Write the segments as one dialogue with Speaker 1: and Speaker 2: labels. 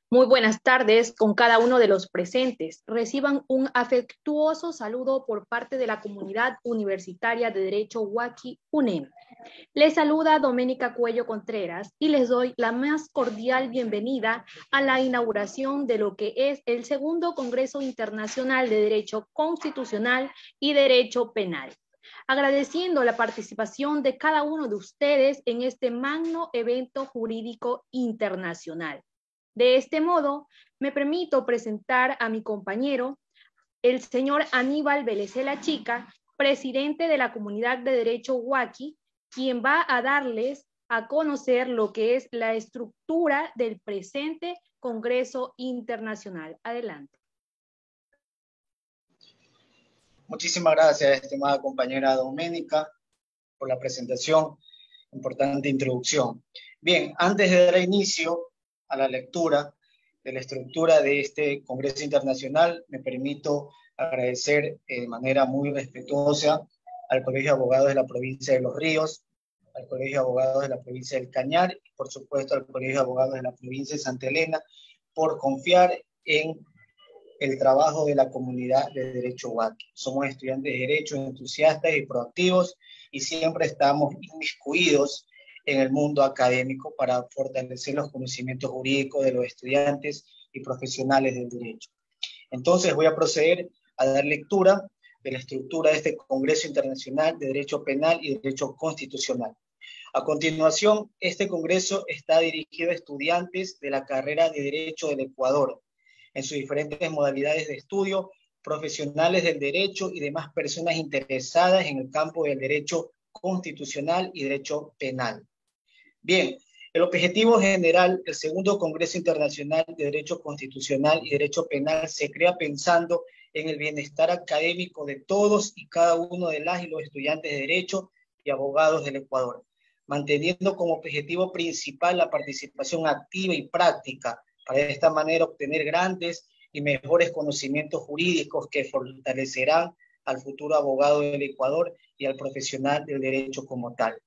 Speaker 1: Muy buenas tardes con cada uno de los presentes. Reciban un afectuoso saludo por parte de la comunidad universitaria de Derecho Huaqui UNEM. Les saluda Doménica Cuello Contreras y les doy la más cordial bienvenida a la inauguración de lo que es el segundo Congreso Internacional de Derecho Constitucional y Derecho Penal. Agradeciendo la participación de cada uno de ustedes en este magno evento jurídico internacional. De este modo, me permito presentar a mi compañero, el señor Aníbal Belecela Chica, presidente de la Comunidad de Derecho Huaqui, quien va a darles a conocer lo que es la estructura del presente Congreso Internacional. Adelante.
Speaker 2: Muchísimas gracias, estimada compañera Doménica, por la presentación, importante introducción. Bien, antes de dar inicio a la lectura de la estructura de este Congreso Internacional, me permito agradecer de manera muy respetuosa al Colegio de Abogados de la Provincia de Los Ríos, al Colegio de Abogados de la Provincia del Cañar y por supuesto al Colegio de Abogados de la Provincia de Santa Elena por confiar en el trabajo de la comunidad de Derecho Huaqui. Somos estudiantes de Derecho entusiastas y proactivos y siempre estamos inmiscuidos en el mundo académico para fortalecer los conocimientos jurídicos de los estudiantes y profesionales del derecho. Entonces voy a proceder a dar lectura de la estructura de este Congreso Internacional de Derecho Penal y Derecho Constitucional. A continuación, este Congreso está dirigido a estudiantes de la carrera de Derecho del Ecuador, en sus diferentes modalidades de estudio, profesionales del derecho y demás personas interesadas en el campo del derecho constitucional y derecho penal. Bien, el objetivo general del segundo Congreso Internacional de Derecho Constitucional y Derecho Penal se crea pensando en el bienestar académico de todos y cada uno de las y los estudiantes de Derecho y abogados del Ecuador, manteniendo como objetivo principal la participación activa y práctica para de esta manera obtener grandes y mejores conocimientos jurídicos que fortalecerán al futuro abogado del Ecuador y al profesional del derecho como tal.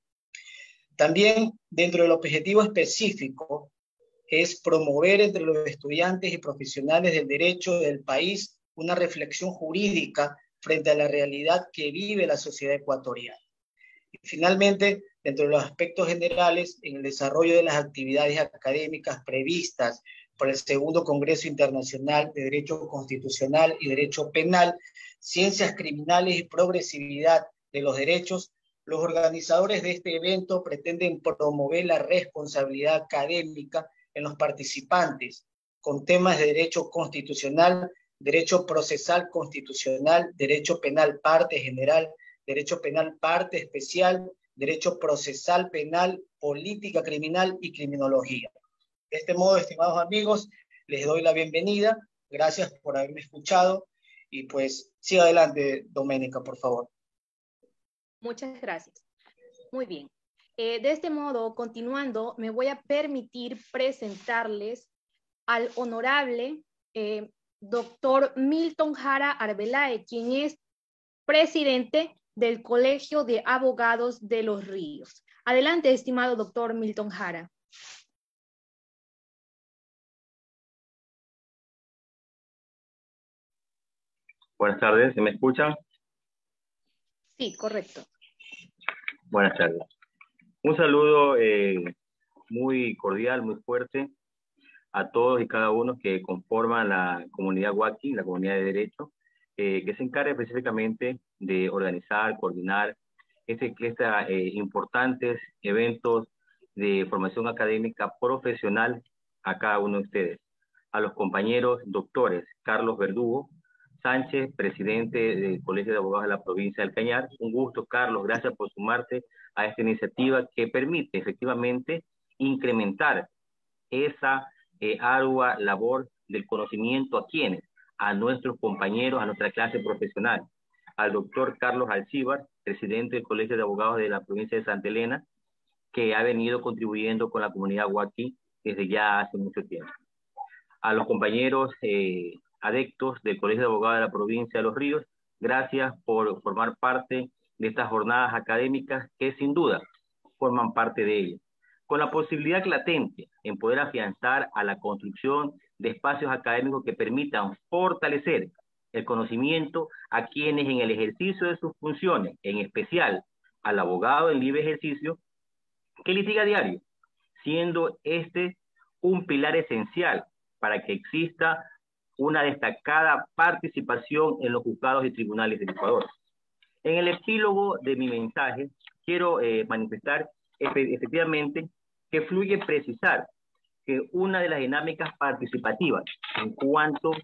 Speaker 2: También dentro del objetivo específico es promover entre los estudiantes y profesionales del derecho del país una reflexión jurídica frente a la realidad que vive la sociedad ecuatoriana. Y finalmente, dentro de los aspectos generales, en el desarrollo de las actividades académicas previstas por el segundo Congreso Internacional de Derecho Constitucional y Derecho Penal, Ciencias Criminales y Progresividad de los Derechos, los organizadores de este evento pretenden promover la responsabilidad académica en los participantes con temas de derecho constitucional, derecho procesal constitucional, derecho penal parte general, derecho penal parte especial, derecho procesal penal, política criminal y criminología. De este modo, estimados amigos, les doy la bienvenida. Gracias por haberme escuchado. Y pues, siga adelante, Doménica, por favor.
Speaker 1: Muchas gracias. Muy bien. De este modo, continuando, me voy a permitir presentarles al honorable doctor Milton Jara Arbelae, quien es presidente del Colegio de Abogados de Los Ríos. Adelante, estimado doctor Milton Jara.
Speaker 3: Buenas tardes, ¿se me escuchan?
Speaker 1: Sí, correcto.
Speaker 3: Buenas tardes. Un saludo muy cordial, muy fuerte a todos y cada uno que conforman la comunidad Huaqui, la comunidad de derecho, que se encarga específicamente de organizar, coordinar importantes eventos de formación académica profesional a cada uno de ustedes. A los compañeros doctores Carlos Verdugo Sánchez, presidente del Colegio de Abogados de la Provincia del Cañar. Un gusto, Carlos, gracias por sumarte a esta iniciativa que permite efectivamente incrementar esa ardua labor del conocimiento a quienes, a nuestros compañeros, a nuestra clase profesional. Al doctor Carlos Alcíbar, presidente del Colegio de Abogados de la Provincia de Santa Elena, que ha venido contribuyendo con la comunidad Huaqui desde ya hace mucho tiempo. A los compañeros adeptos del Colegio de Abogados de la Provincia de Los Ríos, gracias por formar parte de estas jornadas académicas que sin duda forman parte de ellas, con la posibilidad latente en poder afianzar a la construcción de espacios académicos que permitan fortalecer el conocimiento a quienes en el ejercicio de sus funciones, en especial al abogado en libre ejercicio, que litiga a diario, siendo este un pilar esencial para que exista una destacada participación en los juzgados y tribunales del Ecuador. En el epílogo de mi mensaje, quiero manifestar efectivamente que fluye precisar que una de las dinámicas participativas en cuanto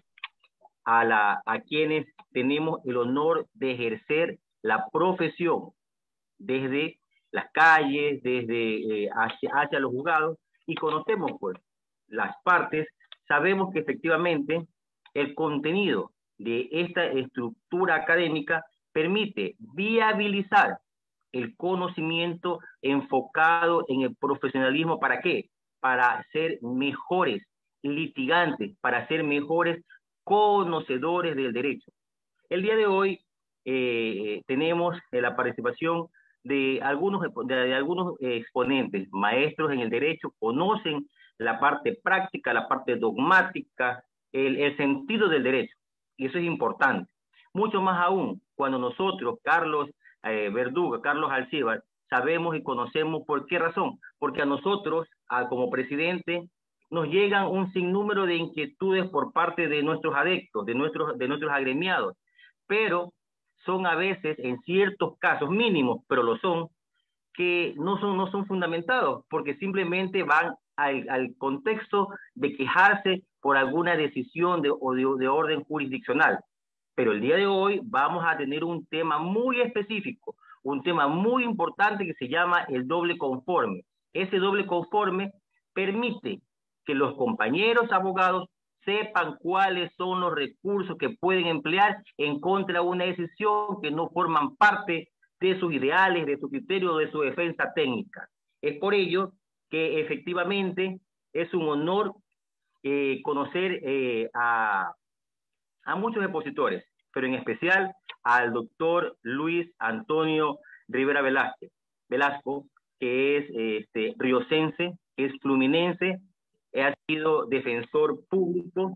Speaker 3: a quienes tenemos el honor de ejercer la profesión desde las calles, desde hacia los juzgados, y conocemos pues las partes, sabemos que efectivamente el contenido de esta estructura académica permite viabilizar el conocimiento enfocado en el profesionalismo. ¿Para qué? Para ser mejores litigantes, para ser mejores conocedores del derecho. El día de hoy tenemos la participación de algunos exponentes, maestros en el derecho, conocen la parte práctica, la parte dogmática, el sentido del derecho, y eso es importante. Mucho más aún cuando nosotros, Carlos Verdugo, Carlos Alcíbar, sabemos y conocemos por qué razón, porque a nosotros, como presidente, nos llegan un sinnúmero de inquietudes por parte de nuestros adeptos, de nuestros agremiados, pero son a veces, en ciertos casos mínimos, pero lo son, que no son fundamentados, porque simplemente van al contexto de quejarse por alguna decisión de orden jurisdiccional. Pero el día de hoy vamos a tener un tema muy específico, un tema muy importante que se llama el doble conforme. Ese doble conforme permite que los compañeros abogados sepan cuáles son los recursos que pueden emplear en contra de una decisión que no forman parte de sus ideales, de su criterio, de su defensa técnica. Es por ello que efectivamente es un honor conocer a muchos expositores, pero en especial al doctor Luis Antonio Rivera Velasco, que es riocense, que es fluminense, ha sido defensor público,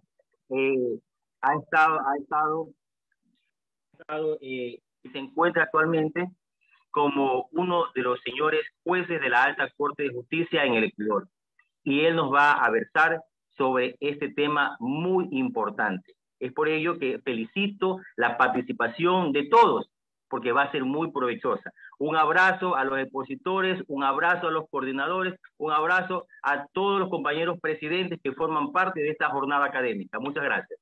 Speaker 3: ha estado y se encuentra actualmente como uno de los señores jueces de la Alta Corte de Justicia en el Ecuador. Y él nos va a versar sobre este tema muy importante. Es por ello que felicito la participación de todos, porque va a ser muy provechosa. Un abrazo a los expositores, un abrazo a los coordinadores, un abrazo a todos los compañeros presidentes que forman parte de esta jornada académica. Muchas gracias.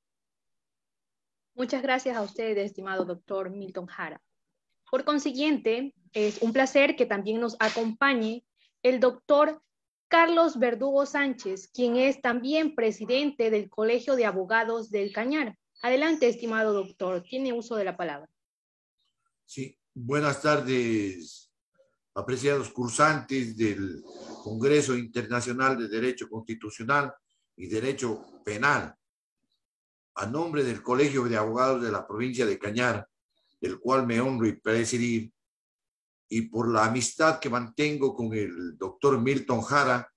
Speaker 1: Muchas gracias a usted, estimado doctor Milton Jara. Por consiguiente, es un placer que también nos acompañe el doctor Carlos Verdugo Sánchez, quien es también presidente del Colegio de Abogados del Cañar. Adelante, estimado doctor, tiene uso de la palabra.
Speaker 4: Sí, buenas tardes, apreciados cursantes del Congreso Internacional de Derecho Constitucional y Derecho Penal. A nombre del Colegio de Abogados de la provincia de Cañar, del cual me honro y presidir, y por la amistad que mantengo con el doctor Milton Jara,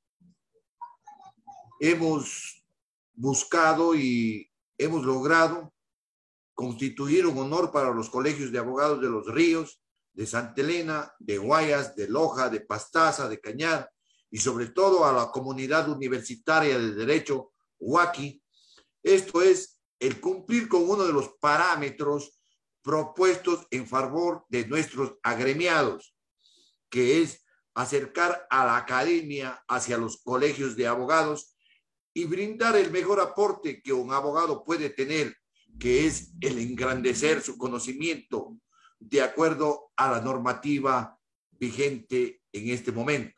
Speaker 4: hemos buscado y hemos logrado constituir un honor para los colegios de abogados de Los Ríos, de Santa Elena, de Guayas, de Loja, de Pastaza, de Cañar, y sobre todo a la comunidad universitaria de Derecho Huaki. Esto es el cumplir con uno de los parámetros propuestos en favor de nuestros agremiados, que es acercar a la academia hacia los colegios de abogados y brindar el mejor aporte que un abogado puede tener, que es el engrandecer su conocimiento de acuerdo a la normativa vigente en este momento.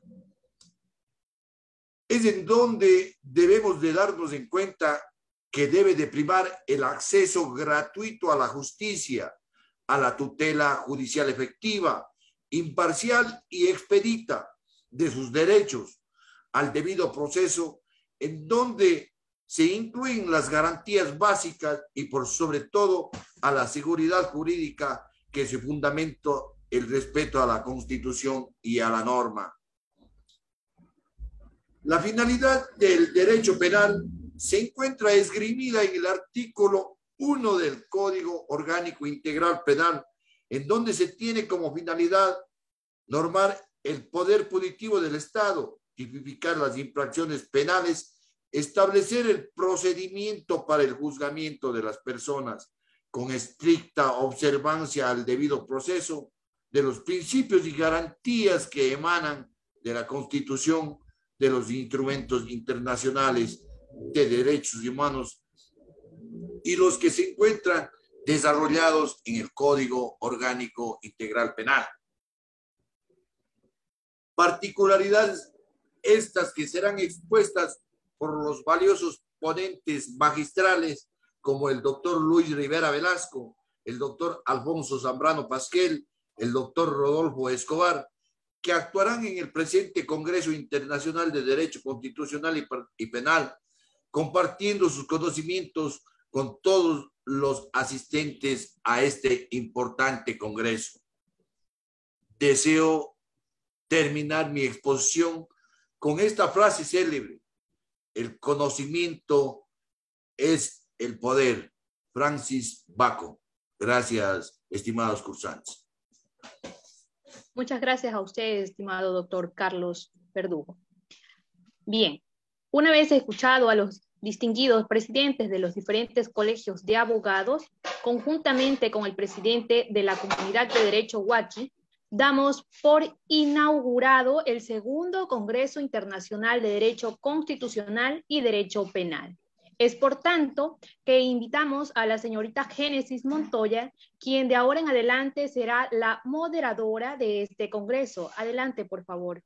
Speaker 4: Es en donde debemos de darnos en cuenta que debe de primar el acceso gratuito a la justicia, a la tutela judicial efectiva, imparcial y expedita de sus derechos, al debido proceso, en donde se incluyen las garantías básicas y por sobre todo a la seguridad jurídica que se fundamenta el respeto a la Constitución y a la norma. La finalidad del derecho penal se encuentra esgrimida en el artículo 1 del Código Orgánico Integral Penal, en donde se tiene como finalidad normar el poder punitivo del Estado, tipificar las infracciones penales, establecer el procedimiento para el juzgamiento de las personas con estricta observancia al debido proceso de los principios y garantías que emanan de la Constitución, de los instrumentos internacionales de derechos humanos y los que se encuentran desarrollados en el Código Orgánico Integral Penal. Particularidades estas que serán expuestas por los valiosos ponentes magistrales como el doctor Luis Rivera Velasco, el doctor Alfonso Zambrano Pasquel, el doctor Rodolfo Escobar, que actuarán en el presente Congreso Internacional de Derecho Constitucional y Penal, compartiendo sus conocimientos con todos los asistentes a este importante Congreso. Deseo terminar mi exposición con esta frase célebre: el conocimiento es el poder. Francis Bacon. Gracias, estimados cursantes.
Speaker 1: Muchas gracias a usted, estimado doctor Carlos Verdugo. Bien, una vez escuchado a los distinguidos presidentes de los diferentes colegios de abogados, conjuntamente con el presidente de la Comunidad de Derecho Huaqui, damos por inaugurado el segundo Congreso Internacional de Derecho Constitucional y Derecho Penal. Es por tanto que invitamos a la señorita Génesis Montoya, quien de ahora en adelante será la moderadora de este Congreso. Adelante, por favor.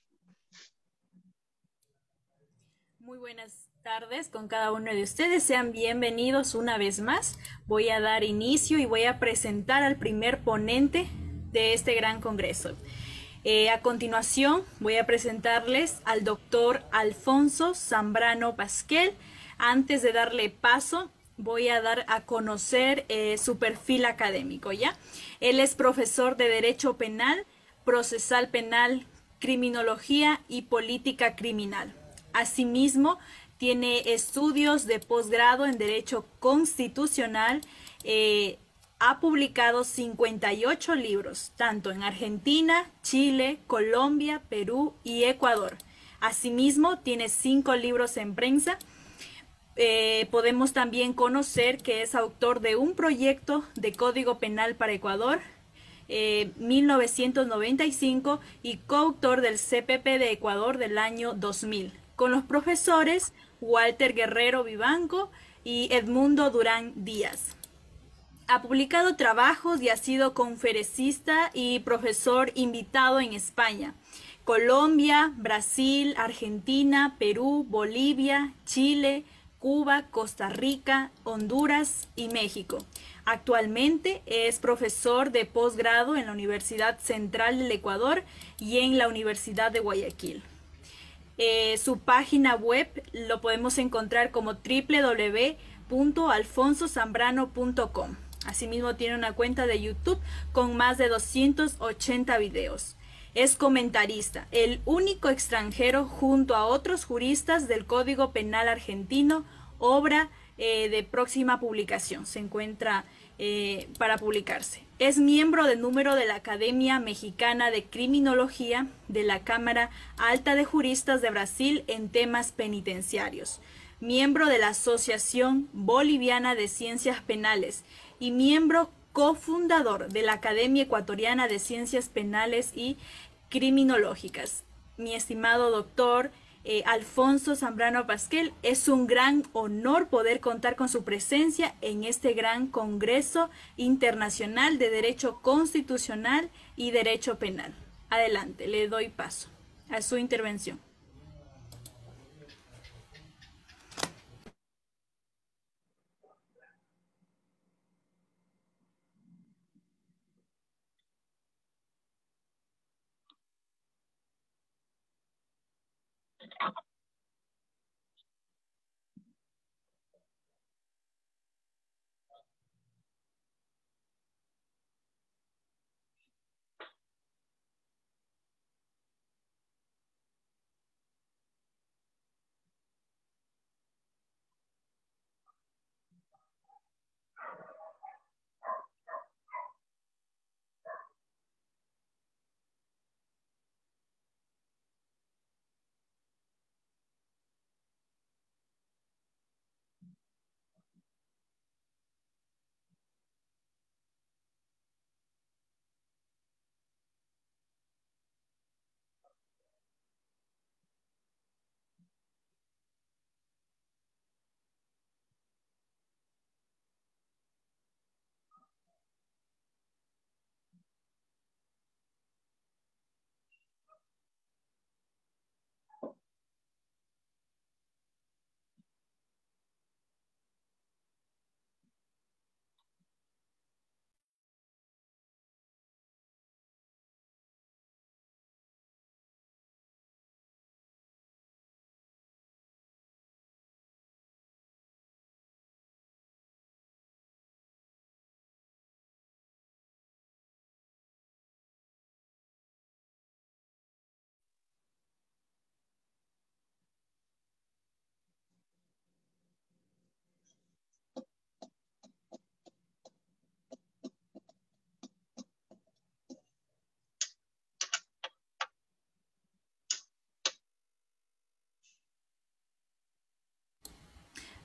Speaker 5: Muy buenas tardes con cada uno de ustedes. Sean bienvenidos una vez más. Voy a dar inicio y voy a presentar al primer ponente de este gran congreso. A continuación voy a presentarles al doctor Alfonso Zambrano Pasquel. Antes de darle paso, voy a dar a conocer su perfil académico, ¿ya? Él es profesor de Derecho Penal, Procesal Penal, Criminología y Política Criminal. Asimismo, tiene estudios de posgrado en Derecho Constitucional. Ha publicado 58 libros, tanto en Argentina, Chile, Colombia, Perú y Ecuador. Asimismo, tiene 5 libros en prensa. Podemos también conocer que es autor de un proyecto de Código Penal para Ecuador, 1995, y coautor del CPP de Ecuador del año 2000, con los profesores Walter Guerrero Vivanco y Edmundo Durán Díaz. Ha publicado trabajos y ha sido conferencista y profesor invitado en España, Colombia, Brasil, Argentina, Perú, Bolivia, Chile, Cuba, Costa Rica, Honduras y México. Actualmente es profesor de posgrado en la Universidad Central del Ecuador y en la Universidad de Guayaquil. Su página web lo podemos encontrar como www.alfonsozambrano.com. Asimismo tiene una cuenta de YouTube con más de 280 videos. Es comentarista, el único extranjero junto a otros juristas del Código Penal argentino, obra de próxima publicación. Se encuentra para publicarse. Es miembro de número de la Academia Mexicana de Criminología, de la Cámara Alta de Juristas de Brasil en temas penitenciarios, miembro de la Asociación Boliviana de Ciencias Penales y miembro cofundador de la Academia Ecuatoriana de Ciencias Penales y Criminológicas. Mi estimado doctor Alfonso Zambrano Pasquel, es un gran honor poder contar con su presencia en este gran Congreso Internacional de Derecho Constitucional y Derecho Penal. Adelante, le doy paso a su intervención.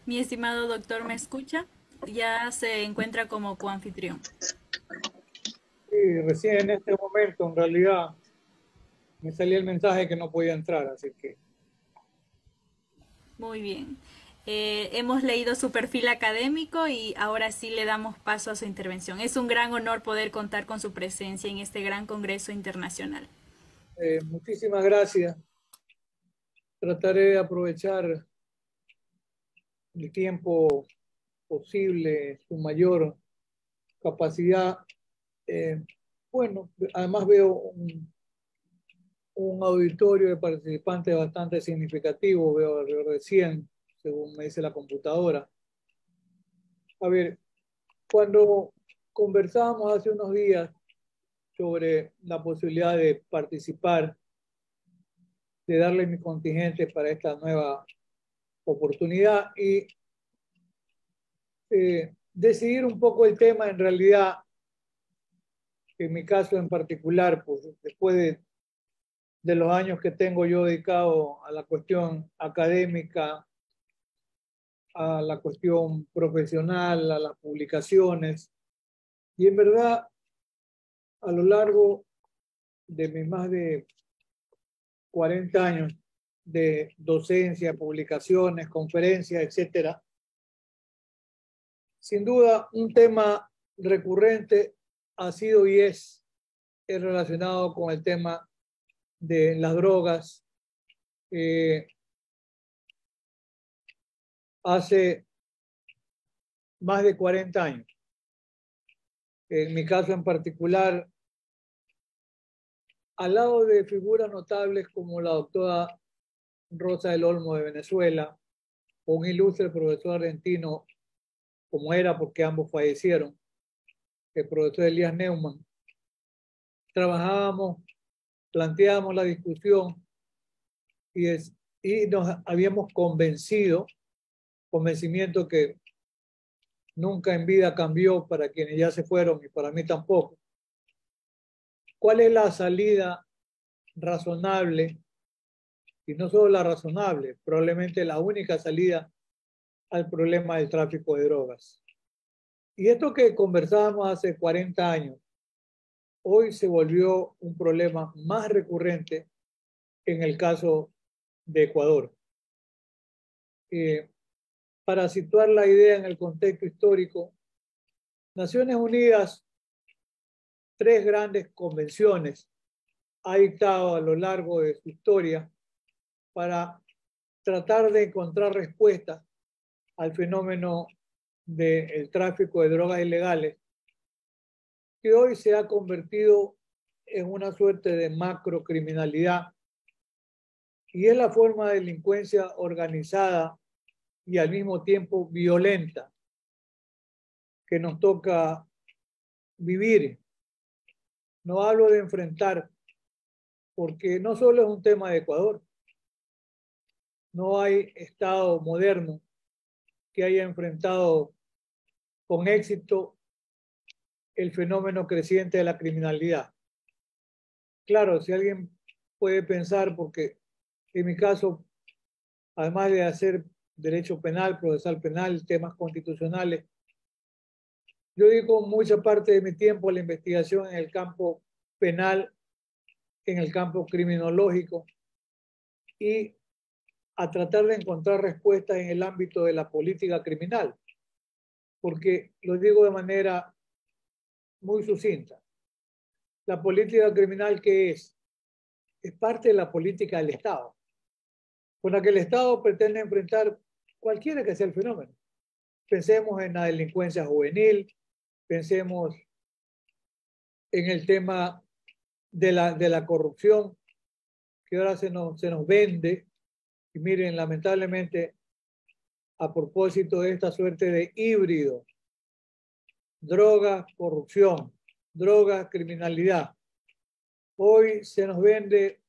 Speaker 5: Mi estimado doctor, ¿me escucha? Ya se encuentra como coanfitrión.
Speaker 6: Sí, recién en este momento, en realidad, me salía el mensaje que no podía entrar, así que...
Speaker 5: Muy bien. Hemos leído su perfil académico y ahora sí le damos paso a su intervención. Es un gran honor poder contar con su presencia en este gran congreso internacional.
Speaker 6: Muchísimas gracias. Trataré de aprovechar el tiempo posible, su mayor capacidad. Bueno, además veo un auditorio de participantes bastante significativo, veo alrededor de 100, según me dice la computadora. A ver, cuando conversábamos hace unos días sobre la posibilidad de participar, de darle mi contingente para esta nueva oportunidad y decidir un poco el tema, en realidad, en mi caso en particular, pues después de los años que tengo yo dedicado a la cuestión académica, a la cuestión profesional, a las publicaciones, y en verdad, a lo largo de mis más de 40 años de docencia, publicaciones, conferencias, etcétera, sin duda un tema recurrente ha sido y es relacionado con el tema de las drogas. Hace más de 40 años. En mi caso en particular, al lado de figuras notables como la doctora Rosa del Olmo de Venezuela, o un ilustre profesor argentino, como era porque ambos fallecieron, el profesor Elías Neumann, trabajábamos, planteábamos la discusión y nos habíamos convencimiento que nunca en vida cambió para quienes ya se fueron y para mí tampoco. ¿Cuál es la salida razonable? Y no solo la razonable, probablemente la única salida al problema del tráfico de drogas. Y esto que conversábamos hace 40 años, hoy se volvió un problema más recurrente en el caso de Ecuador. Para situar la idea en el contexto histórico, Naciones Unidas, 3 grandes convenciones ha dictado a lo largo de su historia para tratar de encontrar respuestas al fenómeno del tráfico de drogas ilegales, que hoy se ha convertido en una suerte de macrocriminalidad y es la forma de delincuencia organizada y al mismo tiempo violenta que nos toca vivir. No hablo de enfrentar, porque no solo es un tema de Ecuador. No hay Estado moderno que haya enfrentado con éxito el fenómeno creciente de la criminalidad. Claro, si alguien puede pensar, porque en mi caso, además de hacer derecho penal, procesal penal, temas constitucionales, yo dedico mucha parte de mi tiempo a la investigación en el campo penal, en el campo criminológico y a tratar de encontrar respuestas en el ámbito de la política criminal, porque lo digo de manera muy sucinta. La política criminal, ¿qué es? Es parte de la política del Estado, con la que el Estado pretende enfrentar cualquiera que sea el fenómeno. Pensemos en la delincuencia juvenil, pensemos en el tema de la corrupción, que ahora se nos vende. Y miren, lamentablemente, a propósito de esta suerte de híbrido, droga, corrupción, droga, criminalidad, hoy se nos vende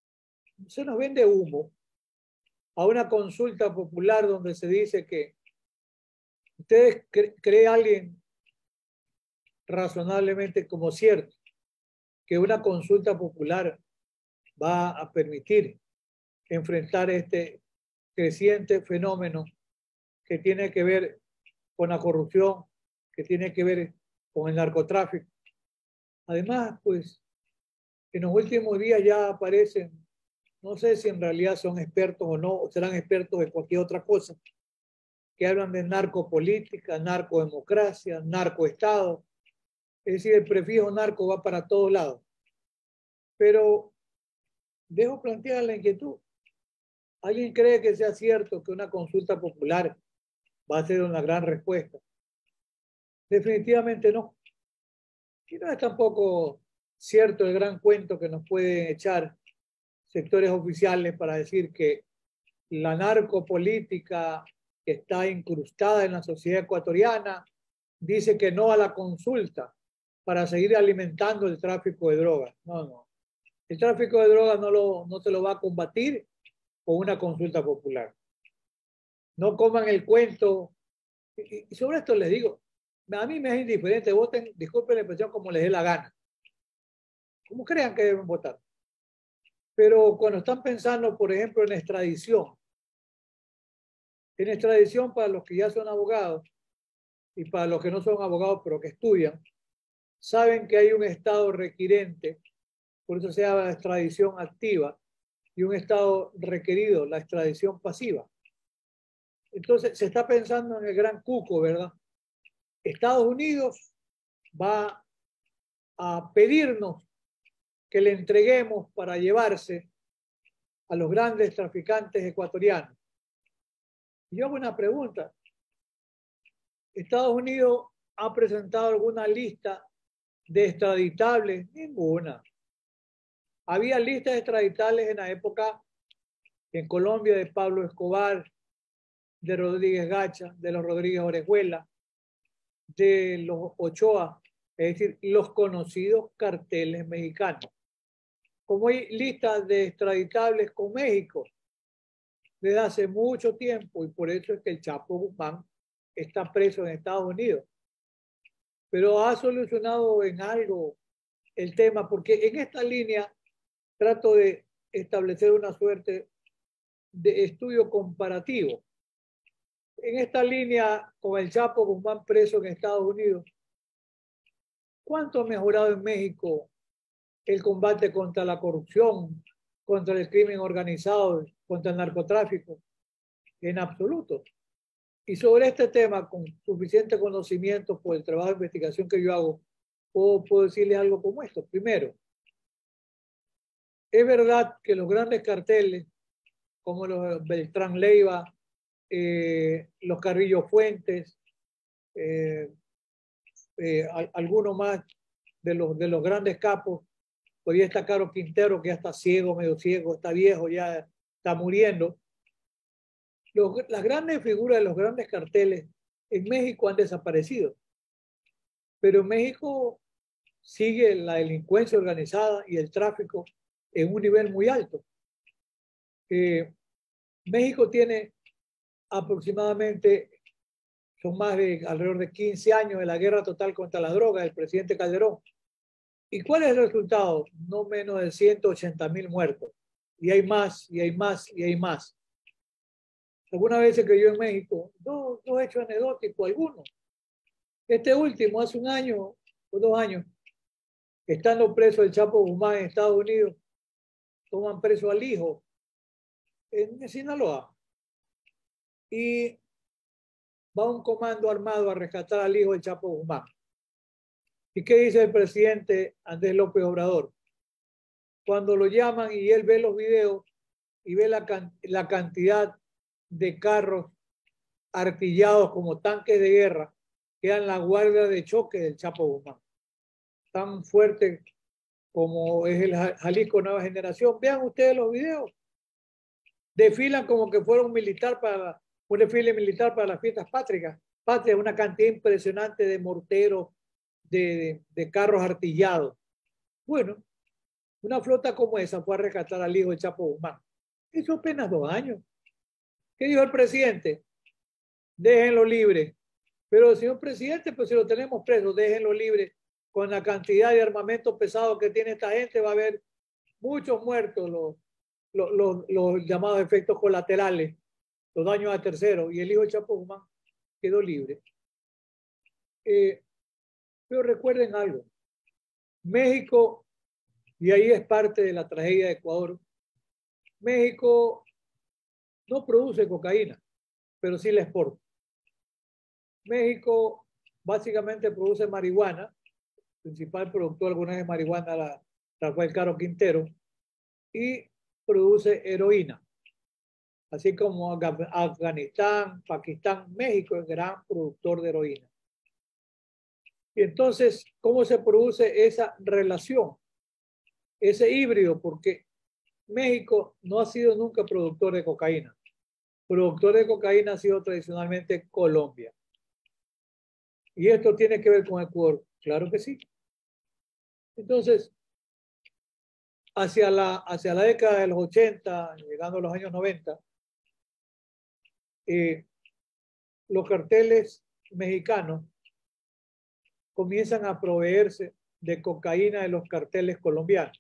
Speaker 6: humo a una consulta popular donde se dice que ustedes cree alguien razonablemente como cierto que una consulta popular va a permitir enfrentar este creciente fenómeno que tiene que ver con la corrupción, que tiene que ver con el narcotráfico. Además, pues, en los últimos días ya aparecen, no sé si en realidad son expertos o no, o serán expertos de cualquier otra cosa, que hablan de narcopolítica, narcodemocracia, narcoestado. Es decir, el prefijo narco va para todos lados. Pero dejo planteada la inquietud. ¿Alguien cree que sea cierto que una consulta popular va a ser una gran respuesta? Definitivamente no. Y no es tampoco cierto el gran cuento que nos pueden echar sectores oficiales para decir que la narcopolítica que está incrustada en la sociedad ecuatoriana dice que no a la consulta para seguir alimentando el tráfico de drogas. No, no. El tráfico de drogas no se lo va a combatir con una consulta popular. No coman el cuento. Y sobre esto les digo, a mí me es indiferente, voten, disculpen la expresión, como les dé la gana. Como crean que deben votar. Pero cuando están pensando, por ejemplo, en extradición para los que ya son abogados y para los que no son abogados pero que estudian, saben que hay un estado requirente, por eso se llama extradición activa, y un estado requerido, la extradición pasiva. Entonces se está pensando en el gran cuco, ¿verdad? Estados Unidos va a pedirnos que le entreguemos para llevarse a los grandes traficantes ecuatorianos. Y yo hago una pregunta. ¿Estados Unidos ha presentado alguna lista de extraditables? Ninguna. Había listas extraditables en la época en Colombia de Pablo Escobar, de Rodríguez Gacha, de los Rodríguez Orejuela, de los Ochoa, es decir, los conocidos carteles mexicanos. Como hay listas de extraditables con México desde hace mucho tiempo, y por eso es que el Chapo Guzmán está preso en Estados Unidos. Pero ha solucionado en algo el tema, porque en esta línea trato de establecer una suerte de estudio comparativo. En esta línea, con el Chapo Guzmán preso en Estados Unidos, ¿cuánto ha mejorado en México el combate contra la corrupción, contra el crimen organizado, contra el narcotráfico? En absoluto. Y sobre este tema, con suficiente conocimiento por el trabajo de investigación que yo hago, puedo decirles algo como esto. Primero, es verdad que los grandes carteles, como los Beltrán Leiva, los Carrillo Fuentes, algunos más de los grandes capos, podría estar Caro Quintero, que ya está ciego, medio ciego, está viejo, ya está muriendo. Las grandes figuras de los grandes carteles en México han desaparecido, pero en México sigue la delincuencia organizada y el tráfico en un nivel muy alto. México tiene aproximadamente, son más de alrededor de 15 años de la guerra total contra la droga del presidente Calderón. ¿Y cuál es el resultado? No menos de 180,000 muertos. Y hay más, y hay más, y hay más. Algunas veces que yo en México, dos hechos anecdóticos, algunos. Este último, hace un año o 2 años, estando preso el Chapo Guzmán en Estados Unidos, toman preso al hijo en Sinaloa. Y va un comando armado a rescatar al hijo del Chapo Guzmán. ¿Y qué dice el presidente Andrés López Obrador? Cuando lo llaman y él ve los videos y ve la cantidad de carros artillados como tanques de guerra que eran la guardia de choque del Chapo Guzmán. Tan fuerte como es el Jalisco Nueva Generación. Vean ustedes los videos. Desfilan como que fuera un desfile militar para las fiestas patrias, una cantidad impresionante de morteros, de carros artillados. Bueno, una flota como esa fue a rescatar al hijo del Chapo Guzmán. Eso apenas 2 años. ¿Qué dijo el presidente? Déjenlo libre. Pero, señor presidente, pues si lo tenemos preso, déjenlo libre. Con la cantidad de armamento pesado que tiene esta gente, va a haber muchos muertos, los llamados efectos colaterales. los daños a terceros, y el hijo de Chapo Guzmán quedó libre. Pero recuerden algo, México, y ahí es parte de la tragedia de Ecuador, México no produce cocaína, pero sí la exporta. México básicamente produce marihuana, principal productor alguna vez de marihuana, Rafael Caro Quintero, y produce heroína. Así como Afganistán, Pakistán, México es gran productor de heroína. Y entonces, ¿cómo se produce esa relación? Ese híbrido, porque México no ha sido nunca productor de cocaína. Productor de cocaína ha sido tradicionalmente Colombia. ¿Y esto tiene que ver con Ecuador? Claro que sí. Entonces, hacia la década de los 80, llegando a los años 90, los carteles mexicanos comienzan a proveerse de cocaína de los carteles colombianos.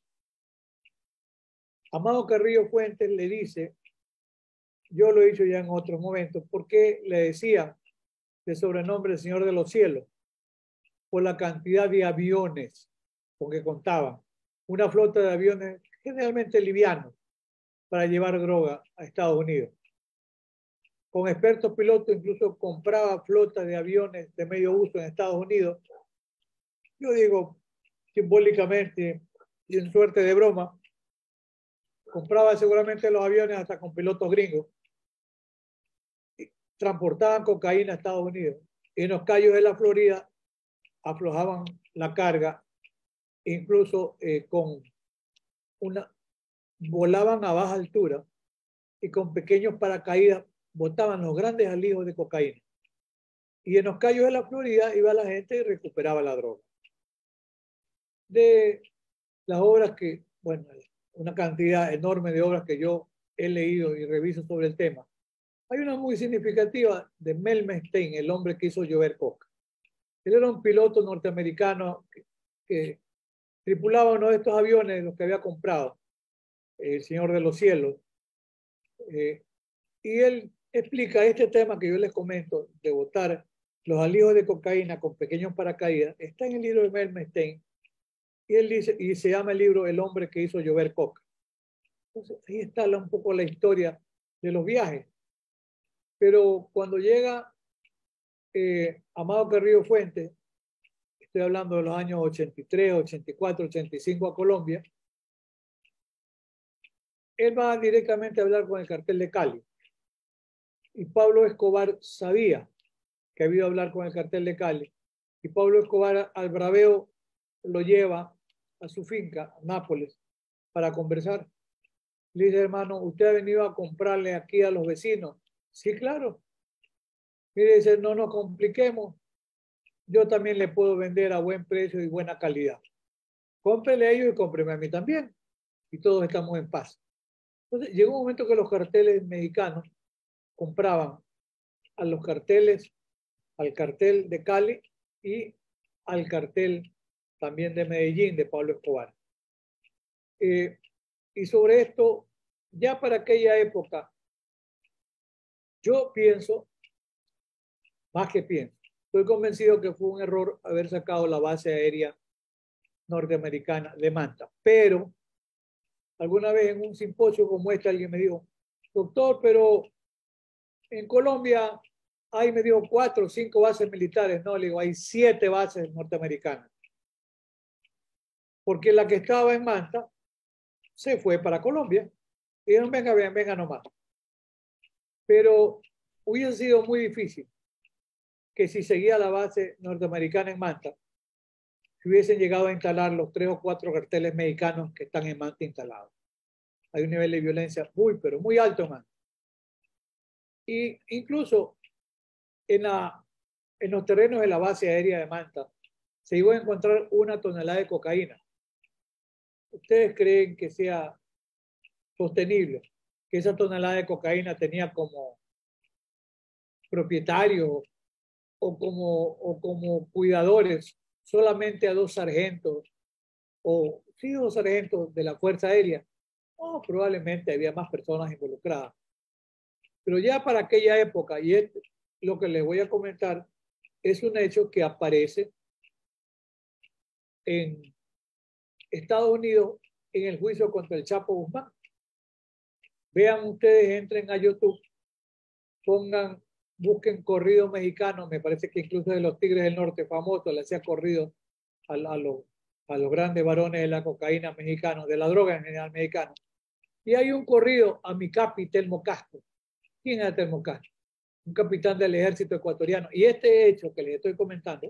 Speaker 6: Amado Carrillo Fuentes le dice, yo lo he dicho ya en otros momentos, ¿por qué le decían de sobrenombre el Señor de los Cielos? Por la cantidad de aviones con que contaban. Una flota de aviones generalmente livianos para llevar droga a Estados Unidos. Con expertos pilotos incluso compraba flotas de aviones de medio uso en Estados Unidos. Yo digo simbólicamente y en suerte de broma, compraba seguramente los aviones hasta con pilotos gringos. Y transportaban cocaína a Estados Unidos. Y en los cayos de la Florida aflojaban la carga, incluso volaban a baja altura y con pequeños paracaídas botaban los grandes alijos de cocaína. Y en los cayos de la Florida iba la gente y recuperaba la droga. De las obras que, bueno, una cantidad enorme de obras que yo he leído y reviso sobre el tema, hay una muy significativa de Melmenstein, el hombre que hizo llover coca. Él era un piloto norteamericano que tripulaba uno de estos aviones, los que había comprado, el Señor de los Cielos. Y él explica este tema que yo les comento, de botar los alijos de cocaína con pequeños paracaídas. Está en el libro de Melmenstein. Y él dice, y se llama el libro El hombre que hizo llover coca. Entonces, ahí está un poco la historia de los viajes. Pero cuando llega Amado Carrillo Fuentes, estoy hablando de los años 83, 84, 85 a Colombia, él va directamente a hablar con el cartel de Cali. Y Pablo Escobar sabía que había ido a hablar con el cartel de Cali. Y Pablo Escobar al braveo lo lleva a su finca, Nápoles, para conversar. Le dice, hermano, ¿usted ha venido a comprarle aquí a los vecinos? Sí, claro. Mire, dice, no nos compliquemos. Yo también le puedo vender a buen precio y buena calidad. Cómprele a ellos y cómpreme a mí también. Y todos estamos en paz. Entonces, llegó un momento que los carteles mexicanos compraban a los carteles, al cartel de Cali y al cartel también de Medellín, de Pablo Escobar. Y sobre esto, ya para aquella época, yo pienso, más que pienso, estoy convencido que fue un error haber sacado la base aérea norteamericana de Manta. Pero alguna vez en un simposio como este alguien me dijo, doctor, pero en Colombia hay, me dijo, 4 o 5 bases militares. No, le digo, hay 7 bases norteamericanas. Porque la que estaba en Manta se fue para Colombia. Y dijeron, venga nomás. Pero hubiese sido muy difícil que si seguía la base norteamericana en Manta, si hubiesen llegado a instalar los 3 o 4 carteles mexicanos que están en Manta instalados. Hay un nivel de violencia muy, pero muy alto en Manta. Y incluso en los terrenos de la base aérea de Manta se llegó a encontrar 1 tonelada de cocaína. ¿Ustedes creen que sea sostenible que esa tonelada de cocaína tenía como propietario o como cuidadores solamente a 2 sargentos o sí 2 sargentos de la Fuerza Aérea? No, probablemente había más personas involucradas. Pero ya para aquella época, y lo que les voy a comentar, es un hecho que aparece en Estados Unidos en el juicio contra el Chapo Guzmán. Vean ustedes, entren a YouTube, busquen corrido mexicano, me parece que incluso de los Tigres del Norte famoso le hacía corrido a los grandes varones de la cocaína mexicanos, de la droga en general mexicana. Y hay un corrido a mi capi Telmo Castro. ¿Quién era Telmo Castro? Un capitán del ejército ecuatoriano. Y este hecho que les estoy comentando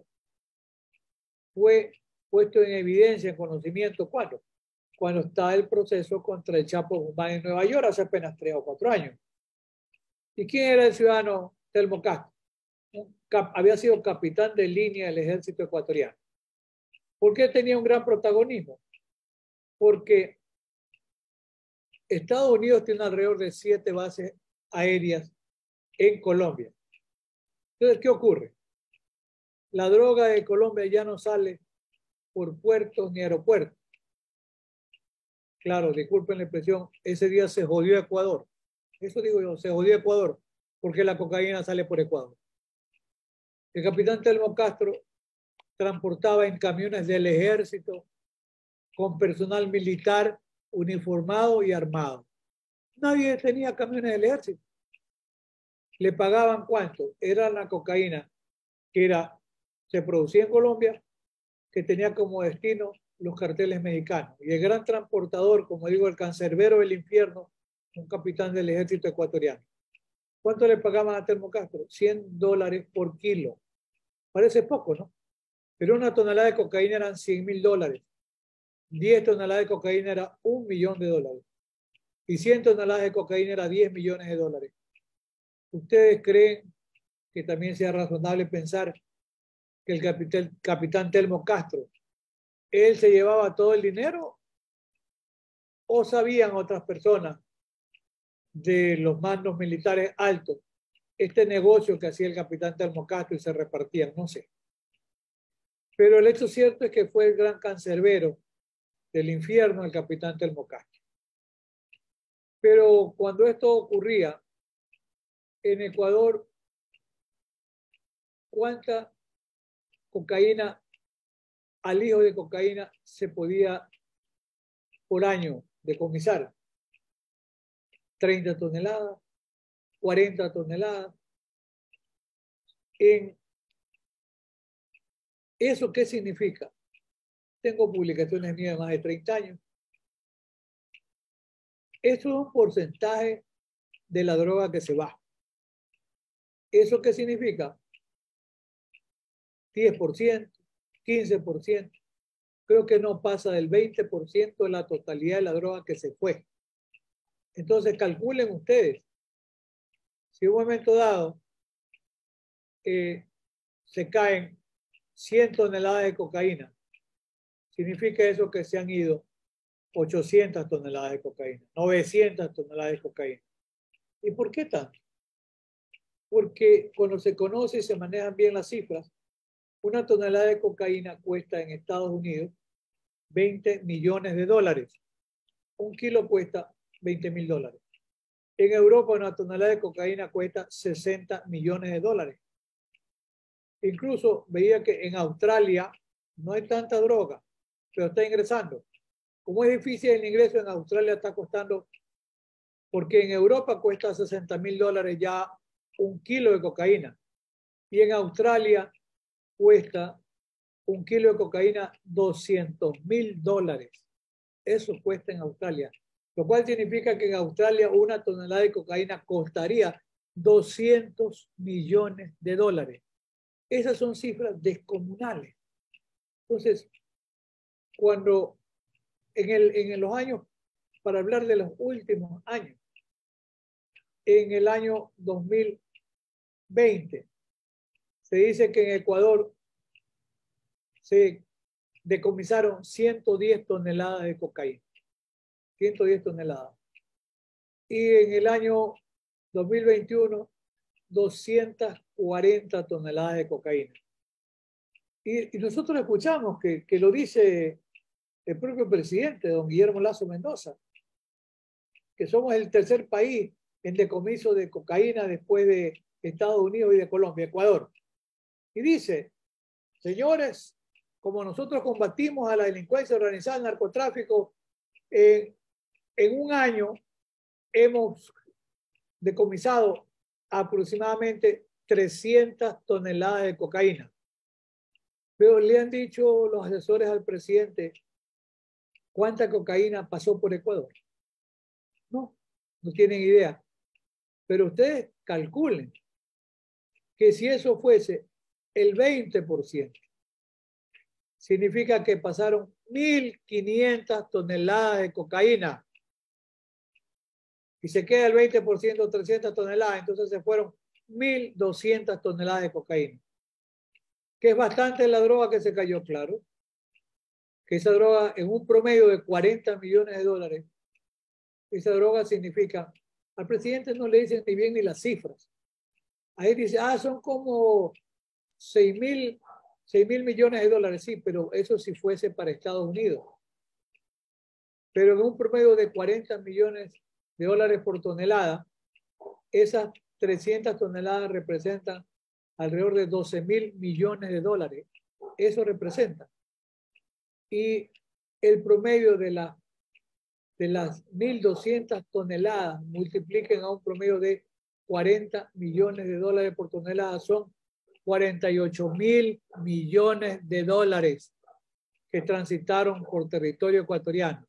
Speaker 6: fue puesto en evidencia, en conocimiento, ¿cuándo? Cuando está el proceso contra el Chapo Guzmán en Nueva York hace apenas 3 o 4 años. ¿Y quién era el ciudadano Telmo Castro? Había sido capitán de línea del ejército ecuatoriano. ¿Por qué tenía un gran protagonismo? Porque Estados Unidos tiene alrededor de 7 bases aéreas en Colombia. Entonces, ¿qué ocurre? La droga de Colombia ya no sale por puertos ni aeropuertos. Claro, disculpen la expresión, ese día se jodió Ecuador. Eso digo yo, se jodió Ecuador, porque la cocaína sale por Ecuador. El capitán Telmo Castro transportaba en camiones del ejército con personal militar uniformado y armado. Nadie tenía camiones del ejército. ¿Le pagaban cuánto? Era la cocaína que se producía en Colombia, que tenía como destino los carteles mexicanos. Y el gran transportador, como digo, el cancerbero del infierno, un capitán del ejército ecuatoriano. ¿Cuánto le pagaban a Telmo Castro? $100 por kilo. Parece poco, ¿no? Pero una tonelada de cocaína eran $100.000. 10 toneladas de cocaína era $1 millón. Y 100 toneladas de cocaína era $10 millones. ¿Ustedes creen que también sea razonable pensar que el capitán Telmo Castro, él se llevaba todo el dinero? ¿O sabían otras personas de los mandos militares altos este negocio que hacía el capitán Telmo Castro y se repartían? No sé. Pero el hecho cierto es que fue el gran cancerbero del infierno el capitán Telmo Castro. Pero cuando esto ocurría en Ecuador, ¿cuánta cocaína, alijo de cocaína se podía por año decomisar? 30 toneladas, 40 toneladas. ¿Eso qué significa? Tengo publicaciones mías de más de 30 años. Eso es un porcentaje de la droga que se va. ¿Eso qué significa? 10%, 15%. Creo que no pasa del 20% de la totalidad de la droga que se fue. Entonces calculen ustedes, si en un momento dado se caen 100 toneladas de cocaína, significa eso que se han ido 800 toneladas de cocaína, 900 toneladas de cocaína. ¿Y por qué tanto? Porque cuando se conoce y se manejan bien las cifras, una tonelada de cocaína cuesta en Estados Unidos $20 millones. Un kilo cuesta $20.000. En Europa una tonelada de cocaína cuesta $60 millones. Incluso veía que en Australia no hay tanta droga, pero está ingresando. Como es difícil el ingreso, en Australia está costando, porque en Europa cuesta $60.000 ya un kilo de cocaína. Y en Australia cuesta un kilo de cocaína $200.000. Eso cuesta en Australia. Lo cual significa que en Australia una tonelada de cocaína costaría $200 millones. Esas son cifras descomunales. Entonces, cuando en los años, para hablar de los últimos años, en el año 2020, se dice que en Ecuador se decomisaron 110 toneladas de cocaína. 110 toneladas. Y en el año 2021, 240 toneladas de cocaína. Y nosotros escuchamos que lo dice el propio presidente, don Guillermo Lasso Mendoza, que somos el tercer país en decomiso de cocaína después de Estados Unidos y de Colombia, Ecuador. Y dice, señores, como nosotros combatimos a la delincuencia organizada, al narcotráfico, en un año hemos decomisado aproximadamente 300 toneladas de cocaína. Pero le han dicho los asesores al presidente cuánta cocaína pasó por Ecuador. No tienen idea. Pero ustedes calculen que si eso fuese el 20%, significa que pasaron 1.500 toneladas de cocaína. Y se queda el 20%, 300 toneladas, entonces se fueron 1.200 toneladas de cocaína. Que es bastante la droga que se cayó, claro. Que esa droga, en un promedio de 40 millones de dólares, esa droga significa, al presidente no le dicen ni bien ni las cifras. Ahí dice, son como 6.000 millones de dólares, sí, pero eso si fuese para Estados Unidos. Pero en un promedio de 40 millones de dólares por tonelada, esas 300 toneladas representan alrededor de 12.000 millones de dólares. Eso representa. Y el promedio de las 1.200 toneladas multipliquen a un promedio de 40 millones de dólares por tonelada, son 48.000 millones de dólares que transitaron por territorio ecuatoriano.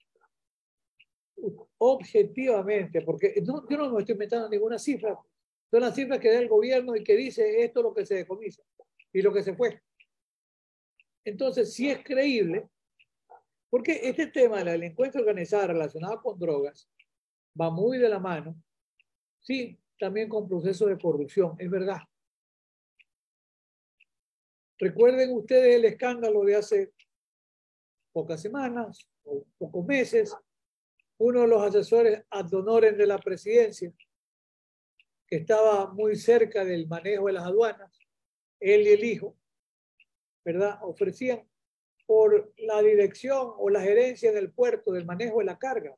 Speaker 6: Objetivamente, porque yo no me estoy inventando ninguna cifra, son las cifras que da el gobierno y que dice esto es lo que se decomisa y lo que se fue. Entonces, si es creíble, porque este tema de la delincuencia organizada relacionada con drogas va muy de la mano, sí, también con procesos de corrupción, es verdad. Recuerden ustedes el escándalo de hace pocas semanas o pocos meses, uno de los asesores ad honorem de la presidencia, que estaba muy cerca del manejo de las aduanas, él y el hijo, ¿verdad? Ofrecían por la dirección o la gerencia del puerto del manejo de la carga.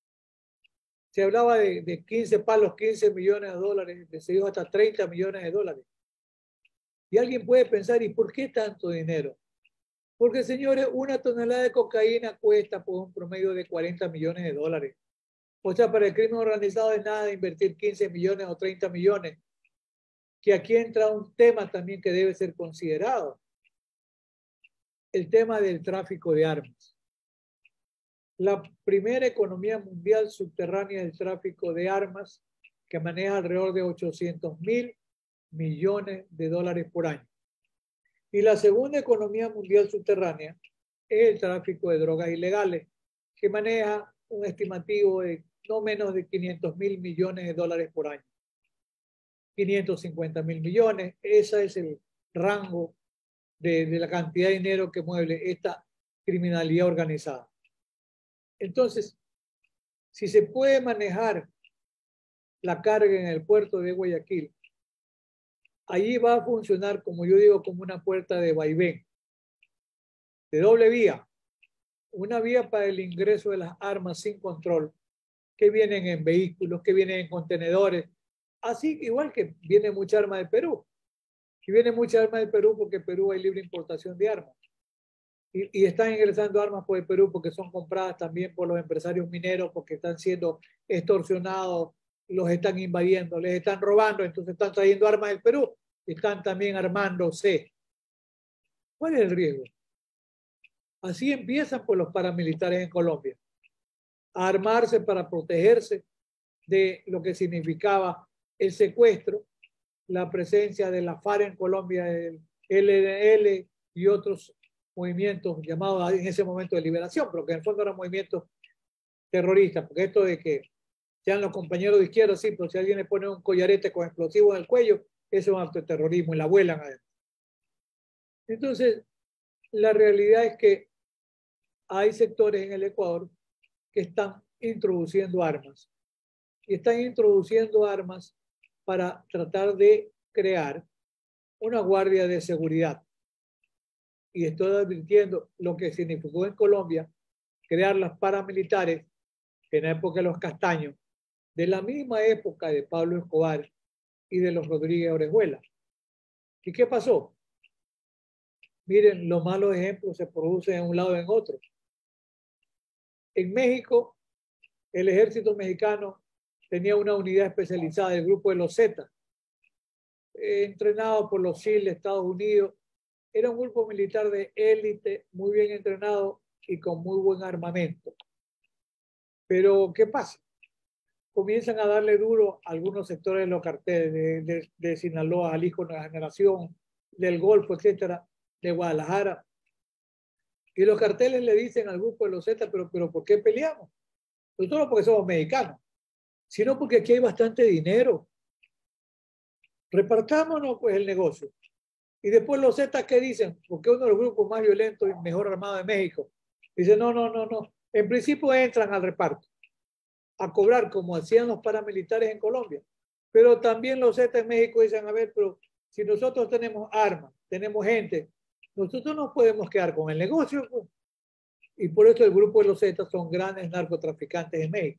Speaker 6: Se hablaba de 15 palos, 15 millones de dólares, se dijo hasta 30 millones de dólares. Y alguien puede pensar, ¿y por qué tanto dinero? Porque, señores, una tonelada de cocaína cuesta por un promedio de 40 millones de dólares. O sea, para el crimen organizado es nada de invertir 15 millones o 30 millones. Que aquí entra un tema también que debe ser considerado. El tema del tráfico de armas. La primera economía mundial subterránea del tráfico de armas, que maneja alrededor de 800.000 millones de dólares por año. Y la segunda economía mundial subterránea es el tráfico de drogas ilegales, que maneja un estimativo de no menos de 500.000 millones de dólares por año. 550.000 millones, ese es el rango de la cantidad de dinero que mueve esta criminalidad organizada. Entonces, si se puede manejar la carga en el puerto de Guayaquil, allí va a funcionar, como yo digo, como una puerta de vaivén, de doble vía. Una vía para el ingreso de las armas sin control, que vienen en vehículos, que vienen en contenedores, así igual que viene mucha arma de Perú. Y viene mucha arma de Perú porque en Perú hay libre importación de armas. Y están ingresando armas por el Perú porque son compradas también por los empresarios mineros, porque están siendo extorsionados, los están invadiendo, les están robando, entonces están trayendo armas del Perú, están también armándose. ¿Cuál es el riesgo? Así empiezan por los paramilitares en Colombia, a armarse para protegerse de lo que significaba el secuestro, la presencia de la FARC en Colombia, el ELN y otros movimientos llamados en ese momento de liberación, pero que en el fondo eran movimientos terroristas, porque esto de que sean los compañeros de izquierda, sí, pero si alguien le pone un collarete con explosivo en el cuello, eso es un acto de terrorismo y la vuelan a él. Entonces, la realidad es que hay sectores en el Ecuador que están introduciendo armas. Y están introduciendo armas para tratar de crear una guardia de seguridad. Y estoy advirtiendo lo que significó en Colombia crear las paramilitares en la época de los Castaños, de la misma época de Pablo Escobar y de los Rodríguez Orejuela. ¿Y qué pasó? Miren, los malos ejemplos se producen en un lado y en otro. En México, el ejército mexicano tenía una unidad especializada, el grupo de los Zetas, entrenado por los SEAL de Estados Unidos. Era un grupo militar de élite, muy bien entrenado y con muy buen armamento. Pero, ¿qué pasa? Comienzan a darle duro a algunos sectores de los carteles de Sinaloa, Jalisco, Nueva Generación, del Golfo, etcétera, de Guadalajara. Y los carteles le dicen al grupo de los Zetas, pero ¿por qué peleamos? No solo porque somos mexicanos, sino porque aquí hay bastante dinero. Repartámonos pues el negocio. Y después los Zetas, ¿qué dicen? Porque uno de los grupos más violentos y mejor armados de México. Dice, no. En principio entran al reparto, a cobrar como hacían los paramilitares en Colombia. Pero también los Zetas en México dicen, a ver, pero si nosotros tenemos armas, tenemos gente, nosotros no podemos quedar con el negocio. Pues. Y por eso el grupo de los Zetas son grandes narcotraficantes en México.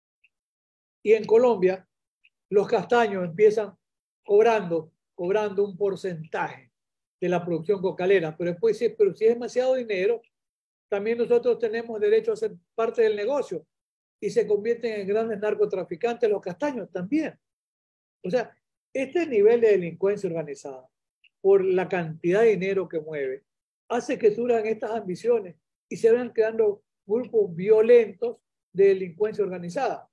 Speaker 6: Y en Colombia, los castaños empiezan cobrando un porcentaje de la producción cocalera. Pero después, pero si es demasiado dinero, también nosotros tenemos derecho a ser parte del negocio. Y se convierten en grandes narcotraficantes los castaños también. O sea, este nivel de delincuencia organizada, por la cantidad de dinero que mueve, hace que surjan estas ambiciones y se van creando grupos violentos de delincuencia organizada.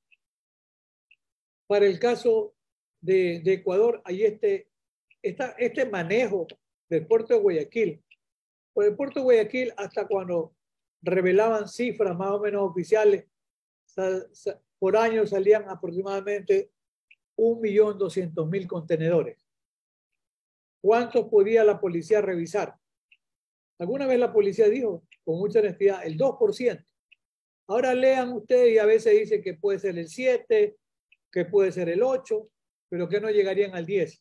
Speaker 6: Para el caso de Ecuador, hay este manejo del puerto de Guayaquil. Por el puerto de Guayaquil, hasta cuando revelaban cifras más o menos oficiales, por año salían aproximadamente 1.200.000 contenedores. ¿Cuántos podía la policía revisar? Alguna vez la policía dijo, con mucha honestidad, el 2%. Ahora lean ustedes y a veces dicen que puede ser el 7%, que puede ser el 8%, pero que no llegarían al 10%.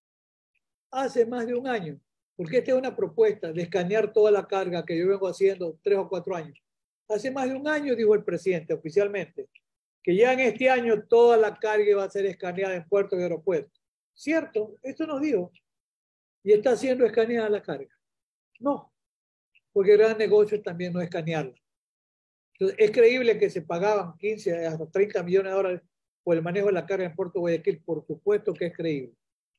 Speaker 6: Hace más de un año, porque esta es una propuesta de escanear toda la carga que yo vengo haciendo 3 o 4 años. Hace más de un año dijo el presidente oficialmente que ya en este año toda la carga va a ser escaneada en puertos y aeropuertos. ¿Cierto? Esto nos dijo. ¿Y está siendo escaneada la carga? No, porque el gran negocio también no es escanearla. Entonces, es creíble que se pagaban 15 hasta 30 millones de dólares por el manejo de la carga en Puerto de Guayaquil. Por supuesto que es creíble.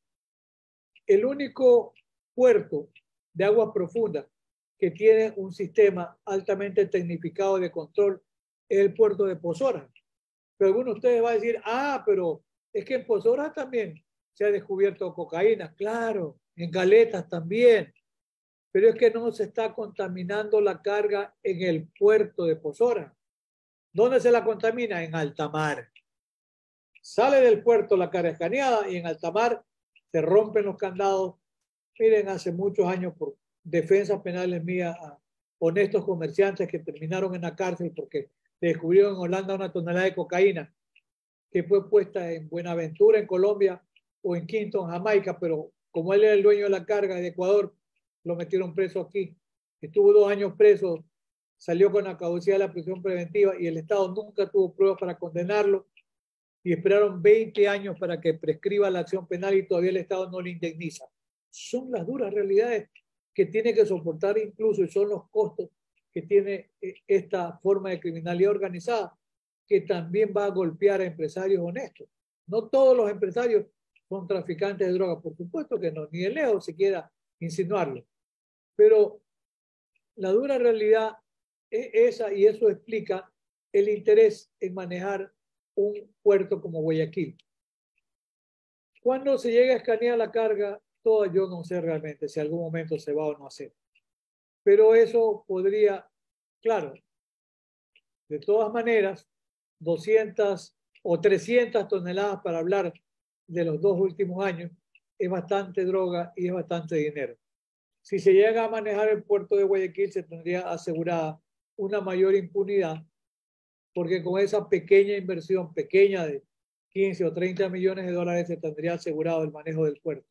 Speaker 6: El único puerto de aguas profundas que tiene un sistema altamente tecnificado de control es el puerto de Pozora. Pero alguno de ustedes va a decir, pero es que en Pozora también se ha descubierto cocaína. Claro, en Galetas también. Pero es que no se está contaminando la carga en el puerto de Pozora. ¿Dónde se la contamina? En alta mar. Sale del puerto la carga escaneada y en alta mar se rompen los candados. Miren, hace muchos años por defensas penales mías a honestos comerciantes que terminaron en la cárcel porque descubrieron en Holanda una tonelada de cocaína que fue puesta en Buenaventura, en Colombia, o en Kingston, Jamaica, pero como él era el dueño de la carga de Ecuador, lo metieron preso aquí. Estuvo 2 años preso, salió con la caducidad de la prisión preventiva y el Estado nunca tuvo pruebas para condenarlo y esperaron 20 años para que prescriba la acción penal y todavía el Estado no le indemniza. Son las duras realidades que tiene que soportar incluso y son los costos que tiene esta forma de criminalidad organizada que también va a golpear a empresarios honestos. No todos los empresarios son traficantes de drogas, por supuesto que no, ni de lejos se quiera insinuarlo. Pero la dura realidad es esa y eso explica el interés en manejar un puerto como Guayaquil. Cuando se llega a escanear la carga, toda yo no sé realmente si algún momento se va o no a hacer. Pero eso podría, claro, de todas maneras, 200 o 300 toneladas para hablar de los 2 últimos años, es bastante droga y es bastante dinero. Si se llega a manejar el puerto de Guayaquil, se tendría asegurada una mayor impunidad, porque con esa pequeña inversión, pequeña de 15 o 30 millones de dólares, se tendría asegurado el manejo del puerto.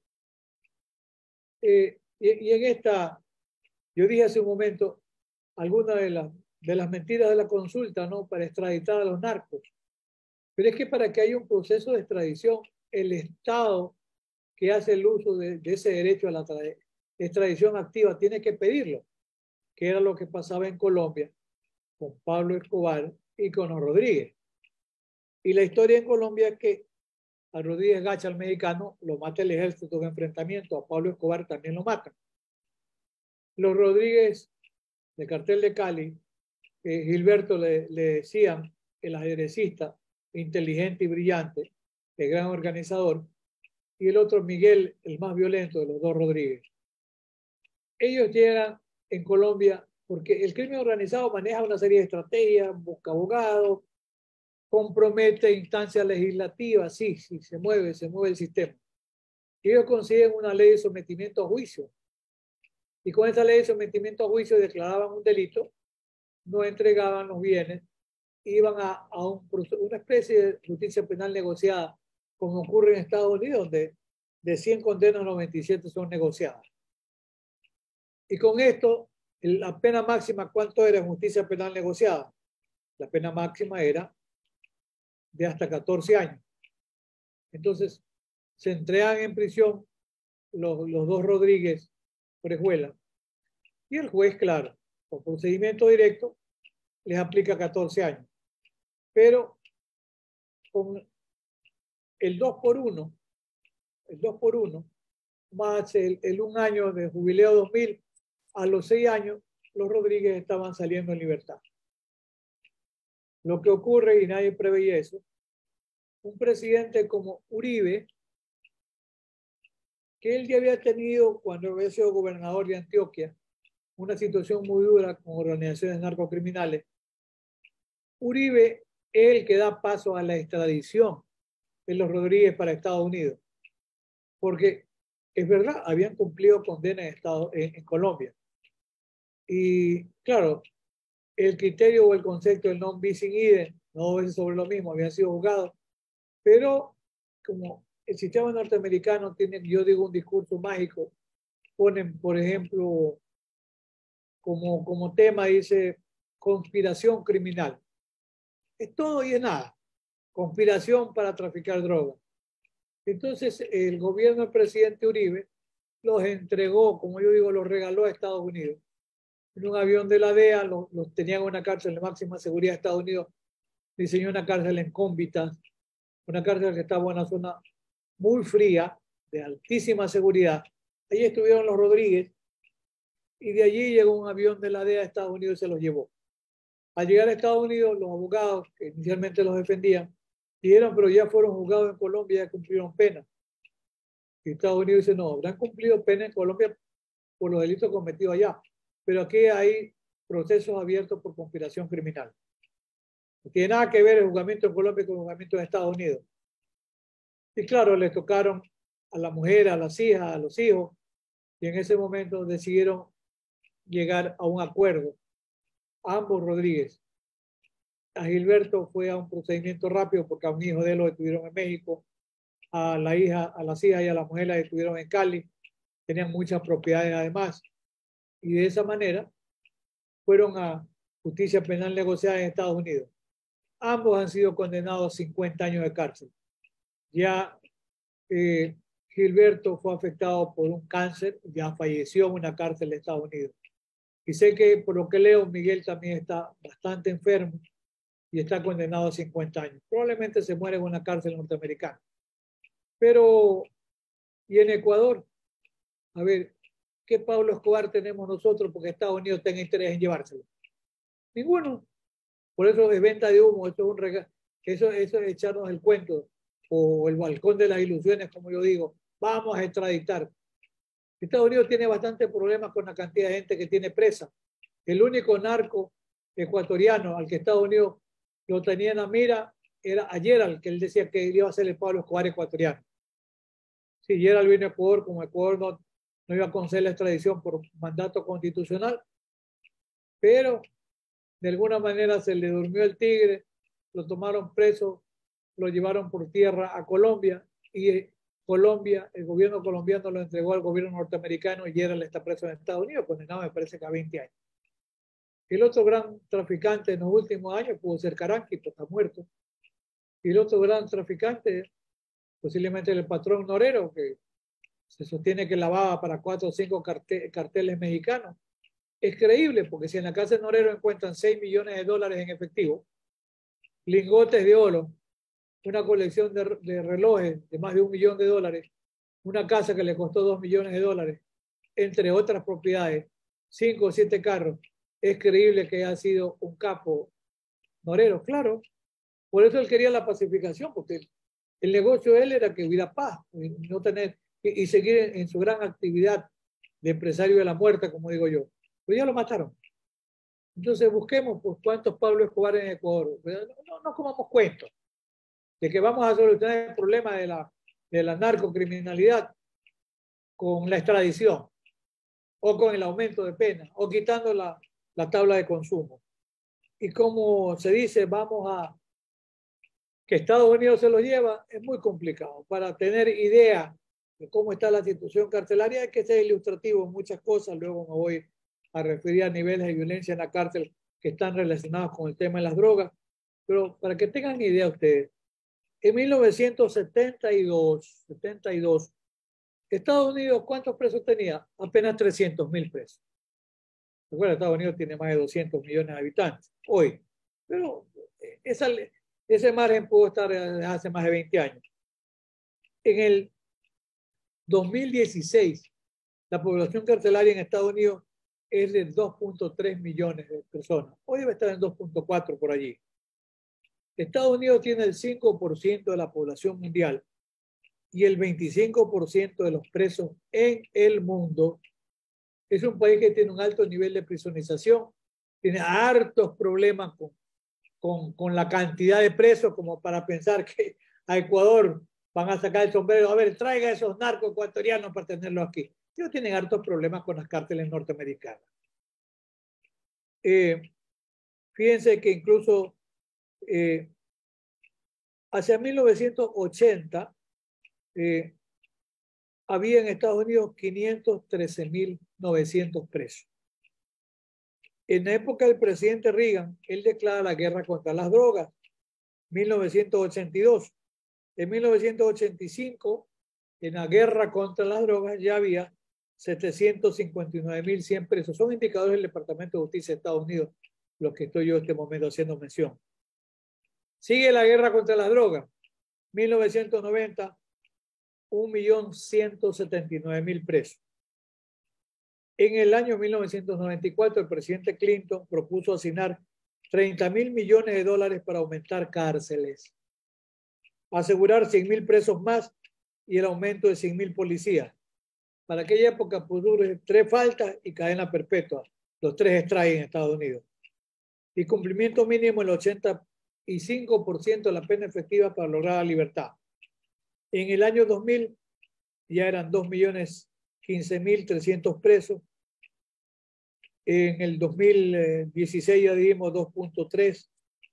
Speaker 6: Y en esta, yo dije hace un momento, algunas de las mentiras de la consulta, ¿no? Para extraditar a los narcos. Pero es que para que haya un proceso de extradición, el Estado que hace el uso de ese derecho a la extradición activa tiene que pedirlo, que era lo que pasaba en Colombia con Pablo Escobar y con los Rodríguez. Y la historia en Colombia es que a Rodríguez Gacha, al mexicano, lo mata el ejército de enfrentamiento, a Pablo Escobar también lo matan. Los Rodríguez, de Cartel de Cali, Gilberto le decían el ajedrecista, inteligente y brillante, el gran organizador, y el otro Miguel, el más violento de los dos Rodríguez. Ellos llegan en Colombia porque el crimen organizado maneja una serie de estrategias, busca abogados, compromete instancias legislativas, sí, se mueve el sistema. Y ellos consiguen una ley de sometimiento a juicio. Y con esa ley de sometimiento a juicio declaraban un delito, no entregaban los bienes, iban a una especie de justicia penal negociada, como ocurre en Estados Unidos, donde de 100 condenas 97 son negociadas. Y con esto, la pena máxima, ¿cuánto era en justicia penal negociada? La pena máxima era de hasta 14 años. Entonces, se entregan en prisión los dos Rodríguez Orejuela. Y el juez, claro, con procedimiento directo, les aplica 14 años. Pero con el 2 por 1, más el 1 año de jubileo 2000, a los 6 años, los Rodríguez estaban saliendo en libertad. Lo que ocurre, y nadie preveía eso, un presidente como Uribe, que él ya había tenido, cuando había sido gobernador de Antioquia, una situación muy dura con organizaciones narcocriminales. Uribe es el que da paso a la extradición de los Rodríguez para Estados Unidos. Porque es verdad, habían cumplido condena en Colombia. Y claro, el criterio o el concepto del non bis in idem, no es sobre lo mismo, habían sido juzgados, pero como el sistema norteamericano tiene, yo digo, un discurso mágico, ponen, por ejemplo, como tema, dice, conspiración criminal. Es todo y es nada. Conspiración para traficar drogas. Entonces, el gobierno del presidente Uribe los entregó, como yo digo, los regaló a Estados Unidos. En un avión de la DEA, los tenían en una cárcel de máxima seguridad de Estados Unidos. Diseñó una cárcel en Cómbitas, una cárcel que estaba en una zona muy fría, de altísima seguridad. Allí estuvieron los Rodríguez y de allí llegó un avión de la DEA a Estados Unidos y se los llevó. Al llegar a Estados Unidos, los abogados que inicialmente los defendían dijeron, pero ya fueron juzgados en Colombia, ya cumplieron pena. Y Estados Unidos dice, no, habrán cumplido pena en Colombia por los delitos cometidos allá, pero aquí hay procesos abiertos por conspiración criminal. No tiene nada que ver el juzgamiento en Colombia con el juzgamiento en Estados Unidos. Y claro, les tocaron a la mujer, a las hijas, a los hijos, y en ese momento decidieron llegar a un acuerdo. Ambos Rodríguez. A Gilberto fue a un procedimiento rápido porque a un hijo de él lo detuvieron en México, a las hijas y a la mujer la detuvieron en Cali, tenían muchas propiedades además, y de esa manera fueron a justicia penal negociada en Estados Unidos. Ambos han sido condenados a 50 años de cárcel. Ya Gilberto fue afectado por un cáncer, ya falleció en una cárcel de Estados Unidos. Y sé que por lo que leo, Miguel también está bastante enfermo y está condenado a 50 años. Probablemente se muere en una cárcel norteamericana. Pero, ¿y en Ecuador? A ver, ¿qué Pablo Escobar tenemos nosotros porque Estados Unidos tenga interés en llevárselo? Ninguno. Por eso es venta de humo, eso es un regalo. Eso es echarnos el cuento o el balcón de las ilusiones, como yo digo. Vamos a extraditar. Estados Unidos tiene bastantes problemas con la cantidad de gente que tiene presa. El único narco ecuatoriano al que Estados Unidos lo tenía en la mira era a Gerald, que él decía que iba a ser el Pablo Escobar ecuatoriano. Sí, Gerald vino a Ecuador, como Ecuador no iba a conceder la extradición por mandato constitucional, pero de alguna manera se le durmió el tigre, lo tomaron preso, lo llevaron por tierra a Colombia y Colombia, el gobierno colombiano lo entregó al gobierno norteamericano y Gerald está preso en Estados Unidos, condenado me parece que a 20 años. El otro gran traficante en los últimos años pudo ser Caranqui, pero está muerto. Y el otro gran traficante, posiblemente el patrón Norero, que se sostiene que lavaba para 4 o 5 carteles mexicanos. Es creíble, porque si en la casa de Norero encuentran 6 millones de dólares en efectivo, lingotes de oro, una colección de relojes de más de $1 millón, una casa que le costó $2 millones, entre otras propiedades, 5 o 7 carros, es creíble que haya sido un capo Norero, claro. Por eso él quería la pacificación, porque el negocio de él era que hubiera paz, no tener, y seguir en su gran actividad de empresario de la muerte, como digo yo. Pero ya lo mataron. Entonces busquemos pues, cuántos Pablo Escobar en Ecuador. No comamos cuentos de que vamos a solucionar el problema de la narcocriminalidad con la extradición o con el aumento de pena o quitando la tabla de consumo. Y como se dice, vamos a que Estados Unidos se lo lleva, es muy complicado. Para tener idea de cómo está la situación carcelaria hay que ser ilustrativo en muchas cosas. Luego me voy a referir a niveles de violencia en la cárcel que están relacionados con el tema de las drogas. Pero para que tengan idea ustedes, en 1972, Estados Unidos, ¿cuántos presos tenía? Apenas 300.000 presos. Recuerda, Estados Unidos tiene más de 200 millones de habitantes hoy. Pero ese margen pudo estar desde hace más de 20 años. En el 2016, la población carcelaria en Estados Unidos es de 2.3 millones de personas. Hoy debe estar en 2.4 por allí. Estados Unidos tiene el 5% de la población mundial y el 25% de los presos en el mundo. Es un país que tiene un alto nivel de prisonización, tiene hartos problemas con la cantidad de presos como para pensar que a Ecuador van a sacar el sombrero. A ver, traiga esos narcos ecuatorianos para tenerlos aquí. Ellos tienen hartos problemas con las cárceles norteamericanas. Fíjense que incluso hacia 1980 había en Estados Unidos 513.900 presos. En la época del presidente Reagan, él declara la guerra contra las drogas, 1982. En 1985, en la guerra contra las drogas, ya había 759.100 presos. Son indicadores del Departamento de Justicia de Estados Unidos, los que estoy yo en este momento haciendo mención. Sigue la guerra contra las drogas. 1990, 1.179.000 presos. En el año 1994, el presidente Clinton propuso asignar $30.000 millones para aumentar cárceles, asegurar 100.000 presos más y el aumento de 100.000 policías. Para aquella época, pues, 3 faltas y cadena perpetua. Los 3 extraen en Estados Unidos. Y cumplimiento mínimo el 85% de la pena efectiva para lograr la libertad. En el año 2000 ya eran 2.015.300 presos. En el 2016 ya dijimos 2.3.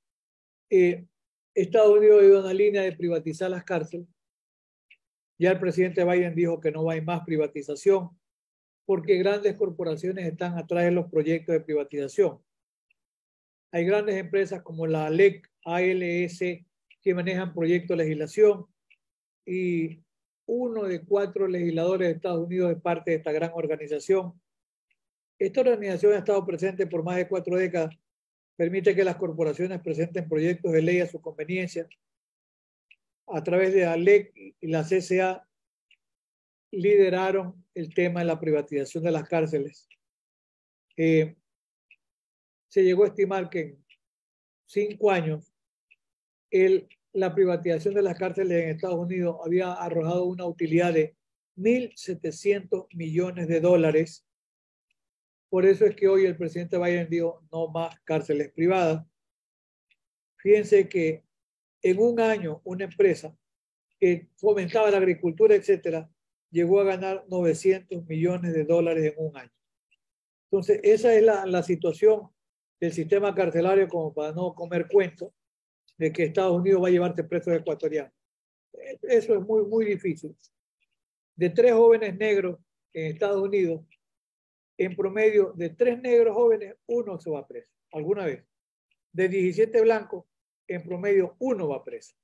Speaker 6: Estados Unidos ha ido a una línea de privatizar las cárceles. Ya el presidente Biden dijo que no va a haber más privatización porque grandes corporaciones están atrás de los proyectos de privatización. Hay grandes empresas como la ALEC, ALS, que manejan proyectos de legislación y 1 de 4 legisladores de Estados Unidos es parte de esta gran organización. Esta organización ha estado presente por más de 4 décadas. Permite que las corporaciones presenten proyectos de ley a su conveniencia. A través de la ALEC y la CCA lideraron el tema de la privatización de las cárceles. Se llegó a estimar que en 5 años la privatización de las cárceles en Estados Unidos había arrojado una utilidad de $1.700 millones. Por eso es que hoy el presidente Biden dijo no más cárceles privadas. Fíjense que en un año una empresa que fomentaba la agricultura, etcétera, llegó a ganar $900 millones en un año. Entonces, esa es la situación del sistema carcelario, como para no comer cuento de que Estados Unidos va a llevarte presos ecuatorianos. Eso es muy, muy difícil. De 3 jóvenes negros en Estados Unidos, en promedio de 3 negros jóvenes, 1 se va preso, alguna vez. De 17 blancos, en promedio 1 va preso.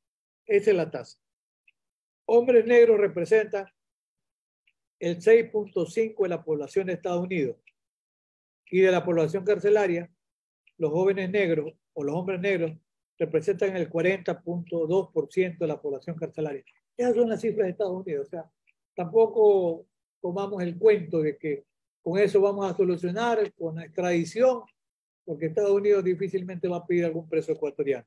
Speaker 6: Esa es la tasa. Hombres negros representan el 6.5% de la población de Estados Unidos. Y de la población carcelaria, los jóvenes negros o los hombres negros representan el 40.2% de la población carcelaria. Esas son las cifras de Estados Unidos. O sea, tampoco tomamos el cuento de que con eso vamos a solucionar con la extradición, porque Estados Unidos difícilmente va a pedir algún preso ecuatoriano.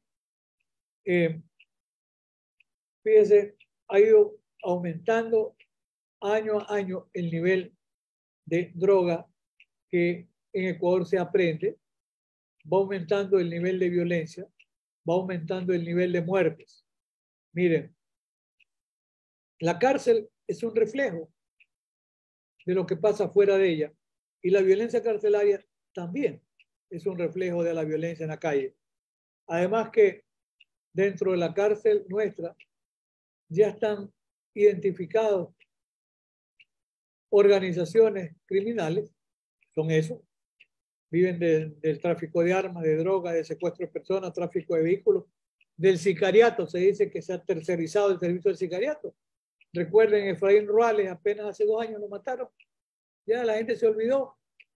Speaker 6: Fíjense, ha ido aumentando año a año el nivel de droga que en Ecuador se aprende, va aumentando el nivel de violencia, va aumentando el nivel de muertes. Miren, la cárcel es un reflejo de lo que pasa fuera de ella y la violencia carcelaria también es un reflejo de la violencia en la calle. Además que dentro de la cárcel nuestra ya están identificados organizaciones criminales, son eso, viven del tráfico de armas, de drogas, de secuestro de personas, tráfico de vehículos, del sicariato. Se dice que se ha tercerizado el servicio del sicariato. Recuerden, Efraín Ruales apenas hace 2 años lo mataron. Ya la gente se olvidó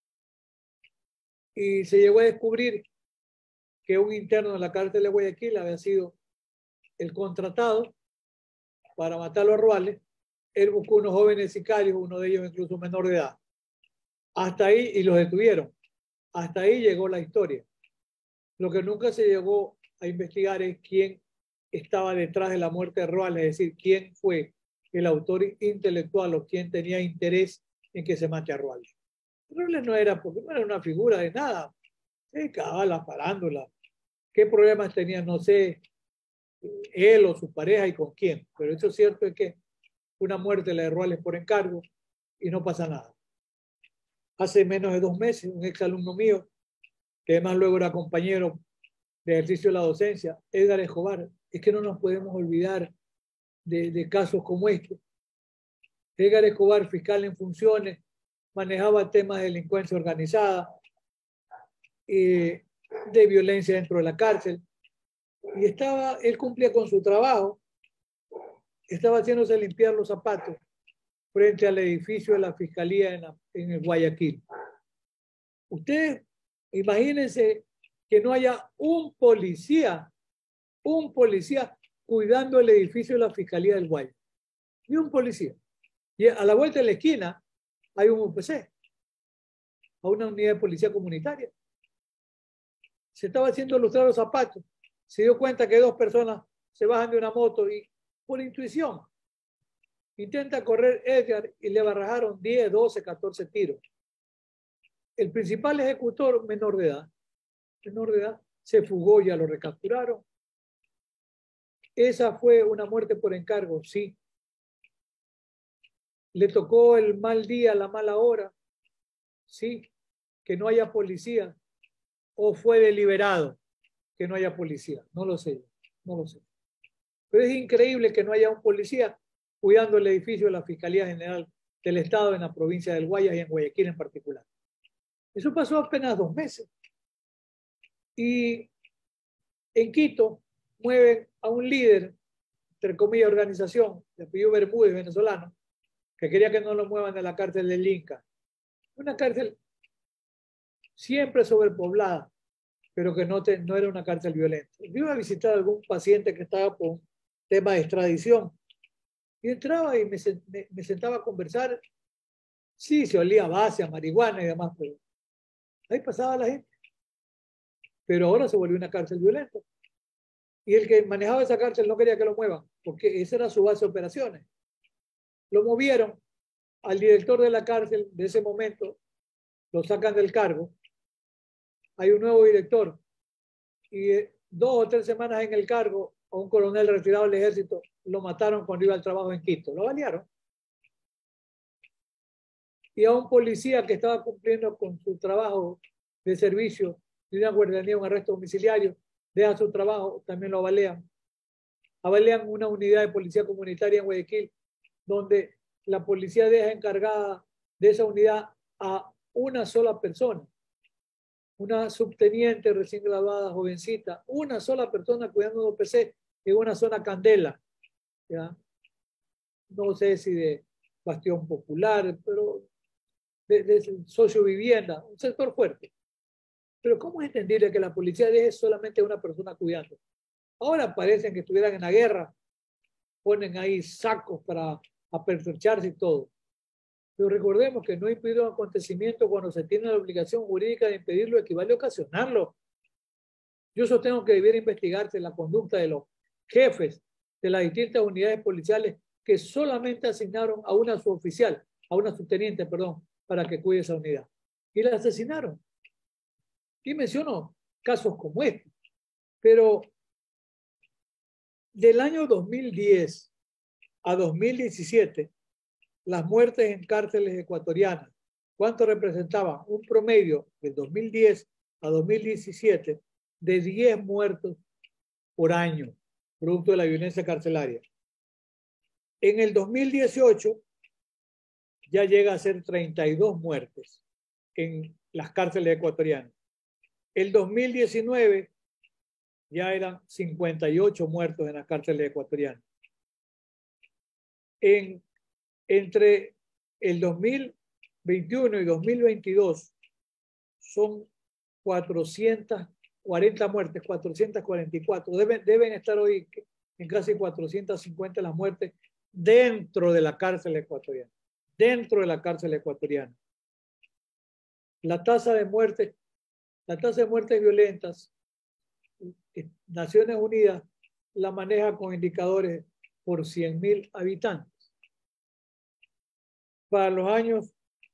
Speaker 6: y se llegó a descubrir que un interno de la cárcel de Guayaquil había sido el contratado para matarlo a Ruales. Él buscó unos jóvenes sicarios, uno de ellos incluso menor de edad. Hasta ahí, y los detuvieron. Hasta ahí llegó la historia. Lo que nunca se llegó a investigar es quién estaba detrás de la muerte de Ruales, es decir, quién fue el autor intelectual o quién tenía interés en que se mate a Ruales. Ruales no era, porque no era una figura de nada. Se dedicaba a la farándula. ¿Qué problemas tenía? No sé, él o su pareja y con quién. Pero eso es cierto, es que una muerte la de Ruales por encargo y no pasa nada. Hace menos de 2 meses, un ex alumno mío, que además luego era compañero de ejercicio de la docencia, Edgar Escobar, es que no nos podemos olvidar de casos como este. Edgar Escobar, fiscal en funciones, manejaba temas de delincuencia organizada, de violencia dentro de la cárcel, y él cumplía con su trabajo, estaba haciéndose limpiar los zapatos frente al edificio de la Fiscalía en el Guayaquil. Ustedes imagínense que no haya un policía cuidando el edificio de la Fiscalía del Guaya. Ni un policía. Y a la vuelta de la esquina hay un UPC, a una unidad de policía comunitaria. Se estaba haciendo lustrar los zapatos. Se dio cuenta que 2 personas se bajan de una moto y por intuición intenta correr Edgar y le barrajaron 10, 12, 14 tiros. El principal ejecutor, menor de edad, se fugó, ya lo recapturaron. Esa fue una muerte por encargo, sí. Le tocó el mal día, la mala hora, sí. Que no haya policía, o fue deliberado que no haya policía, no lo sé. Pero es increíble que no haya un policía cuidando el edificio de la Fiscalía General del Estado en la provincia del Guayas y en Guayaquil en particular. Eso pasó apenas 2 meses. Y en Quito mueven a un líder, entre comillas, organización, de apellido Bermúdez, venezolano, que quería que no lo muevan de la cárcel del Inca. Una cárcel siempre sobrepoblada, pero que no era una cárcel violenta. Yo iba a visitar a algún paciente que estaba con tema de extradición y entraba y me sentaba a conversar. Sí, se olía a base, a marihuana y demás, pero ahí pasaba la gente. Pero ahora se volvió una cárcel violenta. Y el que manejaba esa cárcel no quería que lo muevan, porque esa era su base de operaciones. Lo movieron al director de la cárcel de ese momento, lo sacan del cargo. Hay un nuevo director y 2 o 3 semanas en el cargo, a un coronel retirado del ejército lo mataron cuando iba al trabajo en Quito, lo balearon. Y a un policía que estaba cumpliendo con su trabajo de servicio de una guardería, un arresto domiciliario, deja su trabajo, también lo balean. Balean una unidad de policía comunitaria en Guayaquil, donde la policía deja encargada de esa unidad a una sola persona, una subteniente recién graduada, jovencita, una sola persona cuidando de OPC en una zona candela, ¿ya? No sé si de Bastión Popular, pero de sociovivienda, un sector fuerte. Pero ¿cómo es entendible que la policía deje solamente a una persona cuidando? Ahora parecen que estuvieran en la guerra, ponen ahí sacos para apertrecharse y todo. Pero recordemos que no impedir un acontecimiento cuando se tiene la obligación jurídica de impedirlo equivale a ocasionarlo. Yo sostengo que debiera investigarse la conducta de los jefes de las distintas unidades policiales que solamente asignaron a una suboficial, a una subteniente, perdón, para que cuide esa unidad. Y la asesinaron. Y menciono casos como este. Pero del año 2010 a 2017, las muertes en cárceles ecuatorianas, ¿cuánto representaban? Un promedio del 2010 a 2017 de 10 muertos por año, producto de la violencia carcelaria. En el 2018 ya llega a ser 32 muertes en las cárceles ecuatorianas. El 2019 ya eran 58 muertos en las cárceles ecuatorianas. Entre el 2021 y 2022 son 440 muertes, 444. Deben estar hoy en casi 450 las muertes dentro de la cárcel ecuatoriana. Dentro de la cárcel ecuatoriana. La tasa de muertes violentas, Naciones Unidas la maneja con indicadores por 100.000 habitantes. Para los años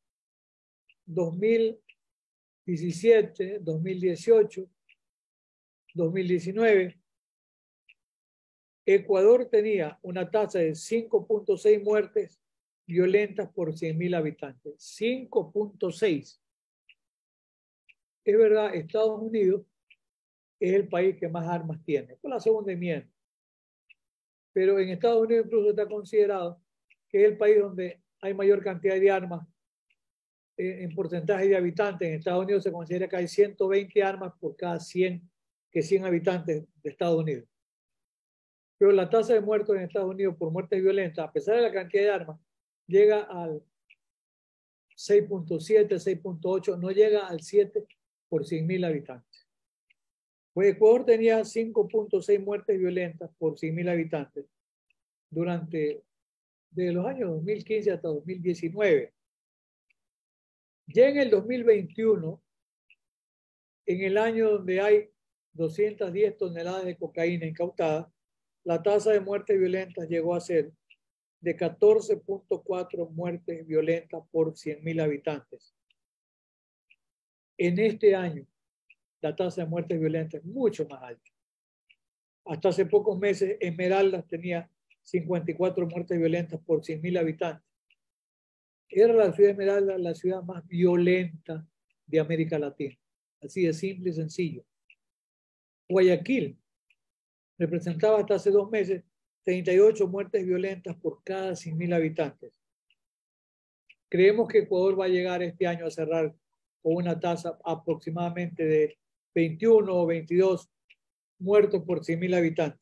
Speaker 6: 2017, 2018, 2019, Ecuador tenía una tasa de 5.6 muertes violentas por 100.000 habitantes. 5.6. Es verdad, Estados Unidos es el país que más armas tiene, por la segunda enmienda. Pero en Estados Unidos incluso está considerado que es el país donde hay mayor cantidad de armas en porcentaje de habitantes. En Estados Unidos se considera que hay 120 armas por cada 100 habitantes de Estados Unidos. Pero la tasa de muertos en Estados Unidos por muertes violentas, a pesar de la cantidad de armas, llega al 6.7, 6.8, no llega al 7 por 100.000 habitantes. Pues Ecuador tenía 5.6 muertes violentas por 100.000 habitantes desde los años 2015 hasta 2019. Ya en el 2021, en el año donde hay 210 toneladas de cocaína incautada, la tasa de muertes violentas llegó a ser de 14.4 muertes violentas por 100.000 habitantes. En este año, la tasa de muertes violentas es mucho más alta. Hasta hace pocos meses, Esmeraldas tenía 54 muertes violentas por 100.000 habitantes. Era la ciudad de Esmeraldas la ciudad más violenta de América Latina. Así de simple y sencillo. Guayaquil representaba hasta hace 2 meses 38 muertes violentas por cada 100.000 habitantes. Creemos que Ecuador va a llegar este año a cerrar con una tasa aproximadamente de 21 o 22 muertos por 100.000 habitantes.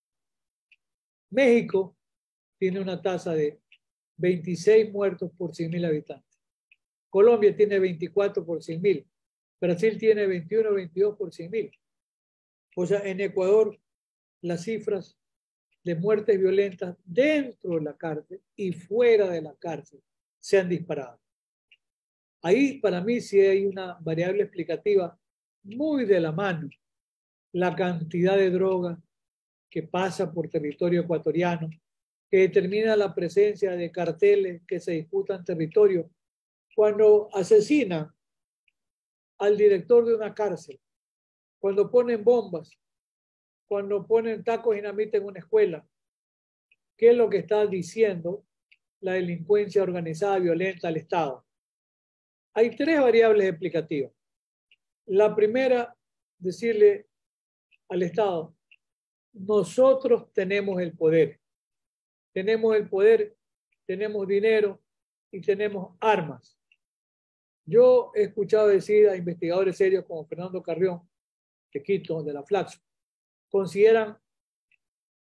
Speaker 6: México tiene una tasa de 26 muertos por 100.000 habitantes. Colombia tiene 24 por 100.000. Brasil tiene 21 o 22 por 100.000. O sea, en Ecuador las cifras de muertes violentas dentro de la cárcel y fuera de la cárcel se han disparado. Ahí para mí sí hay una variable explicativa muy de la mano. La cantidad de droga que pasa por territorio ecuatoriano, que determina la presencia de carteles que se disputan territorio. Cuando asesinan al director de una cárcel, cuando ponen bombas, cuando ponen tacos y dinamita en una escuela, ¿qué es lo que está diciendo la delincuencia organizada violenta al Estado? Hay 3 variables explicativas. La primera, decirle al Estado, nosotros tenemos el poder. Tenemos el poder, tenemos dinero y tenemos armas. Yo he escuchado decir a investigadores serios como Fernando Carrión, de Quito, de la Flaxo, consideran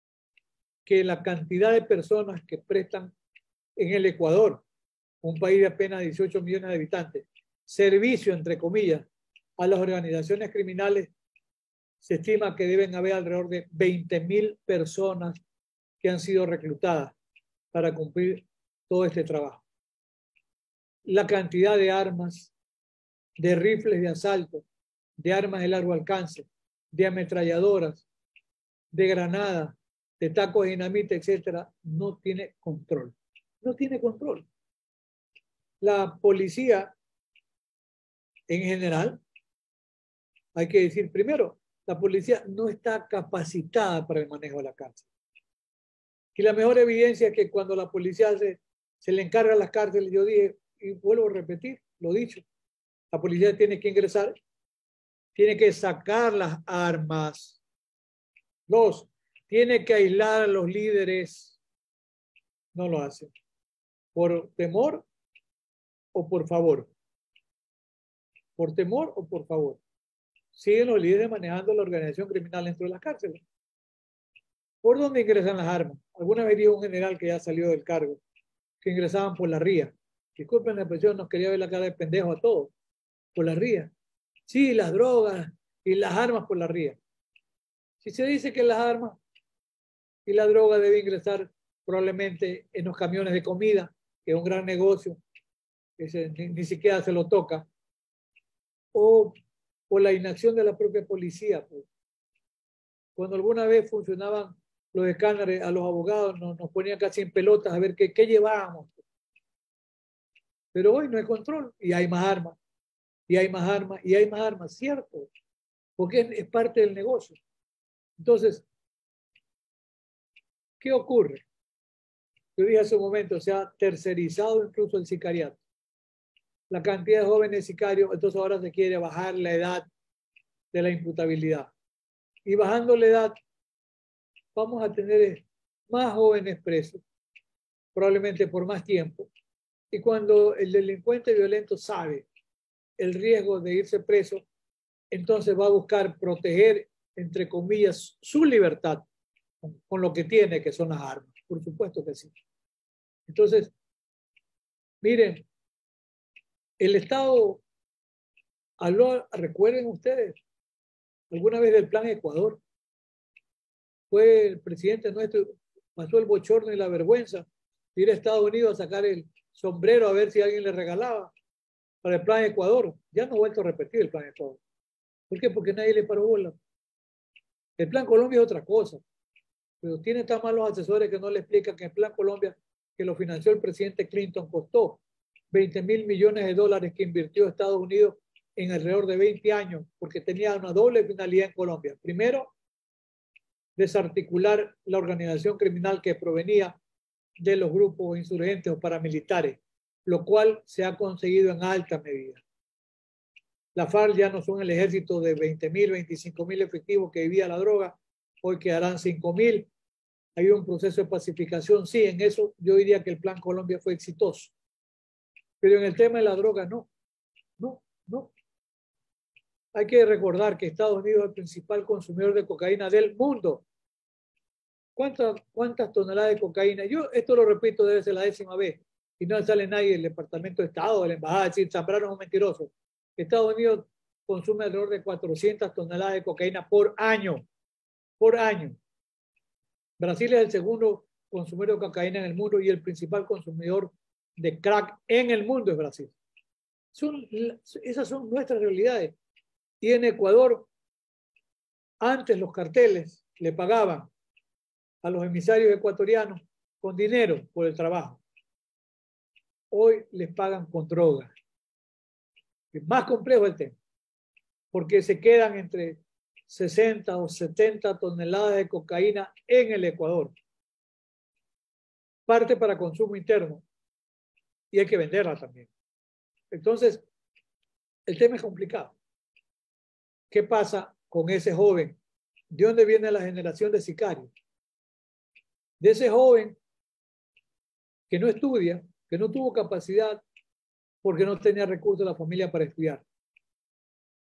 Speaker 6: que la cantidad de personas que prestan en el Ecuador, un país de apenas 18 millones de habitantes, servicio, entre comillas, a las organizaciones criminales, se estima que deben haber alrededor de 20.000 personas que han sido reclutadas para cumplir todo este trabajo. La cantidad de armas, de rifles de asalto, de armas de largo alcance, de ametralladoras, de granadas, de tacos de dinamita, etcétera, no tiene control. No tiene control. La policía, en general, hay que decir primero, la policía no está capacitada para el manejo de la cárcel. Y la mejor evidencia es que cuando la policía se le encarga a las cárceles, yo dije, y vuelvo a repetir, lo dicho, la policía tiene que ingresar, tiene que sacar las armas. 2, tiene que aislar a los líderes. No lo hace. ¿Por temor o por favor? ¿Por temor o por favor? Siguen los líderes manejando la organización criminal dentro de las cárceles. ¿Por dónde ingresan las armas? Alguna vez dijo un general que ya salió del cargo que ingresaban por la ría. Disculpen la expresión, nos quería ver la cara de pendejo a todos. Por la ría. Sí, las drogas y las armas por la ría. Si se dice que las armas y la droga deben ingresar probablemente en los camiones de comida, que es un gran negocio, que ni siquiera se lo toca, o por la inacción de la propia policía. Pues. Cuando alguna vez funcionaban los escáneres, a los abogados nos ponían casi en pelotas a ver qué llevábamos. Pero hoy no hay control y hay más armas, y hay más armas, y hay más armas, ¿cierto? Porque es parte del negocio. Entonces, ¿qué ocurre? Yo dije hace un momento, se ha tercerizado incluso el sicariato. La cantidad de jóvenes sicarios, entonces ahora se quiere bajar la edad de la imputabilidad. Y bajando la edad, vamos a tener más jóvenes presos, probablemente por más tiempo. Y cuando el delincuente violento sabe el riesgo de irse preso, entonces va a buscar proteger, entre comillas, su libertad con lo que tiene, que son las armas. Por supuesto que sí. Entonces, miren, el Estado habló, recuerden ustedes, alguna vez del Plan Ecuador. Fue el presidente nuestro, pasó el bochorno y la vergüenza de ir a Estados Unidos a sacar el sombrero a ver si alguien le regalaba para el Plan Ecuador. Ya no he vuelto a repetir el Plan Ecuador. ¿Por qué? Porque nadie le paró bola. El Plan Colombia es otra cosa, pero tiene tan malos asesores que no le explican que el Plan Colombia, que lo financió el presidente Clinton, costó 20.000 millones de dólares que invirtió Estados Unidos en alrededor de 20 años, porque tenía una doble finalidad en Colombia. Primero, desarticular la organización criminal que provenía de los grupos insurgentes o paramilitares, lo cual se ha conseguido en alta medida. La FARC ya no son el ejército de 20.000, 25.000 efectivos que vivía la droga, hoy quedarán 5.000. Hay un proceso de pacificación, sí, en eso yo diría que el Plan Colombia fue exitoso. Pero en el tema de la droga, no. Hay que recordar que Estados Unidos es el principal consumidor de cocaína del mundo. ¿Cuántas toneladas de cocaína? Yo esto lo repito desde la 10ª vez y no sale nadie del Departamento de Estado, de la Embajada, a decir, Zambrano es un mentiroso. Estados Unidos consume alrededor de 400 toneladas de cocaína por año. Por año. Brasil es el segundo consumidor de cocaína en el mundo y el principal consumidor de crack en el mundo es Brasil. Esas son nuestras realidades. Y en Ecuador, antes los carteles le pagaban a los emisarios ecuatorianos con dinero por el trabajo. Hoy les pagan con drogas. Es más complejo el tema, porque se quedan entre 60 o 70 toneladas de cocaína en el Ecuador. Parte para consumo interno y hay que venderla también. Entonces, el tema es complicado. ¿Qué pasa con ese joven? ¿De dónde viene la generación de sicarios? De ese joven que no estudia, que no tuvo capacidad porque no tenía recursos de la familia para estudiar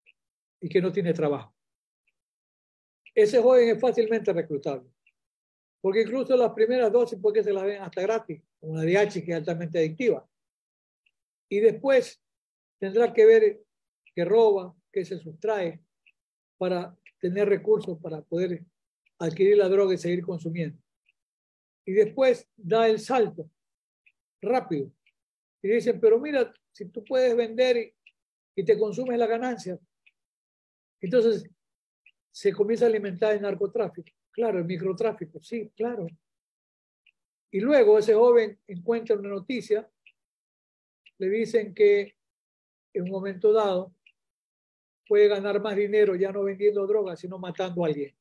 Speaker 6: y que no tiene trabajo. Ese joven es fácilmente reclutable. Porque incluso las primeras dosis puede que se las den hasta gratis, como la DH, que es altamente adictiva. Y después tendrá que ver qué roba, qué se sustrae, para tener recursos para poder adquirir la droga y seguir consumiendo. Y después da el salto rápido. Y dicen, pero mira, si tú puedes vender y te consumes la ganancia, entonces se comienza a alimentar el narcotráfico. Claro, el microtráfico, sí, claro. Y luego ese joven encuentra una noticia, le dicen que en un momento dado puede ganar más dinero ya no vendiendo drogas, sino matando a alguien.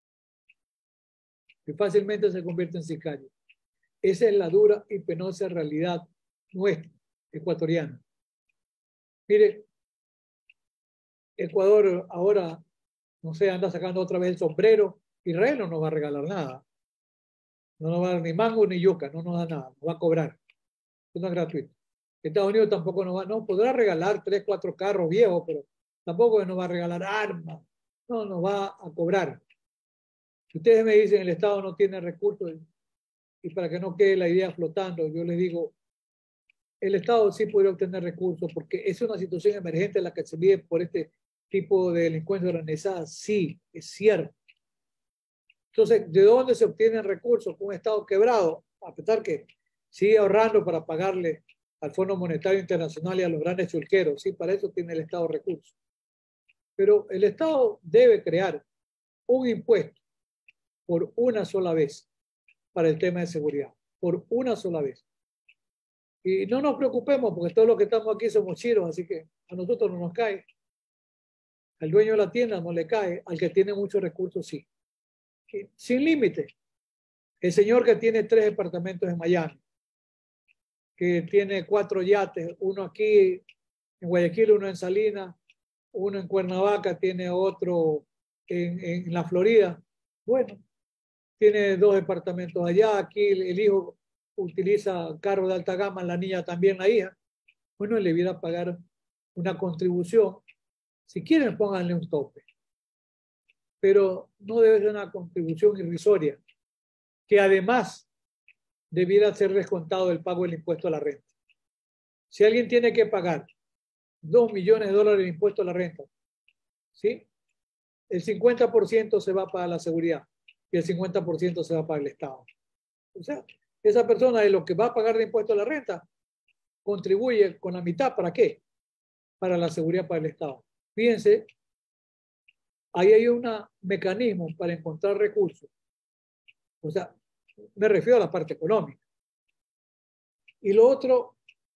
Speaker 6: Y fácilmente se convierte en sicario. Esa es la dura y penosa realidad nuestra, ecuatoriana. Mire, Ecuador ahora, no sé, anda sacando otra vez el sombrero. Israel no nos va a regalar nada. No nos va a dar ni mango ni yuca, no nos da nada, nos va a cobrar. Eso no es gratuito. Estados Unidos tampoco nos va, no, podrá regalar 3, 4 carros viejos, pero tampoco nos va a regalar armas. No, nos va a cobrar. Si ustedes me dicen el Estado no tiene recursos, y para que no quede la idea flotando, yo les digo, el Estado sí podría obtener recursos porque es una situación emergente en la que se vive por este tipo de delincuencia organizada. Sí, es cierto. Entonces, ¿de dónde se obtienen recursos con un Estado quebrado? A pesar que sigue ahorrando para pagarle al Fondo Monetario Internacional y a los grandes chulqueros. Sí, para eso tiene el Estado recursos. Pero el Estado debe crear un impuesto por una sola vez para el tema de seguridad. Por una sola vez. Y no nos preocupemos porque todos los que estamos aquí somos chiros, así que a nosotros no nos cae. Al dueño de la tienda no le cae, al que tiene muchos recursos sí. Sin límite. El señor que tiene 3 departamentos en Miami, que tiene 4 yates, uno aquí en Guayaquil, uno en Salinas, uno en Cuernavaca, tiene otro en la Florida. Bueno, tiene 2 departamentos allá, aquí el hijo utiliza carro de alta gama, la niña también, la hija. Bueno, le viene a pagar una contribución. Si quieren, pónganle un tope. Pero no debe ser una contribución irrisoria, que además debiera ser descontado del pago del impuesto a la renta. Si alguien tiene que pagar $2 millones de impuesto a la renta, ¿sí? El 50% se va para la seguridad y el 50% se va para el Estado. O sea, esa persona de lo que va a pagar de impuesto a la renta contribuye con la mitad. ¿Para qué? Para la seguridad para el Estado. Fíjense, ahí hay un mecanismo para encontrar recursos. O sea, me refiero a la parte económica. Y lo otro,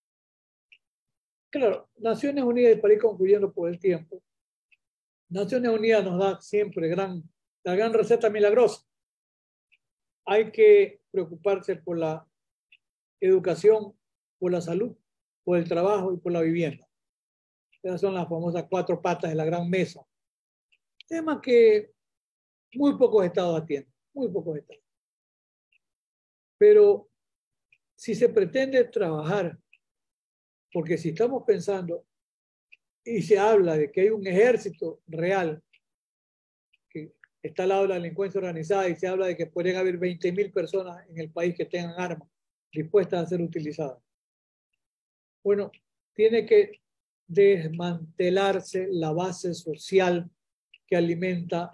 Speaker 6: claro, Naciones Unidas, para ir concluyendo por el tiempo, Naciones Unidas nos da siempre la gran receta milagrosa. Hay que preocuparse por la educación, por la salud, por el trabajo y por la vivienda. Esas son las famosas 4 patas de la gran mesa. Tema que muy pocos estados atienden, muy pocos estados. Pero si se pretende trabajar, porque si estamos pensando y se habla de que hay un ejército real que está al lado de la delincuencia organizada y se habla de que pueden haber 20.000 personas en el país que tengan armas dispuestas a ser utilizadas. Bueno, tiene que desmantelarse la base social que alimenta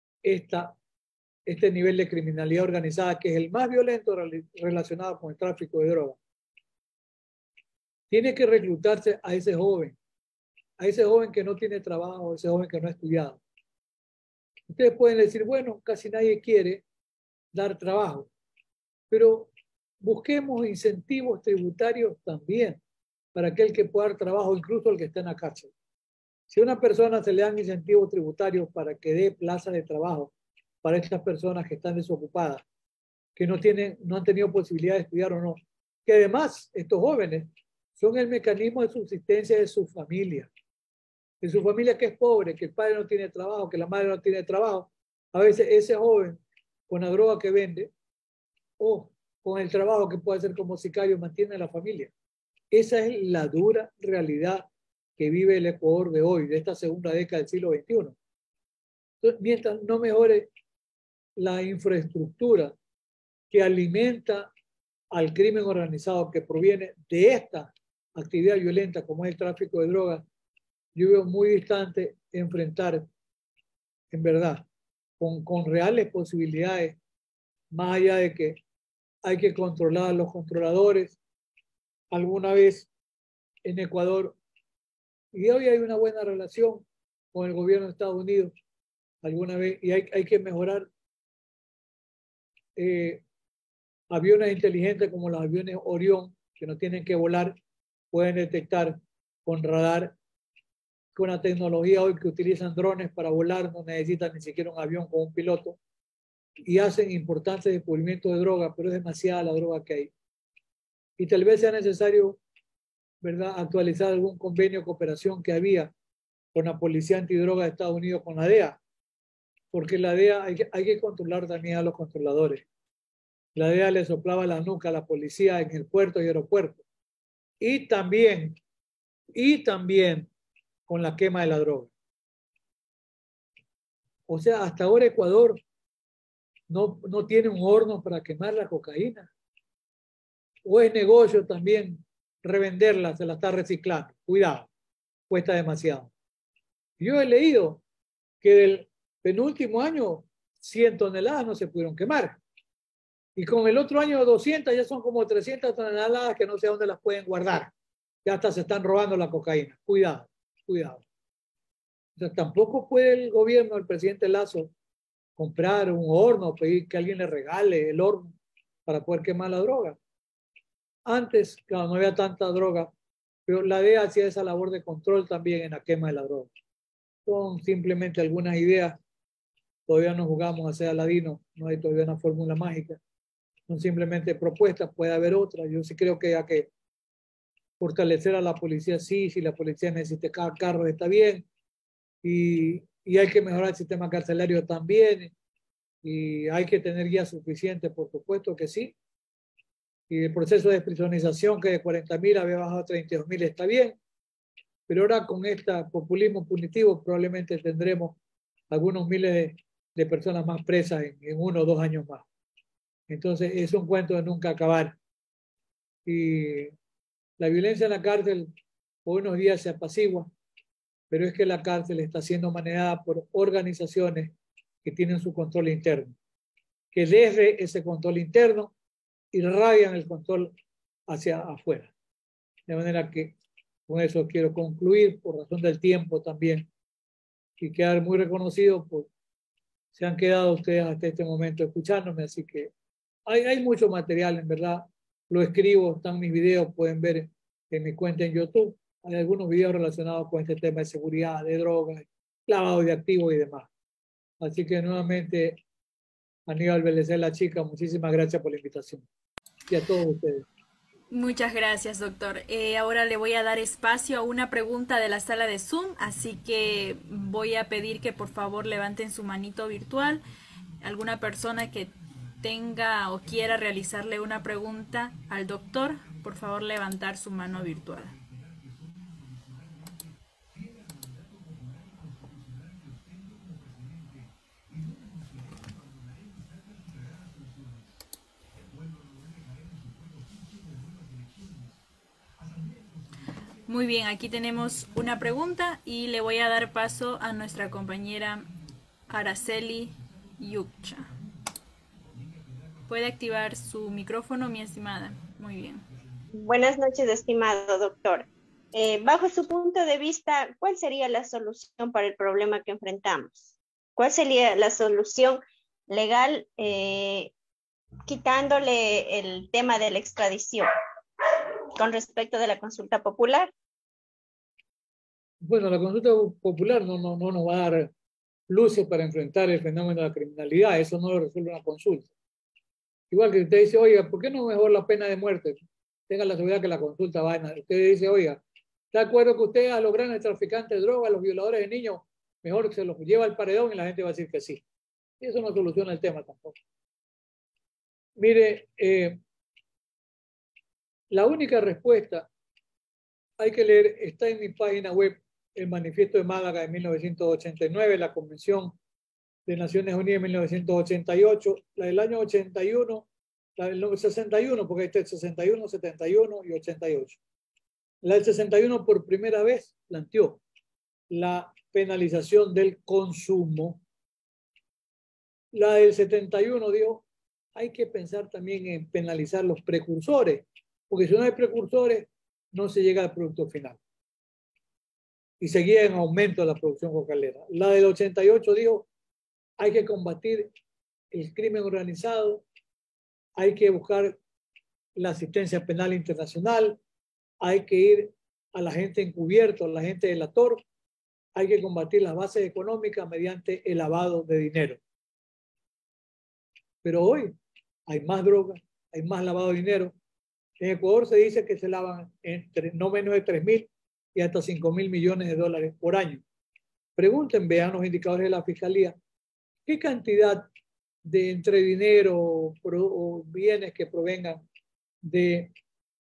Speaker 6: este nivel de criminalidad organizada, que es el más violento relacionado con el tráfico de drogas. Tiene que reclutarse a ese joven que no tiene trabajo, a ese joven que no ha estudiado. Ustedes pueden decir, bueno, casi nadie quiere dar trabajo, pero busquemos incentivos tributarios también para aquel que pueda dar trabajo, incluso el que está en la cárcel. Si a una persona se le dan incentivos tributarios para que dé plazas de trabajo para estas personas que están desocupadas, que no han tenido posibilidad de estudiar o no, que además estos jóvenes son el mecanismo de subsistencia de su familia que es pobre, que el padre no tiene trabajo, que la madre no tiene trabajo. A veces ese joven, con la droga que vende, o con el trabajo que puede hacer como sicario, mantiene a la familia. Esa es la dura realidad que vive el Ecuador de hoy, de esta segunda década del siglo XXI. Entonces, mientras no mejore la infraestructura que alimenta al crimen organizado que proviene de esta actividad violenta como es el tráfico de drogas, yo veo muy distante enfrentar, en verdad, con reales posibilidades, más allá de que hay que controlar a los controladores. Alguna vez en Ecuador, y hoy hay una buena relación con el gobierno de Estados Unidos, alguna vez, y hay que mejorar aviones inteligentes como los aviones Orión, que no tienen que volar, pueden detectar con radar, con la tecnología hoy que utilizan drones para volar, no necesitan ni siquiera un avión con un piloto, y hacen importantes descubrimientos de droga, pero es demasiada la droga que hay. Y tal vez sea necesario, ¿verdad?, actualizar algún convenio de cooperación que había con la Policía Antidroga de Estados Unidos, con la DEA, porque la DEA hay que controlar también a los controladores. La DEA le soplaba la nuca a la policía en el puerto y aeropuerto. Y también con la quema de la droga. O sea, hasta ahora Ecuador no tiene un horno para quemar la cocaína. O es negocio también revenderla, se la está reciclando. Cuidado, cuesta demasiado. Yo he leído que del penúltimo año 100 toneladas no se pudieron quemar. Y con el otro año 200 ya son como 300 toneladas que no sé dónde las pueden guardar. Ya hasta se están robando la cocaína. Cuidado, cuidado. O sea, tampoco puede el gobierno, el presidente Lazo, comprar un horno, pedir que alguien le regale el horno para poder quemar la droga. Antes, claro, no había tanta droga, pero la DEA hacía esa labor de control también en la quema de la droga. Son simplemente algunas ideas. Todavía no jugamos a ser Aladino, no hay todavía una fórmula mágica. Son simplemente propuestas, puede haber otras. Yo sí creo que hay que fortalecer a la policía, sí, si la policía necesita carros está bien, y hay que mejorar el sistema carcelario también, y hay que tener guías suficientes, por supuesto que sí. Y el proceso de desprisionización, que de 40.000 había bajado a 32.000, está bien, pero ahora con este populismo punitivo probablemente tendremos algunos miles de personas más presas en 1 o 2 años más. Entonces es un cuento de nunca acabar. Y la violencia en la cárcel por unos días se apacigua, pero es que la cárcel está siendo manejada por organizaciones que tienen su control interno, que desde ese control interno irradian el control hacia afuera. De manera que con eso quiero concluir, por razón del tiempo también, y quedar muy reconocido, pues se han quedado ustedes hasta este momento escuchándome, así que hay mucho material, en verdad. Lo escribo, están mis videos, pueden ver en mi cuenta en YouTube. Hay algunos videos relacionados con este tema de seguridad, de drogas, lavado de activos y demás. Así que nuevamente, Aníbal Belecer, la chica, muchísimas gracias por la invitación. Y a todos ustedes.
Speaker 5: Muchas gracias, doctor. Ahora le voy a dar espacio a una pregunta de la sala de Zoom, así que voy a pedir que por favor levanten su manito virtual. Alguna persona que tenga o quiera realizarle una pregunta al doctor, por favor levantar su mano virtual. Muy bien, aquí tenemos una pregunta y le voy a dar paso a nuestra compañera Araceli Yucha. Puede activar su micrófono, mi estimada. Muy bien.
Speaker 7: Buenas noches, estimado doctor. Bajo su punto de vista, ¿cuál sería la solución para el problema que enfrentamos? ¿Cuál sería la solución legal quitándole el tema de la extradición con respecto de la consulta popular?
Speaker 6: Bueno, la consulta popular no nos va a dar luces para enfrentar el fenómeno de la criminalidad. Eso no lo resuelve una consulta. Igual que usted dice, oiga, ¿por qué no mejor la pena de muerte? Tenga la seguridad que la consulta va a... Usted dice, oiga, ¿está de acuerdo que usted a los grandes traficantes de drogas, a los violadores de niños, mejor que se los lleva al paredón? Y la gente va a decir que sí. Y eso no soluciona el tema tampoco. Mire, la única respuesta, hay que leer, está en mi página web, el Manifiesto de Málaga de 1989, la Convención de Naciones Unidas de 1988, la del año 81 La del 61, porque hay 61, 71 y 88. La del 61 por primera vez planteó la penalización del consumo. La del 71 dijo, hay que pensar también en penalizar los precursores, porque si no hay precursores, no se llega al producto final. Y seguía en aumento la producción cocalera. La del 88 dijo, hay que combatir el crimen organizado, hay que buscar la asistencia penal internacional, hay que ir a la gente encubierta, a la gente delator, hay que combatir las bases económicas mediante el lavado de dinero. Pero hoy hay más drogas, hay más lavado de dinero. En Ecuador se dice que se lavan entre no menos de 3.000 y hasta 5.000 millones de dólares por año. Pregunten, vean los indicadores de la Fiscalía, ¿qué cantidad de entre dinero o bienes que provengan de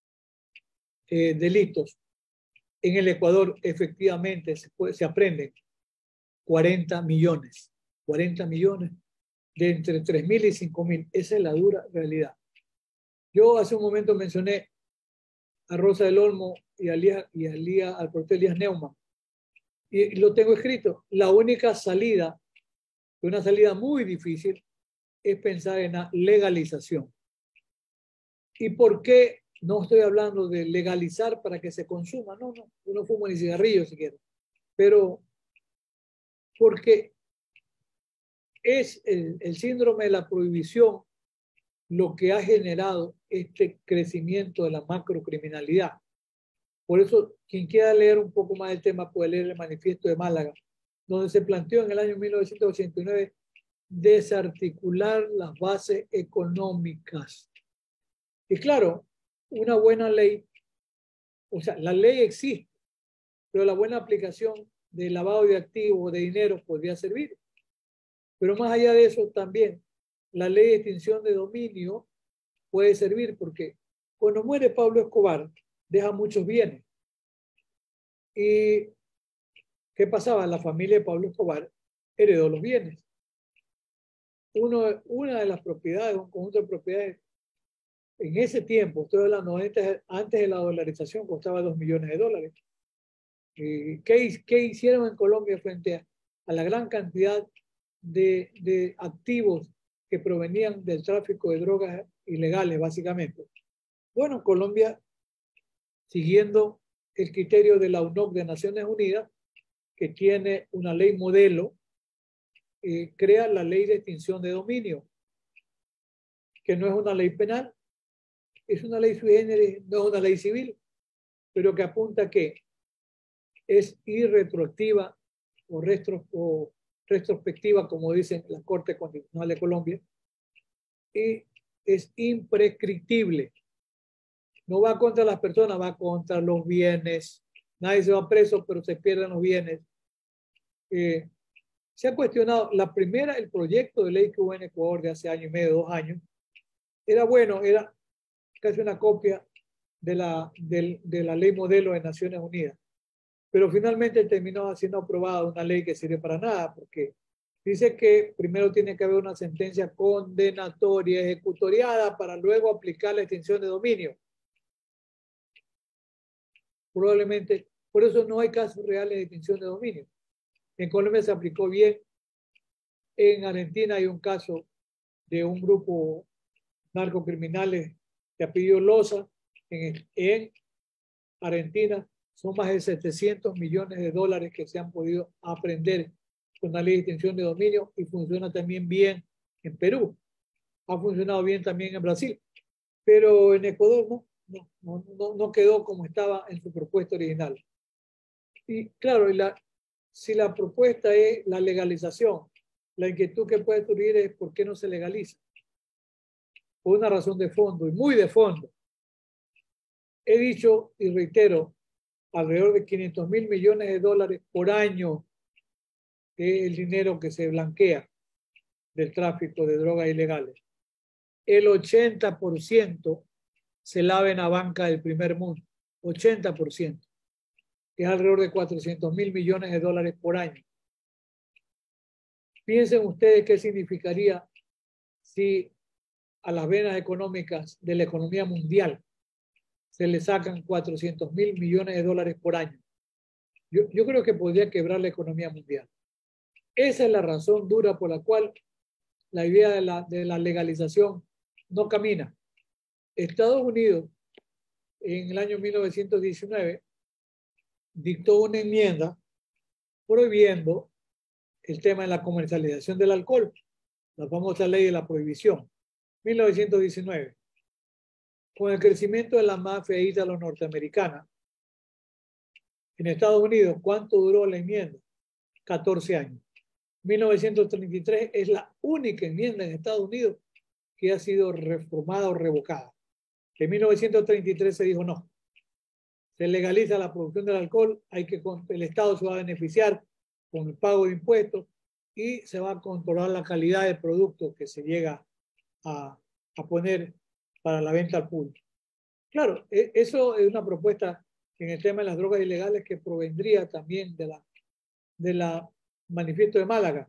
Speaker 6: delitos en el Ecuador efectivamente se aprenden? 40 millones. 40 millones de entre 3.000 y 5.000. Esa es la dura realidad. Yo hace un momento mencioné a Rosa del Olmo y al profesor Elías Neumann. Y lo tengo escrito. La única salida, una salida muy difícil, es pensar en la legalización. ¿Y por qué no estoy hablando de legalizar para que se consuma? No, yo no fumo ni cigarrillos siquiera. Pero porque es el síndrome de la prohibición lo que ha generado este crecimiento de la macrocriminalidad. Por eso, quien quiera leer un poco más del tema puede leer el Manifiesto de Málaga, donde se planteó en el año 1989 desarticular las bases económicas. Y claro, una buena ley, o sea, la ley existe, pero la buena aplicación de lavado de activos o de dinero podría servir. Pero más allá de eso también, la ley de extinción de dominio puede servir porque cuando muere Pablo Escobar, deja muchos bienes. ¿Y qué pasaba? La familia de Pablo Escobar heredó los bienes. Una de las propiedades, un conjunto de propiedades, en ese tiempo, estoy hablando antes de la dolarización, costaba $2 millones. ¿Qué hicieron en Colombia frente a la gran cantidad de activos que provenían del tráfico de drogas ilegales, básicamente? Bueno, Colombia, siguiendo el criterio de la UNOC de Naciones Unidas, que tiene una ley modelo, crea la ley de extinción de dominio, que no es una ley penal, es una ley sui generis, no es una ley civil, pero que apunta a que es irretroactiva o retrospectiva, como dicen la Corte Constitucional de Colombia, y es imprescriptible. No va contra las personas, va contra los bienes. Nadie se va preso, pero se pierden los bienes. Se ha cuestionado, el proyecto de ley que hubo en Ecuador de hace año y medio, 2 años, era bueno, era casi una copia de la ley modelo de Naciones Unidas. Pero finalmente terminó siendo aprobada una ley que sirve para nada, porque dice que primero tiene que haber una sentencia condenatoria, ejecutoriada, para luego aplicar la extinción de dominio. Probablemente, por eso no hay casos reales de extinción de dominio. En Colombia se aplicó bien. En Argentina hay un caso de un grupo narcocriminales de apellido Loza. En Argentina son más de $700 millones que se han podido aprender con la ley de extinción de dominio y funciona también bien en Perú. Ha funcionado bien también en Brasil. Pero en Ecuador no quedó como estaba en su propuesta original. Y claro, si la propuesta es la legalización, la inquietud que puede surgir es ¿por qué no se legaliza? Por una razón de fondo, y muy de fondo. He dicho y reitero, alrededor de $500.000 millones por año es el dinero que se blanquea del tráfico de drogas ilegales. El 80% se lava en la banca del primer mundo. 80%. Que es alrededor de $400.000 millones por año. Piensen ustedes qué significaría si a las venas económicas de la economía mundial. Se le sacan 400.000 millones de dólares por año. Yo creo que podría quebrar la economía mundial. Esa es la razón dura por la cual la idea de la legalización no camina. Estados Unidos, en el año 1919, dictó una enmienda prohibiendo el tema de la comercialización del alcohol, la famosa ley de la prohibición, 1919. Con el crecimiento de la mafia ítalo-norteamericana en Estados Unidos, ¿cuánto duró la enmienda? 14 años. 1933 es la única enmienda en Estados Unidos que ha sido reformada o revocada. En 1933 se dijo no. Se legaliza la producción del alcohol, el Estado se va a beneficiar con el pago de impuestos y se va a controlar la calidad del producto que se llega a poner para la venta al público. Claro, eso es una propuesta en el tema de las drogas ilegales que provendría también de la Manifiesto de Málaga.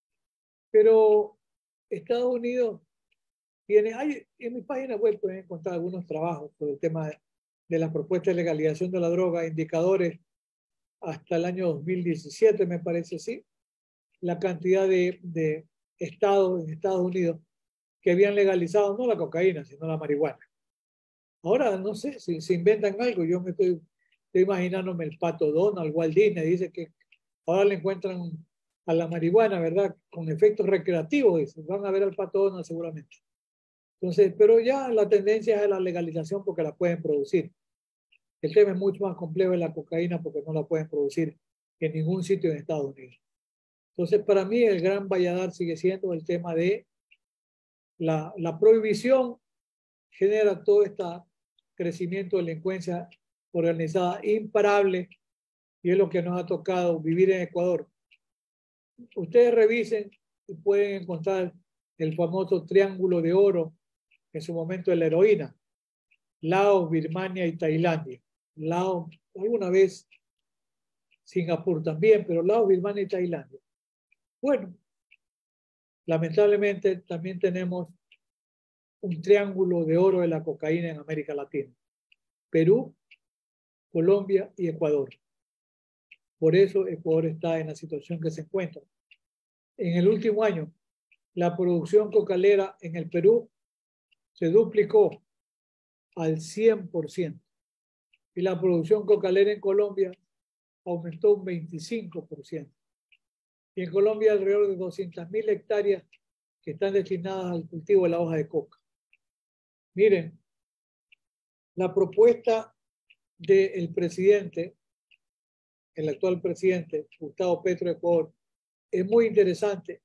Speaker 6: Pero Estados Unidos tiene, en mi página web pueden encontrar algunos trabajos sobre el tema de la propuesta de legalización de la droga, indicadores hasta el año 2017, me parece, sí, la cantidad de estados en Estados Unidos que habían legalizado no la cocaína, sino la marihuana. Ahora, no sé, si se inventan algo, yo me estoy imaginándome el Pato Donald, Walt Disney, dice que ahora le encuentran a la marihuana, ¿verdad? Con efectos recreativos, dice. Van a ver al Pato Donald seguramente. Entonces, pero ya la tendencia es a la legalización porque la pueden producir. El tema es mucho más complejo de la cocaína porque no la pueden producir en ningún sitio en Estados Unidos. Entonces, para mí el gran valladar sigue siendo el tema de la prohibición genera todo este crecimiento de delincuencia organizada imparable y es lo que nos ha tocado vivir en Ecuador. Ustedes revisen y pueden encontrar el famoso triángulo de oro en su momento de la heroína. Laos, Birmania y Tailandia. Laos, alguna vez Singapur también, pero Laos, Birmania y Tailandia. Bueno, lamentablemente también tenemos un triángulo de oro de la cocaína en América Latina. Perú, Colombia y Ecuador. Por eso Ecuador está en la situación que se encuentra. En el último año, la producción cocalera en el Perú se duplicó al 100%. Y la producción cocalera en Colombia aumentó un 25%. Y en Colombia alrededor de 200.000 hectáreas que están destinadas al cultivo de la hoja de coca. Miren, la propuesta del presidente, el actual presidente, Gustavo Petro de Ecuador, es muy interesante.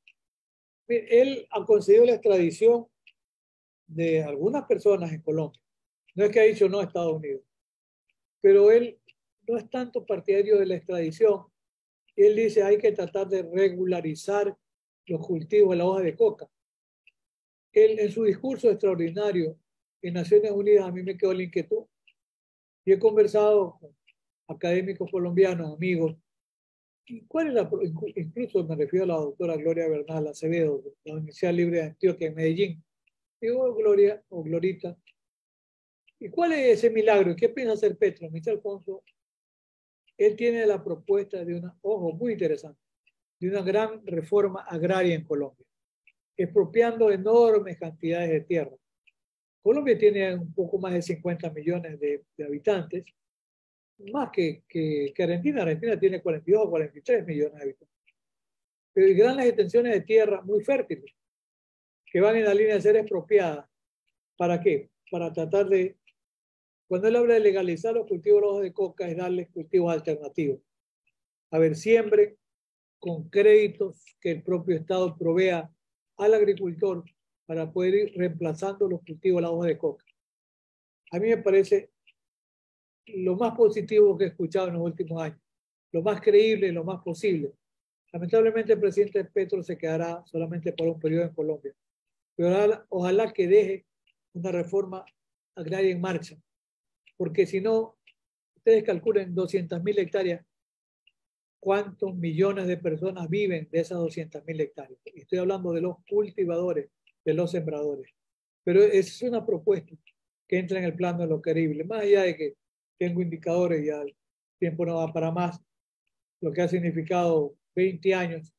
Speaker 6: Él ha concedido la extradición de algunas personas en Colombia. No es que ha dicho no a Estados Unidos, pero él no es tanto partidario de la extradición. Él dice hay que tratar de regularizar los cultivos de la hoja de coca. Él, en su discurso extraordinario en Naciones Unidas, a mí me quedó la inquietud. Y he conversado con académicos colombianos, amigos. ¿Y cuál es incluso me refiero a la doctora Gloria Bernal Acevedo, de la Universidad Libre de Antioquia en Medellín? Digo, Gloria o Glorita, ¿y cuál es ese milagro? ¿Qué piensa hacer Petro? Mr. Alfonso, él tiene la propuesta de una, ojo, muy interesante, de una gran reforma agraria en Colombia, expropiando enormes cantidades de tierra. Colombia tiene un poco más de 50 millones de habitantes, más que Argentina. Argentina tiene 42 o 43 millones de habitantes. Pero hay grandes extensiones de tierra muy fértiles que van en la línea de ser expropiadas. ¿Para qué? Para tratar de, cuando él habla de legalizar los cultivos de hoja de coca, es darles cultivos alternativos. A ver, siempre con créditos que el propio Estado provea al agricultor para poder ir reemplazando los cultivos de la hoja de coca. A mí me parece lo más positivo que he escuchado en los últimos años, lo más creíble, lo más posible. Lamentablemente el presidente Petro se quedará solamente por un periodo en Colombia, pero ojalá que deje una reforma agraria en marcha, porque si no, ustedes calculen 200.000 hectáreas, ¿cuántos millones de personas viven de esas 200.000 hectáreas? Estoy hablando de los cultivadores, de los sembradores. Pero es una propuesta que entra en el plano de lo querible. Más allá de que tengo indicadores, ya el tiempo no va para más, lo que ha significado 20 años.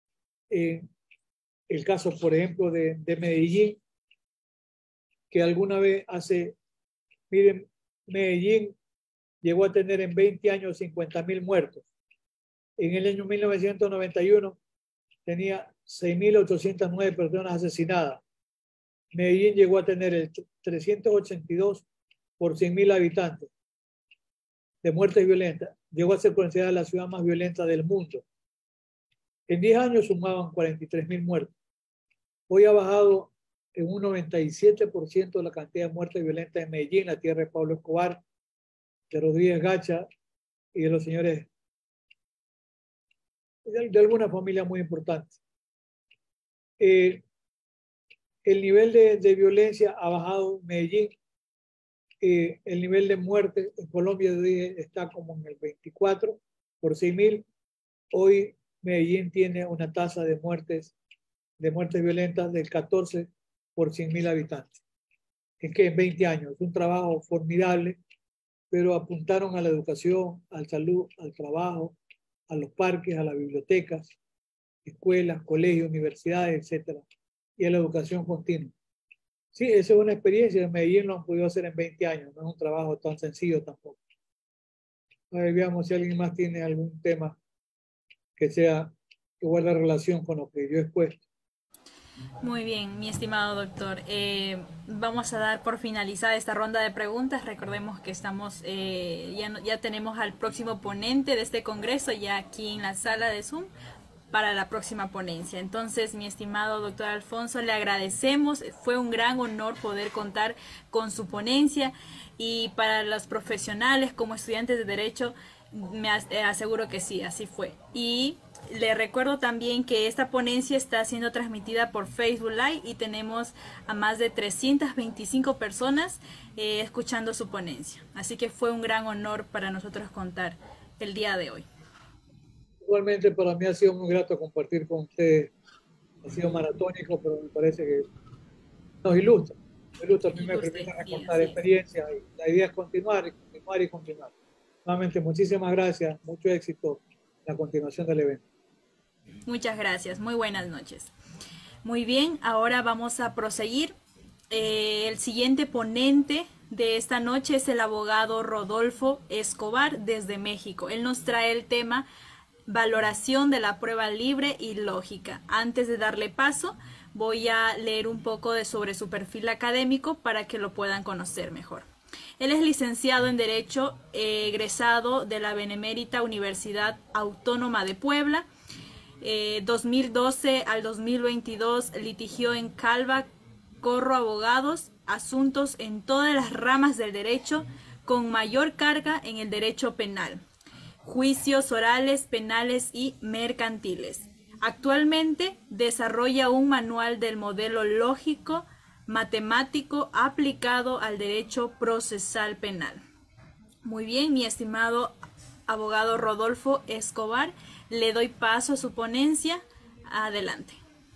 Speaker 6: El caso, por ejemplo, de Medellín, que alguna vez miren, Medellín llegó a tener en 20 años 50.000 muertos. En el año 1991 tenía 6.809 personas asesinadas. Medellín llegó a tener el 382 por 100.000 habitantes de muertes violentas. Llegó a ser considerada la ciudad más violenta del mundo. En 10 años sumaban 43.000 muertos. Hoy ha bajado en un 97% la cantidad de muertes violentas en Medellín, la tierra de Pablo Escobar, de Rodríguez Gacha y de los señores de alguna familia muy importante. El nivel de violencia ha bajado en Medellín. El nivel de muerte en Colombia está como en el 24 por 6.000. Hoy Medellín tiene una tasa de muertes violentas del 14 por 100.000 habitantes. Es que en 20 años, es un trabajo formidable, pero apuntaron a la educación, a la salud, al trabajo, a los parques, a las bibliotecas, escuelas, colegios, universidades, etc. Y a la educación continua. Sí, esa es una experiencia. En Medellín lo han podido hacer en 20 años. No es un trabajo tan sencillo tampoco. A ver, veamos si alguien más tiene algún tema que guarde relación con lo que yo he expuesto.
Speaker 5: Muy bien, mi estimado doctor. Vamos a dar por finalizada esta ronda de preguntas. Recordemos que estamos, ya tenemos al próximo ponente de este congreso ya aquí en la sala de Zoom para la próxima ponencia. Entonces, mi estimado doctor Alfonso, le agradecemos. Fue un gran honor poder contar con su ponencia, y para los profesionales como estudiantes de Derecho, me aseguro que sí, así fue. Y le recuerdo también que esta ponencia está siendo transmitida por Facebook Live y tenemos a más de 325 personas escuchando su ponencia. Así que fue un gran honor para nosotros contar el día de hoy.
Speaker 6: Igualmente para mí ha sido muy grato compartir con usted. Ha sido maratónico, pero me parece que nos ilustra. A mí me permite contar experiencias, y la idea es continuar. Nuevamente, muchísimas gracias, mucho éxito en la continuación del evento.
Speaker 5: Muchas gracias, muy buenas noches. Muy bien, ahora vamos a proseguir. El siguiente ponente de esta noche es el abogado Rodolfo Escobar desde México. Él nos trae el tema valoración de la prueba libre y lógica. Antes de darle paso, voy a leer un poco sobre su perfil académico para que lo puedan conocer mejor. Él es licenciado en Derecho, egresado de la Benemérita Universidad Autónoma de Puebla. 2012 al 2022 litigió en Calva Corro Abogados asuntos en todas las ramas del derecho, con mayor carga en el derecho penal, juicios orales, penales y mercantiles. Actualmente desarrolla un manual del modelo lógico matemático aplicado al derecho procesal penal. Muy bien, mi estimado abogado Rodolfo Escobar, le doy paso a su ponencia. Adelante.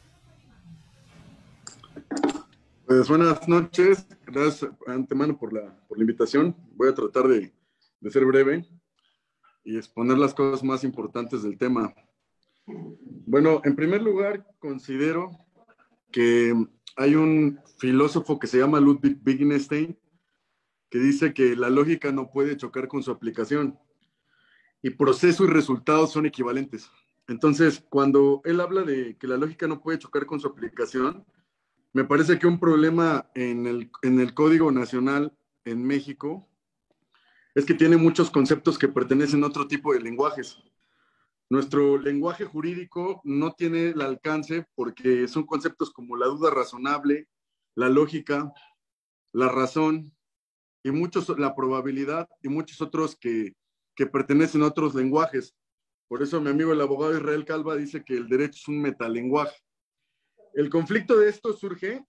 Speaker 8: Pues buenas noches, gracias antemano por la invitación. Voy a tratar de ser breve y exponer las cosas más importantes del tema. Bueno, en primer lugar, considero que hay un filósofo que se llama Ludwig Wittgenstein que dice que la lógica no puede chocar con su aplicación y proceso y resultado son equivalentes. Entonces, cuando él habla de que la lógica no puede chocar con su aplicación, me parece que un problema en el Código Nacional en México es que tiene muchos conceptos que pertenecen a otro tipo de lenguajes. Nuestro lenguaje jurídico no tiene el alcance porque son conceptos como la duda razonable, la lógica, la razón y la probabilidad y muchos otros que pertenecen a otros lenguajes. Por eso mi amigo el abogado Israel Calva dice que el derecho es un metalenguaje. El conflicto de esto surge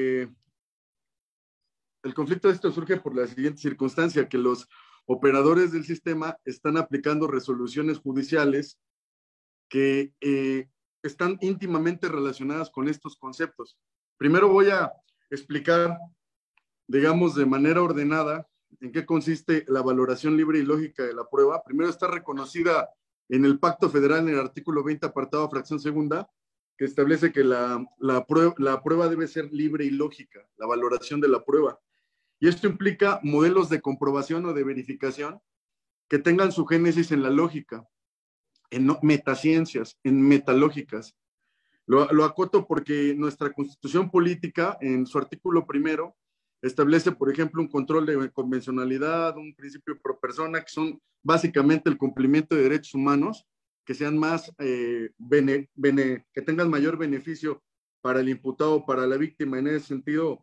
Speaker 8: por la siguiente circunstancia, que los operadores del sistema están aplicando resoluciones judiciales que están íntimamente relacionadas con estos conceptos. Primero voy a explicar, digamos, de manera ordenada en qué consiste la valoración libre y lógica de la prueba. Primero, está reconocida en el Pacto Federal, en el artículo 20, apartado fracción segunda, que establece que la prueba debe ser libre y lógica, la valoración de la prueba. Y esto implica modelos de comprobación o de verificación que tengan su génesis en la lógica, en metaciencias, en metalógicas. Lo acoto porque nuestra Constitución Política, en su artículo primero, establece, por ejemplo, un control de convencionalidad, un principio pro persona, que son básicamente el cumplimiento de derechos humanos, que sean más, que tengan mayor beneficio para el imputado, para la víctima. En ese sentido,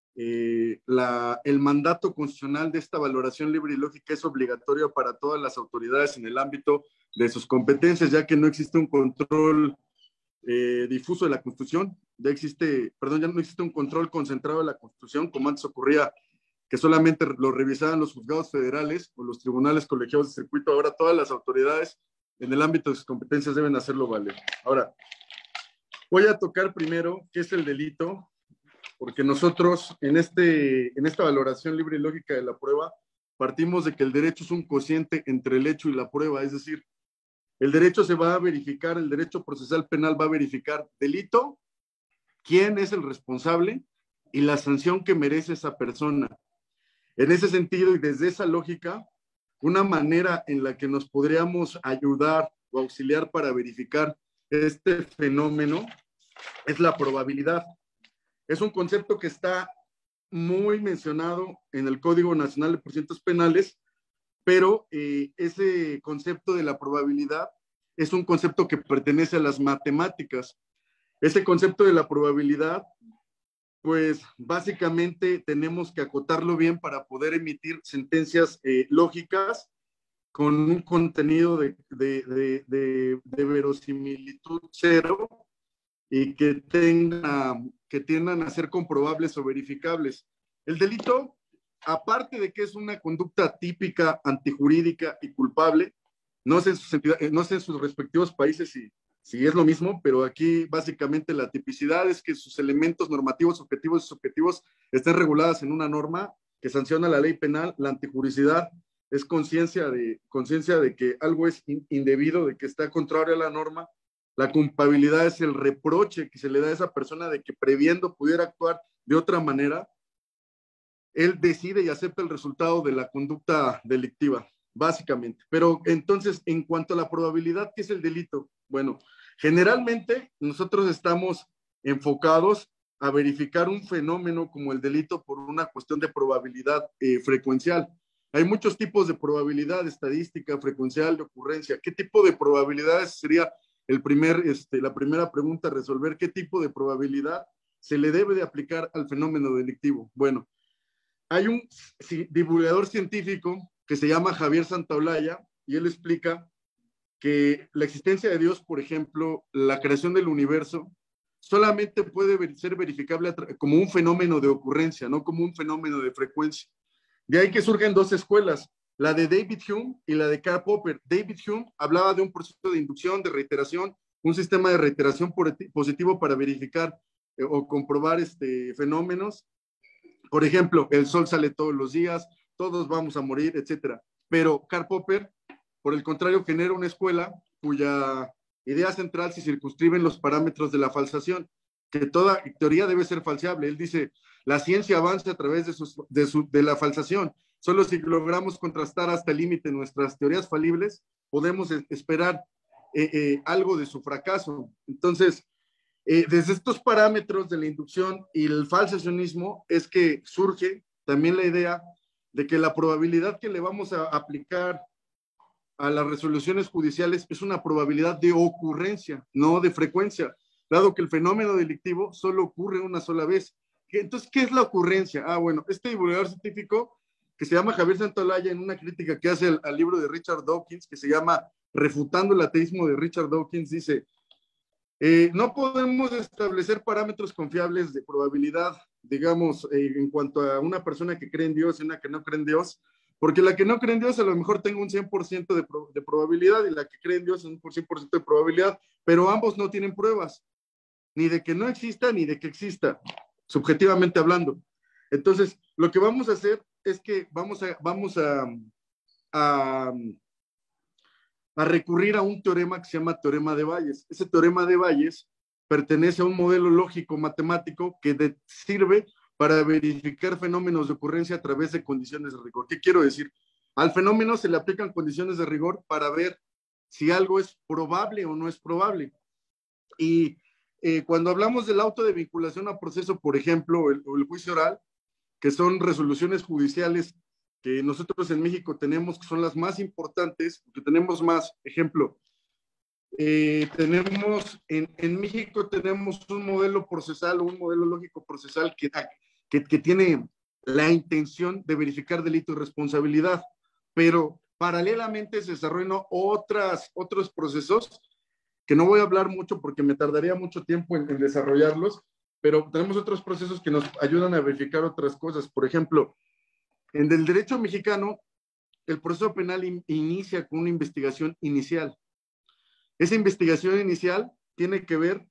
Speaker 8: el mandato constitucional de esta valoración libre y lógica es obligatorio para todas las autoridades en el ámbito de sus competencias, ya que no existe un control difuso de la Constitución, ya no existe un control concentrado de la Constitución, como antes ocurría, que solamente lo revisaban los juzgados federales o los tribunales colegiados de circuito. Ahora todas las autoridades en el ámbito de sus competencias deben hacerlo valer. Ahora, voy a tocar primero qué es el delito, porque nosotros en esta valoración libre y lógica de la prueba partimos de que el derecho es un cociente entre el hecho y la prueba, es decir, el derecho se va a verificar, el derecho procesal penal va a verificar delito, quién es el responsable y la sanción que merece esa persona. En ese sentido y desde esa lógica, una manera en la que nos podríamos ayudar o auxiliar para verificar este fenómeno es la probabilidad. Es un concepto que está muy mencionado en el Código Nacional de Procedimientos Penales, pero ese concepto de la probabilidad es un concepto que pertenece a las matemáticas. Ese concepto de la probabilidad, pues básicamente tenemos que acotarlo bien para poder emitir sentencias lógicas con un contenido de verosimilitud cero y que tiendan a ser comprobables o verificables. El delito, aparte de que es una conducta típica, antijurídica y culpable, no sé en sus respectivos países si es lo mismo, pero aquí básicamente la tipicidad es que sus elementos normativos, objetivos y subjetivos estén reguladas en una norma que sanciona la ley penal. La antijuricidad es conciencia de que algo es indebido, de que está contrario a la norma. La culpabilidad es el reproche que se le da a esa persona de que previendo pudiera actuar de otra manera. Él decide y acepta el resultado de la conducta delictiva, básicamente. Pero entonces, en cuanto a la probabilidad, ¿qué es el delito? Bueno, generalmente nosotros estamos enfocados a verificar un fenómeno como el delito por una cuestión de probabilidad frecuencial. Hay muchos tipos de probabilidad, estadística, frecuencial, de ocurrencia. ¿Qué tipo de probabilidades sería la primera pregunta a resolver? ¿Qué tipo de probabilidad se le debe de aplicar al fenómeno delictivo? Bueno, hay un divulgador científico que se llama Javier Santaolalla y él explica que la existencia de Dios, por ejemplo, la creación del universo, solamente puede ser verificable como un fenómeno de ocurrencia, no como un fenómeno de frecuencia. De ahí que surgen dos escuelas, la de David Hume y la de Karl Popper. David Hume hablaba de un proceso de inducción, de reiteración, un sistema de reiteración positivo para verificar o comprobar fenómenos. Por ejemplo, el sol sale todos los días, todos vamos a morir, etc. Pero Karl Popper, por el contrario, genera una escuela cuya idea central se circunscribe en los parámetros de la falsación, que toda teoría debe ser falseable. Él dice, la ciencia avanza a través de la falsación. Solo si logramos contrastar hasta el límite nuestras teorías falibles, podemos esperar algo de su fracaso. Entonces, desde estos parámetros de la inducción y el falsacionismo es que surge también la idea de que la probabilidad que le vamos a aplicar a las resoluciones judiciales es una probabilidad de ocurrencia, no de frecuencia, dado que el fenómeno delictivo solo ocurre una sola vez. Entonces, ¿qué es la ocurrencia? Bueno, este divulgador científico que se llama Javier Santaolalla, en una crítica que hace al libro de Richard Dawkins, que se llama Refutando el ateísmo de Richard Dawkins, dice, no podemos establecer parámetros confiables de probabilidad, digamos, en cuanto a una persona que cree en Dios y una que no cree en Dios, porque la que no cree en Dios a lo mejor tenga un 100% de probabilidad y la que cree en Dios un 100% de probabilidad, pero ambos no tienen pruebas, ni de que no exista ni de que exista. subjetivamente hablando. Entonces, lo que vamos a hacer es que vamos a recurrir a un teorema que se llama teorema de Bayes. Ese teorema de Bayes pertenece a un modelo lógico matemático que sirve para verificar fenómenos de ocurrencia a través de condiciones de rigor. ¿Qué quiero decir? Al fenómeno se le aplican condiciones de rigor para ver si algo es probable o no es probable. Y cuando hablamos del auto de vinculación a proceso, por ejemplo, el juicio oral, que son resoluciones judiciales que nosotros en México tenemos, que son las más importantes, que tenemos más, ejemplo, en México tenemos un modelo procesal o un modelo lógico procesal que tiene la intención de verificar delito y responsabilidad, pero paralelamente se desarrollan otros procesos que no voy a hablar mucho porque me tardaría mucho tiempo en desarrollarlos, pero tenemos otros procesos que nos ayudan a verificar otras cosas. Por ejemplo, en el derecho mexicano, el proceso penal inicia con una investigación inicial. Esa investigación inicial tiene que ver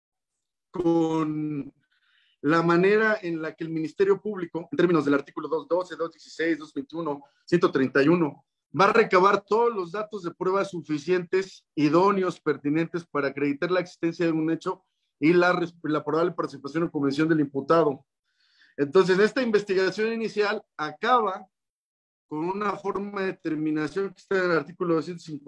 Speaker 8: con la manera en la que el Ministerio Público, en términos del artículo 212, 216, 221, 131, va a recabar todos los datos de pruebas suficientes, idóneos, pertinentes para acreditar la existencia de un hecho y la probable participación o convención del imputado. Entonces, esta investigación inicial acaba con una forma de determinación que está en el artículo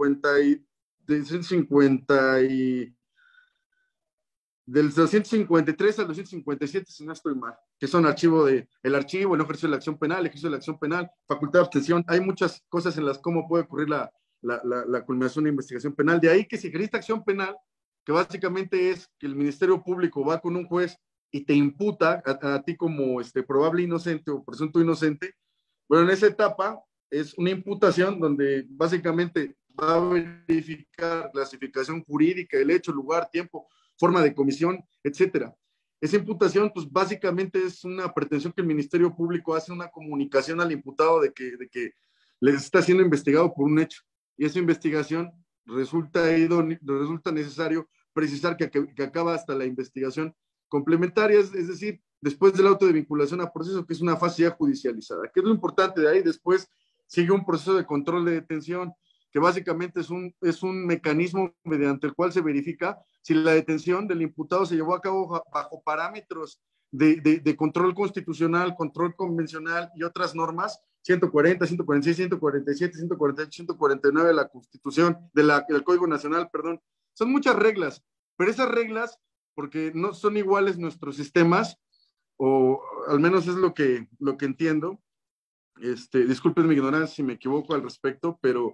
Speaker 8: del 253 al 257, si no estoy mal, que son el archivo, el ejercicio de la acción penal, el ejercicio de la acción penal, facultad de abstención. Hay muchas cosas en las cómo puede ocurrir la culminación de investigación penal. De ahí que si existe acción penal, que básicamente es que el Ministerio Público va con un juez y te imputa a ti como probable inocente o presunto inocente. Bueno, en esa etapa es una imputación donde básicamente va a verificar clasificación jurídica del hecho, lugar, tiempo, forma de comisión, etcétera. Esa imputación, pues básicamente es una pretensión que el Ministerio Público hace, una comunicación al imputado de que le está siendo investigado por un hecho. Y esa investigación resulta necesario precisar que acaba hasta la investigación complementaria, es decir, después del auto de vinculación a proceso, que es una fase ya judicializada. ¿Qué es lo importante de ahí? Después sigue un proceso de control de detención, que básicamente es un mecanismo mediante el cual se verifica si la detención del imputado se llevó a cabo bajo parámetros de control constitucional, control convencional y otras normas, 140, 146, 147, 148, 149 de la Constitución, del Código Nacional, perdón. Son muchas reglas, pero esas reglas, porque no son iguales nuestros sistemas, o al menos es lo que entiendo. Disculpen mi ignorancia si me equivoco al respecto, pero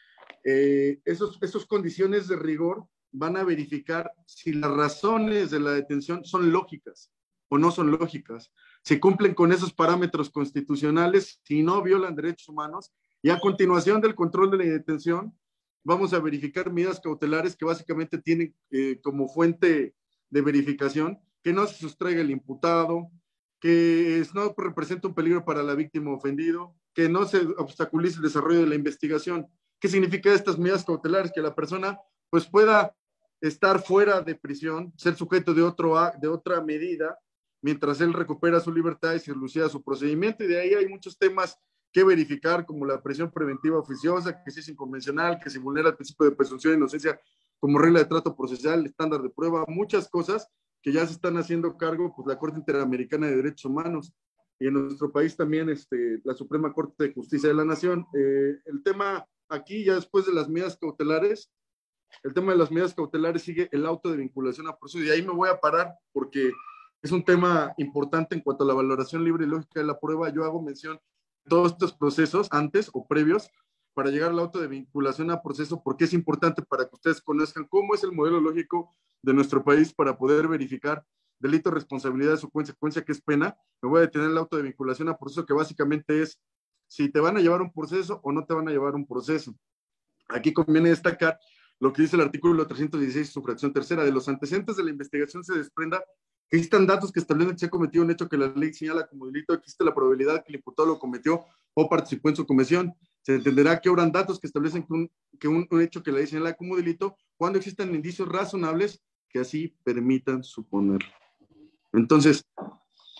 Speaker 8: esos condiciones de rigor van a verificar si las razones de la detención son lógicas o no son lógicas, si cumplen con esos parámetros constitucionales, si no violan derechos humanos, y a continuación del control de la detención vamos a verificar medidas cautelares que básicamente tienen como fuente de verificación que no se sustraiga el imputado, que no representa un peligro para la víctima ofendido, que no se obstaculice el desarrollo de la investigación. ¿Qué significa estas medidas cautelares? Que la persona pues pueda estar fuera de prisión, ser sujeto de otra medida, mientras él recupera su libertad y se elucida su procedimiento. Y de ahí hay muchos temas que verificar, como la prisión preventiva oficiosa, que si es inconvencional, que se vulnera el principio de presunción de inocencia como regla de trato procesal, estándar de prueba, muchas cosas que ya se están haciendo cargo, pues la Corte Interamericana de Derechos Humanos y en nuestro país también la Suprema Corte de Justicia de la Nación. El tema aquí, ya después de las medidas cautelares, el tema de las medidas cautelares sigue el auto de vinculación a proceso, y ahí me voy a parar porque es un tema importante en cuanto a la valoración libre y lógica de la prueba. Yo hago mención de todos estos procesos antes o previos para llegar al auto de vinculación a proceso, porque es importante para que ustedes conozcan cómo es el modelo lógico de nuestro país para poder verificar delito, responsabilidad, su consecuencia, que es pena. Me voy a detener el auto de vinculación a proceso, que básicamente es si te van a llevar un proceso o no te van a llevar un proceso. Aquí conviene destacar lo que dice el artículo 316, su fracción tercera: de los antecedentes de la investigación se desprenda que existan datos que establecen que se ha cometido un hecho que la ley señala como delito, existe la probabilidad que el imputado lo cometió o participó en su comisión. Se entenderá que obran datos que establecen que un hecho que la ley señala como delito cuando existan indicios razonables que así permitan suponerlo. Entonces,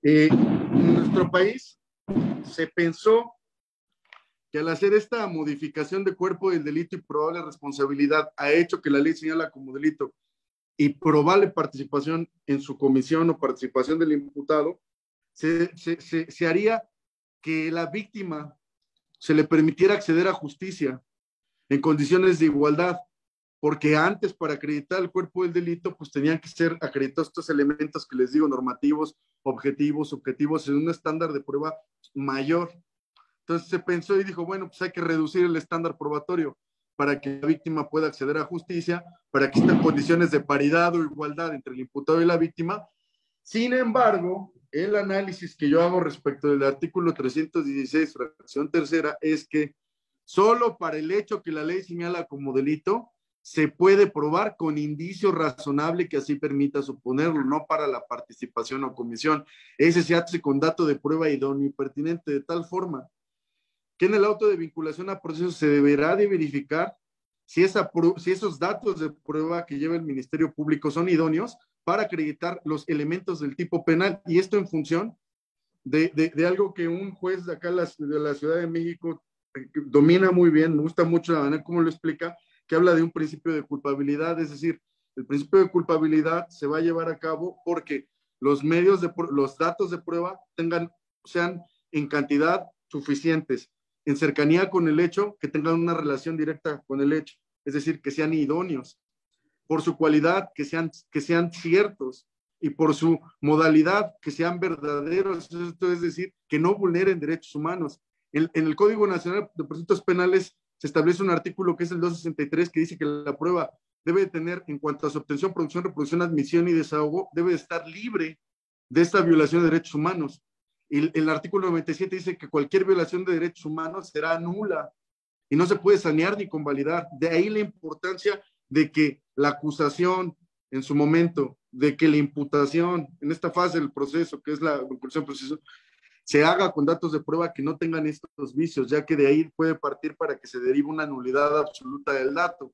Speaker 8: En nuestro país se pensó que al hacer esta modificación de cuerpo del delito y probable responsabilidad ha hecho que la ley señala como delito y probable participación en su comisión o participación del imputado, se haría que la víctima se le permitiera acceder a justicia en condiciones de igualdad, porque antes para acreditar el cuerpo del delito pues tenían que ser acreditados estos elementos que les digo, normativos, objetivos, subjetivos, en un estándar de prueba mayor. Entonces se pensó y dijo, bueno, pues hay que reducir el estándar probatorio para que la víctima pueda acceder a justicia, para que estén condiciones de paridad o igualdad entre el imputado y la víctima. Sin embargo, el análisis que yo hago respecto del artículo 316, fracción tercera, es que solo para el hecho que la ley señala como delito, se puede probar con indicio razonable que así permita suponerlo, no para la participación o comisión. Ese se hace con dato de prueba idóneo y pertinente, de tal forma que en el auto de vinculación a proceso se deberá de verificar si esos datos de prueba que lleva el Ministerio Público son idóneos para acreditar los elementos del tipo penal, y esto en función de algo que un juez de acá de la Ciudad de México domina muy bien, me gusta mucho la manera como lo explica, que habla de un principio de culpabilidad, es decir, el principio de culpabilidad se va a llevar a cabo porque los datos de prueba sean en cantidad suficientes, en cercanía con el hecho, que tengan una relación directa con el hecho, es decir, que sean idóneos, por su cualidad, que sean ciertos, y por su modalidad, que sean verdaderos, esto es decir, que no vulneren derechos humanos. En el Código Nacional de Procedimientos Penales se establece un artículo que es el 263 que dice que la prueba debe tener, en cuanto a su obtención, producción, reproducción, admisión y desahogo, debe de estar libre de esta violación de derechos humanos. Y el artículo 97 dice que cualquier violación de derechos humanos será nula y no se puede sanear ni convalidar. De ahí la importancia de que la acusación en su momento, de que la imputación en esta fase del proceso, que es la conclusión del proceso, se haga con datos de prueba que no tengan estos vicios, ya que de ahí puede partir para que se derive una nulidad absoluta del dato.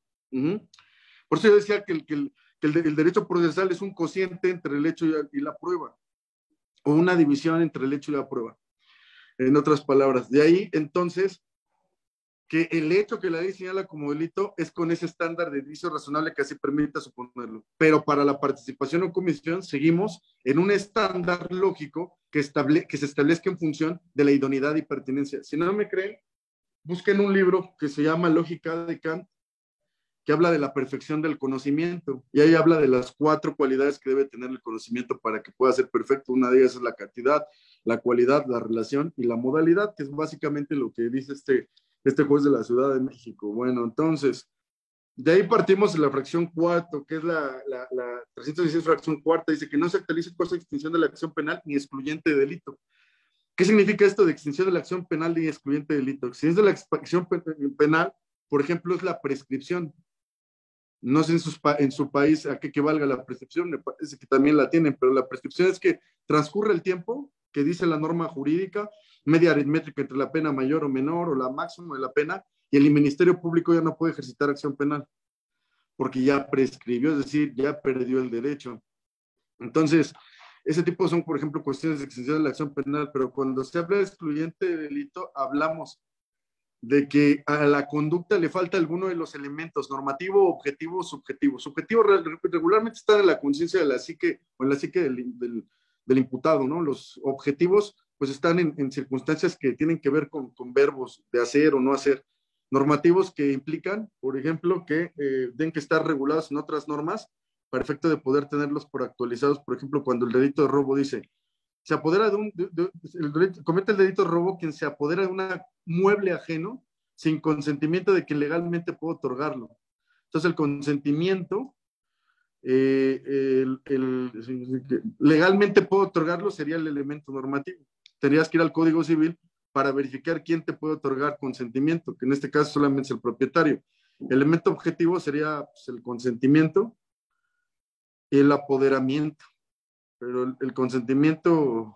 Speaker 8: Por eso yo decía que el derecho procesal es un cociente entre el hecho y la prueba, o una división entre el hecho y la prueba, en otras palabras. De ahí, entonces, que el hecho que la ley señala como delito es con ese estándar de vicio razonable que así permita suponerlo. Pero para la participación o comisión seguimos en un estándar lógico que se establezca en función de la idoneidad y pertinencia. Si no me creen, busquen un libro que se llama Lógica de Kant, que habla de la perfección del conocimiento, y ahí habla de las 4 cualidades que debe tener el conocimiento para que pueda ser perfecto. Una de ellas es la cantidad, la cualidad, la relación y la modalidad, que es básicamente lo que dice este juez de la Ciudad de México. Bueno, entonces, de ahí partimos de la fracción cuarta, que es la 316 fracción cuarta, dice que no se actualice cosa de extinción de la acción penal ni excluyente de delito. ¿Qué significa esto de extinción de la acción penal y excluyente de delito? Extinción de la acción penal, por ejemplo, es la prescripción. No sé en su país a qué valga la prescripción, me parece que también la tienen, pero la prescripción es que transcurre el tiempo que dice la norma jurídica, media aritmética entre la pena mayor o menor o la máxima de la pena, y el Ministerio Público ya no puede ejercitar acción penal porque ya prescribió, es decir, ya perdió el derecho. Entonces, ese tipo son, por ejemplo, cuestiones de extinción de la acción penal, pero cuando se habla de excluyente de delito, hablamos de que a la conducta le falta alguno de los elementos, normativo, objetivo, subjetivo. Subjetivo regularmente está en la conciencia de la psique, o en la psique del imputado, ¿no? Los objetivos, pues están en circunstancias que tienen que ver con verbos de hacer o no hacer. Normativos que implican, por ejemplo, que tienen que estar regulados en otras normas para efecto de poder tenerlos por actualizados. Por ejemplo, cuando el delito de robo dice, se apodera comete el delito de robo quien se apodera de un mueble ajeno sin consentimiento de que legalmente pueda otorgarlo. Entonces el consentimiento, legalmente puedo otorgarlo, sería el elemento normativo. Tendrías que ir al Código Civil para verificar quién te puede otorgar consentimiento, que en este caso solamente es el propietario. El elemento objetivo sería pues, el consentimiento y el apoderamiento. Pero el consentimiento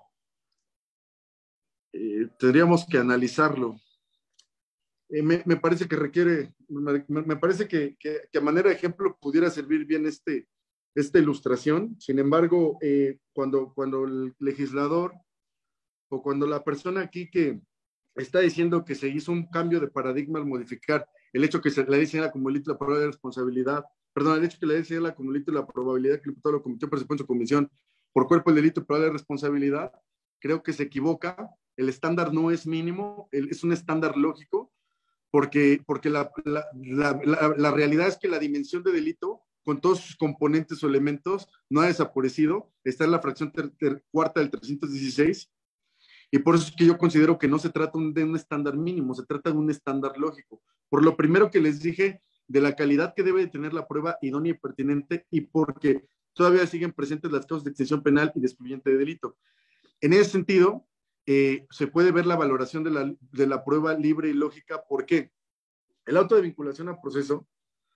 Speaker 8: tendríamos que analizarlo. Me parece que requiere, me parece que a manera de ejemplo pudiera servir bien este esta ilustración. Sin embargo, cuando el legislador o cuando la persona aquí que está diciendo que se hizo un cambio de paradigma al modificar el hecho que la ley señala como delito la probabilidad de responsabilidad, perdón, el hecho que la ley señala como delito la probabilidad que el imputado lo cometió por supuesto convicción por cuerpo el delito de probabilidad de responsabilidad, creo que se equivoca. El estándar no es mínimo, es un estándar lógico, porque la realidad es que la dimensión de delito, con todos sus componentes o elementos, no ha desaparecido, está en la fracción cuarta del 316, y por eso es que yo considero que no se trata de un estándar mínimo, se trata de un estándar lógico. Por lo primero que les dije, de la calidad que debe de tener la prueba idónea y pertinente, y porque todavía siguen presentes las causas de extinción penal y de excluyente de delito. En ese sentido, se puede ver la valoración de la prueba libre y lógica. ¿Por qué? El auto de vinculación a proceso,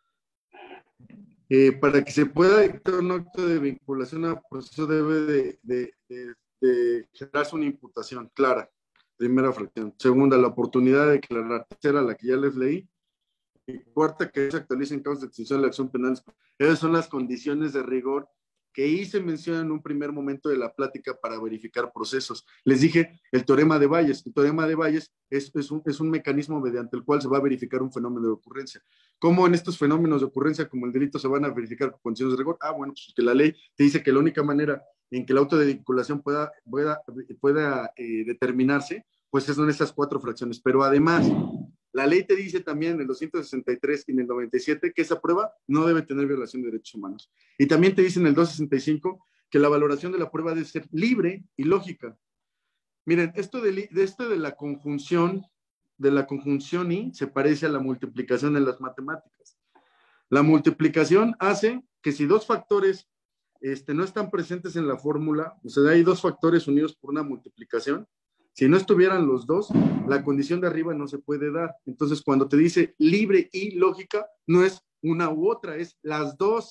Speaker 8: para que se pueda dictar un auto de vinculación a proceso, debe de generarse una imputación clara. Primera fracción. Segunda, la oportunidad de declarar. Tercera, la que ya les leí. Y cuarta, que se actualicen causas de extinción de la acción penal. Esas son las condiciones de rigor que hice mención en un primer momento de la plática para verificar procesos. Les dije el teorema de Bayes. El teorema de Bayes es un mecanismo mediante el cual se va a verificar un fenómeno de ocurrencia. ¿Cómo en estos fenómenos de ocurrencia, como el delito, se van a verificar con condiciones de rigor? Bueno, pues que la ley te dice que la única manera en que el auto de vinculación pueda determinarse, pues son estas cuatro fracciones. Pero además, la ley te dice también en el 263 y en el 97 que esa prueba no debe tener violación de derechos humanos. Y también te dice en el 265 que la valoración de la prueba debe ser libre y lógica. Miren, esto de la conjunción y se parece a la multiplicación en las matemáticas. La multiplicación hace que si dos factores no están presentes en la fórmula, o sea, hay dos factores unidos por una multiplicación, si no estuvieran los dos, la condición de arriba no se puede dar. Entonces, cuando te dice libre y lógica, no es una u otra, es las dos.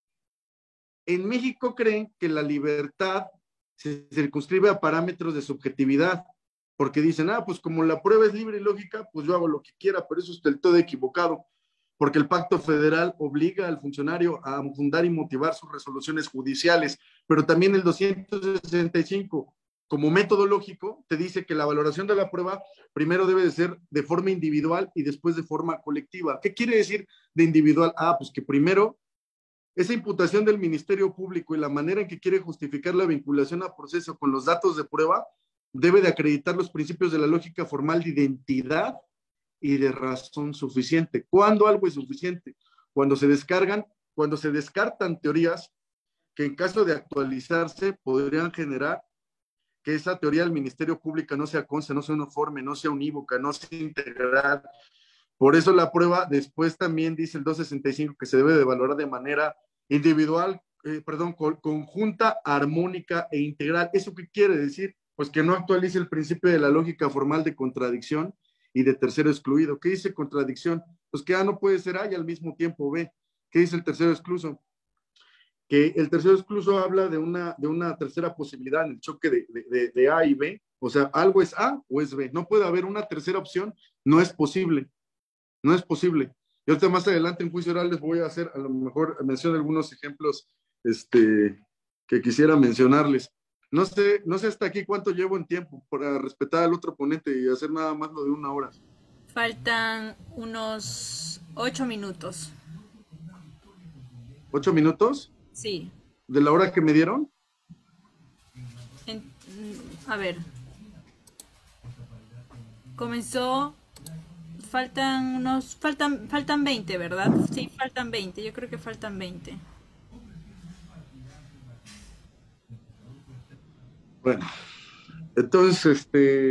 Speaker 8: En México creen que la libertad se circunscribe a parámetros de subjetividad, porque dicen, pues como la prueba es libre y lógica, pues yo hago lo que quiera, pero eso es del todo equivocado, porque el Pacto Federal obliga al funcionario a fundar y motivar sus resoluciones judiciales, pero también el 265, como método lógico, te dice que la valoración de la prueba primero debe de ser de forma individual y después de forma colectiva. ¿Qué quiere decir de individual? Pues que primero esa imputación del Ministerio Público y la manera en que quiere justificar la vinculación a proceso con los datos de prueba debe de acreditar los principios de la lógica formal de identidad y de razón suficiente. ¿Cuándo algo es suficiente? Cuando se descartan teorías que en caso de actualizarse podrían generar que esa teoría del Ministerio Público no sea consta, no sea uniforme, no sea unívoca, no sea integral. Por eso la prueba después también dice el 265 que se debe de valorar de manera individual, conjunta, armónica e integral. ¿Eso qué quiere decir? Pues que no actualice el principio de la lógica formal de contradicción y de tercero excluido. ¿Qué dice contradicción? Pues que A no puede ser A y al mismo tiempo B. ¿Qué dice el tercero excluso? Que el tercero excluso habla de una tercera posibilidad en el choque de A y B. O sea, algo es A o es B. No puede haber una tercera opción, no es posible. No es posible. Y ahorita más adelante en juicio oral les voy a hacer, a lo mejor menciono algunos ejemplos que quisiera mencionarles. No sé hasta aquí cuánto llevo en tiempo para respetar al otro ponente y hacer nada más lo de 1 hora.
Speaker 5: Faltan unos 8 minutos.
Speaker 8: ¿8 minutos?
Speaker 5: Sí.
Speaker 8: ¿De la hora que me dieron?
Speaker 5: A ver. Comenzó... Faltan 20, ¿verdad? Sí, faltan 20. Yo creo que faltan 20.
Speaker 8: Bueno, entonces,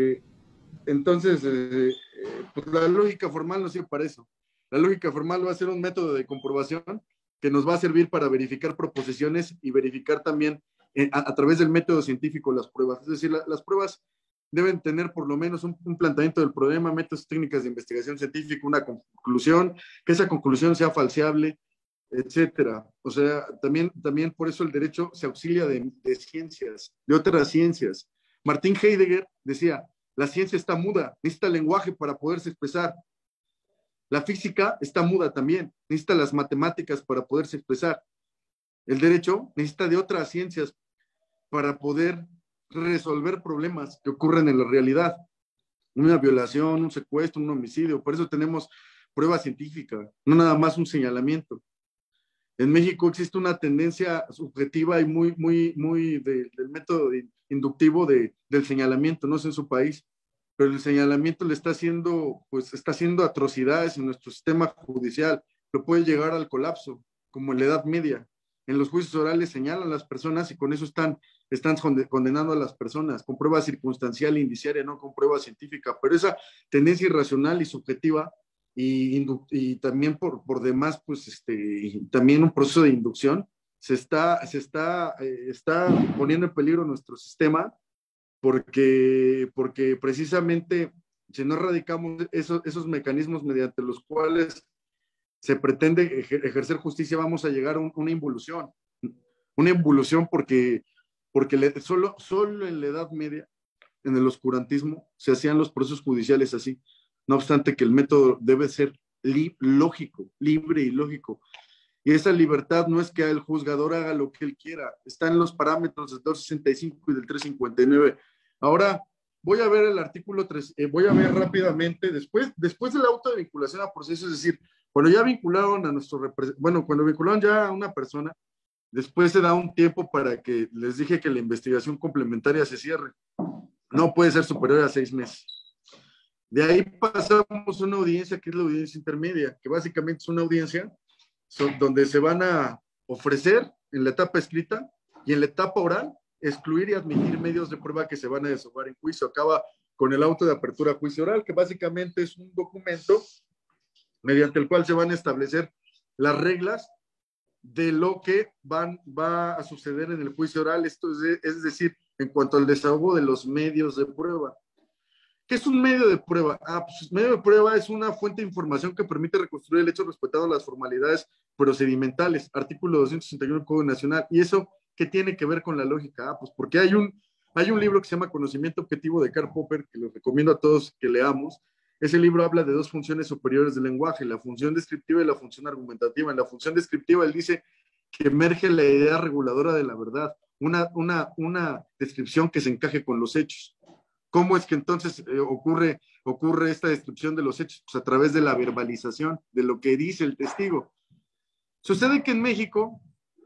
Speaker 8: pues la lógica formal no sirve para eso. La lógica formal va a ser un método de comprobación que nos va a servir para verificar proposiciones y verificar también a través del método científico las pruebas. Es decir, las pruebas deben tener por lo menos un planteamiento del problema, métodos, técnicas de investigación científica, una conclusión, que esa conclusión sea falseable, etcétera. O sea, también por eso el derecho se auxilia de ciencias, de otras ciencias. Martin Heidegger decía, la ciencia está muda, necesita lenguaje para poderse expresar. La física está muda también, necesita las matemáticas para poderse expresar. El derecho necesita de otras ciencias para poder resolver problemas que ocurren en la realidad. Una violación, un secuestro, un homicidio. Por eso tenemos prueba científica, no nada más un señalamiento. En México existe una tendencia subjetiva y muy del método inductivo del señalamiento, no sé en su país, pero el señalamiento le está haciendo atrocidades en nuestro sistema judicial, lo puede llegar al colapso, como en la Edad Media. En los juicios orales señalan a las personas y con eso están condenando a las personas, con prueba circunstancial e indiciaria, no con prueba científica, pero esa tendencia irracional y subjetiva y también por demás, pues también un proceso de inducción, está poniendo en peligro nuestro sistema porque precisamente si no erradicamos esos mecanismos mediante los cuales se pretende ejercer justicia, vamos a llegar a una involución porque solo en la Edad Media, en el oscurantismo, se hacían los procesos judiciales así. No obstante que el método debe ser lógico, libre y lógico. Y esa libertad no es que el juzgador haga lo que él quiera, está en los parámetros del 265 y del 359. Ahora voy a ver el artículo 3, voy a ver rápidamente, después de la auto de vinculación a proceso, es decir, cuando ya vincularon a cuando vincularon ya a una persona, después se da un tiempo para que les dije que la investigación complementaria se cierre. No puede ser superior a 6 meses. De ahí pasamos a una audiencia que es la audiencia intermedia, que básicamente es una audiencia donde se van a ofrecer en la etapa escrita y en la etapa oral excluir y admitir medios de prueba que se van a desahogar en juicio. Acaba con el auto de apertura a juicio oral, que básicamente es un documento mediante el cual se van a establecer las reglas de lo que va a suceder en el juicio oral, esto es decir, en cuanto al desahogo de los medios de prueba. ¿Qué es un medio de prueba? Pues medio de prueba es una fuente de información que permite reconstruir el hecho respetando las formalidades procedimentales, artículo 261 del Código Nacional. ¿Y eso qué tiene que ver con la lógica? Pues porque hay un libro que se llama Conocimiento Objetivo de Karl Popper, que lo recomiendo a todos que leamos. Ese libro habla de dos funciones superiores del lenguaje, la función descriptiva y la función argumentativa. En la función descriptiva él dice que emerge la idea reguladora de la verdad, una descripción que se encaje con los hechos. ¿Cómo es que entonces ocurre esta descripción de los hechos? Pues a través de la verbalización, de lo que dice el testigo. Sucede que en México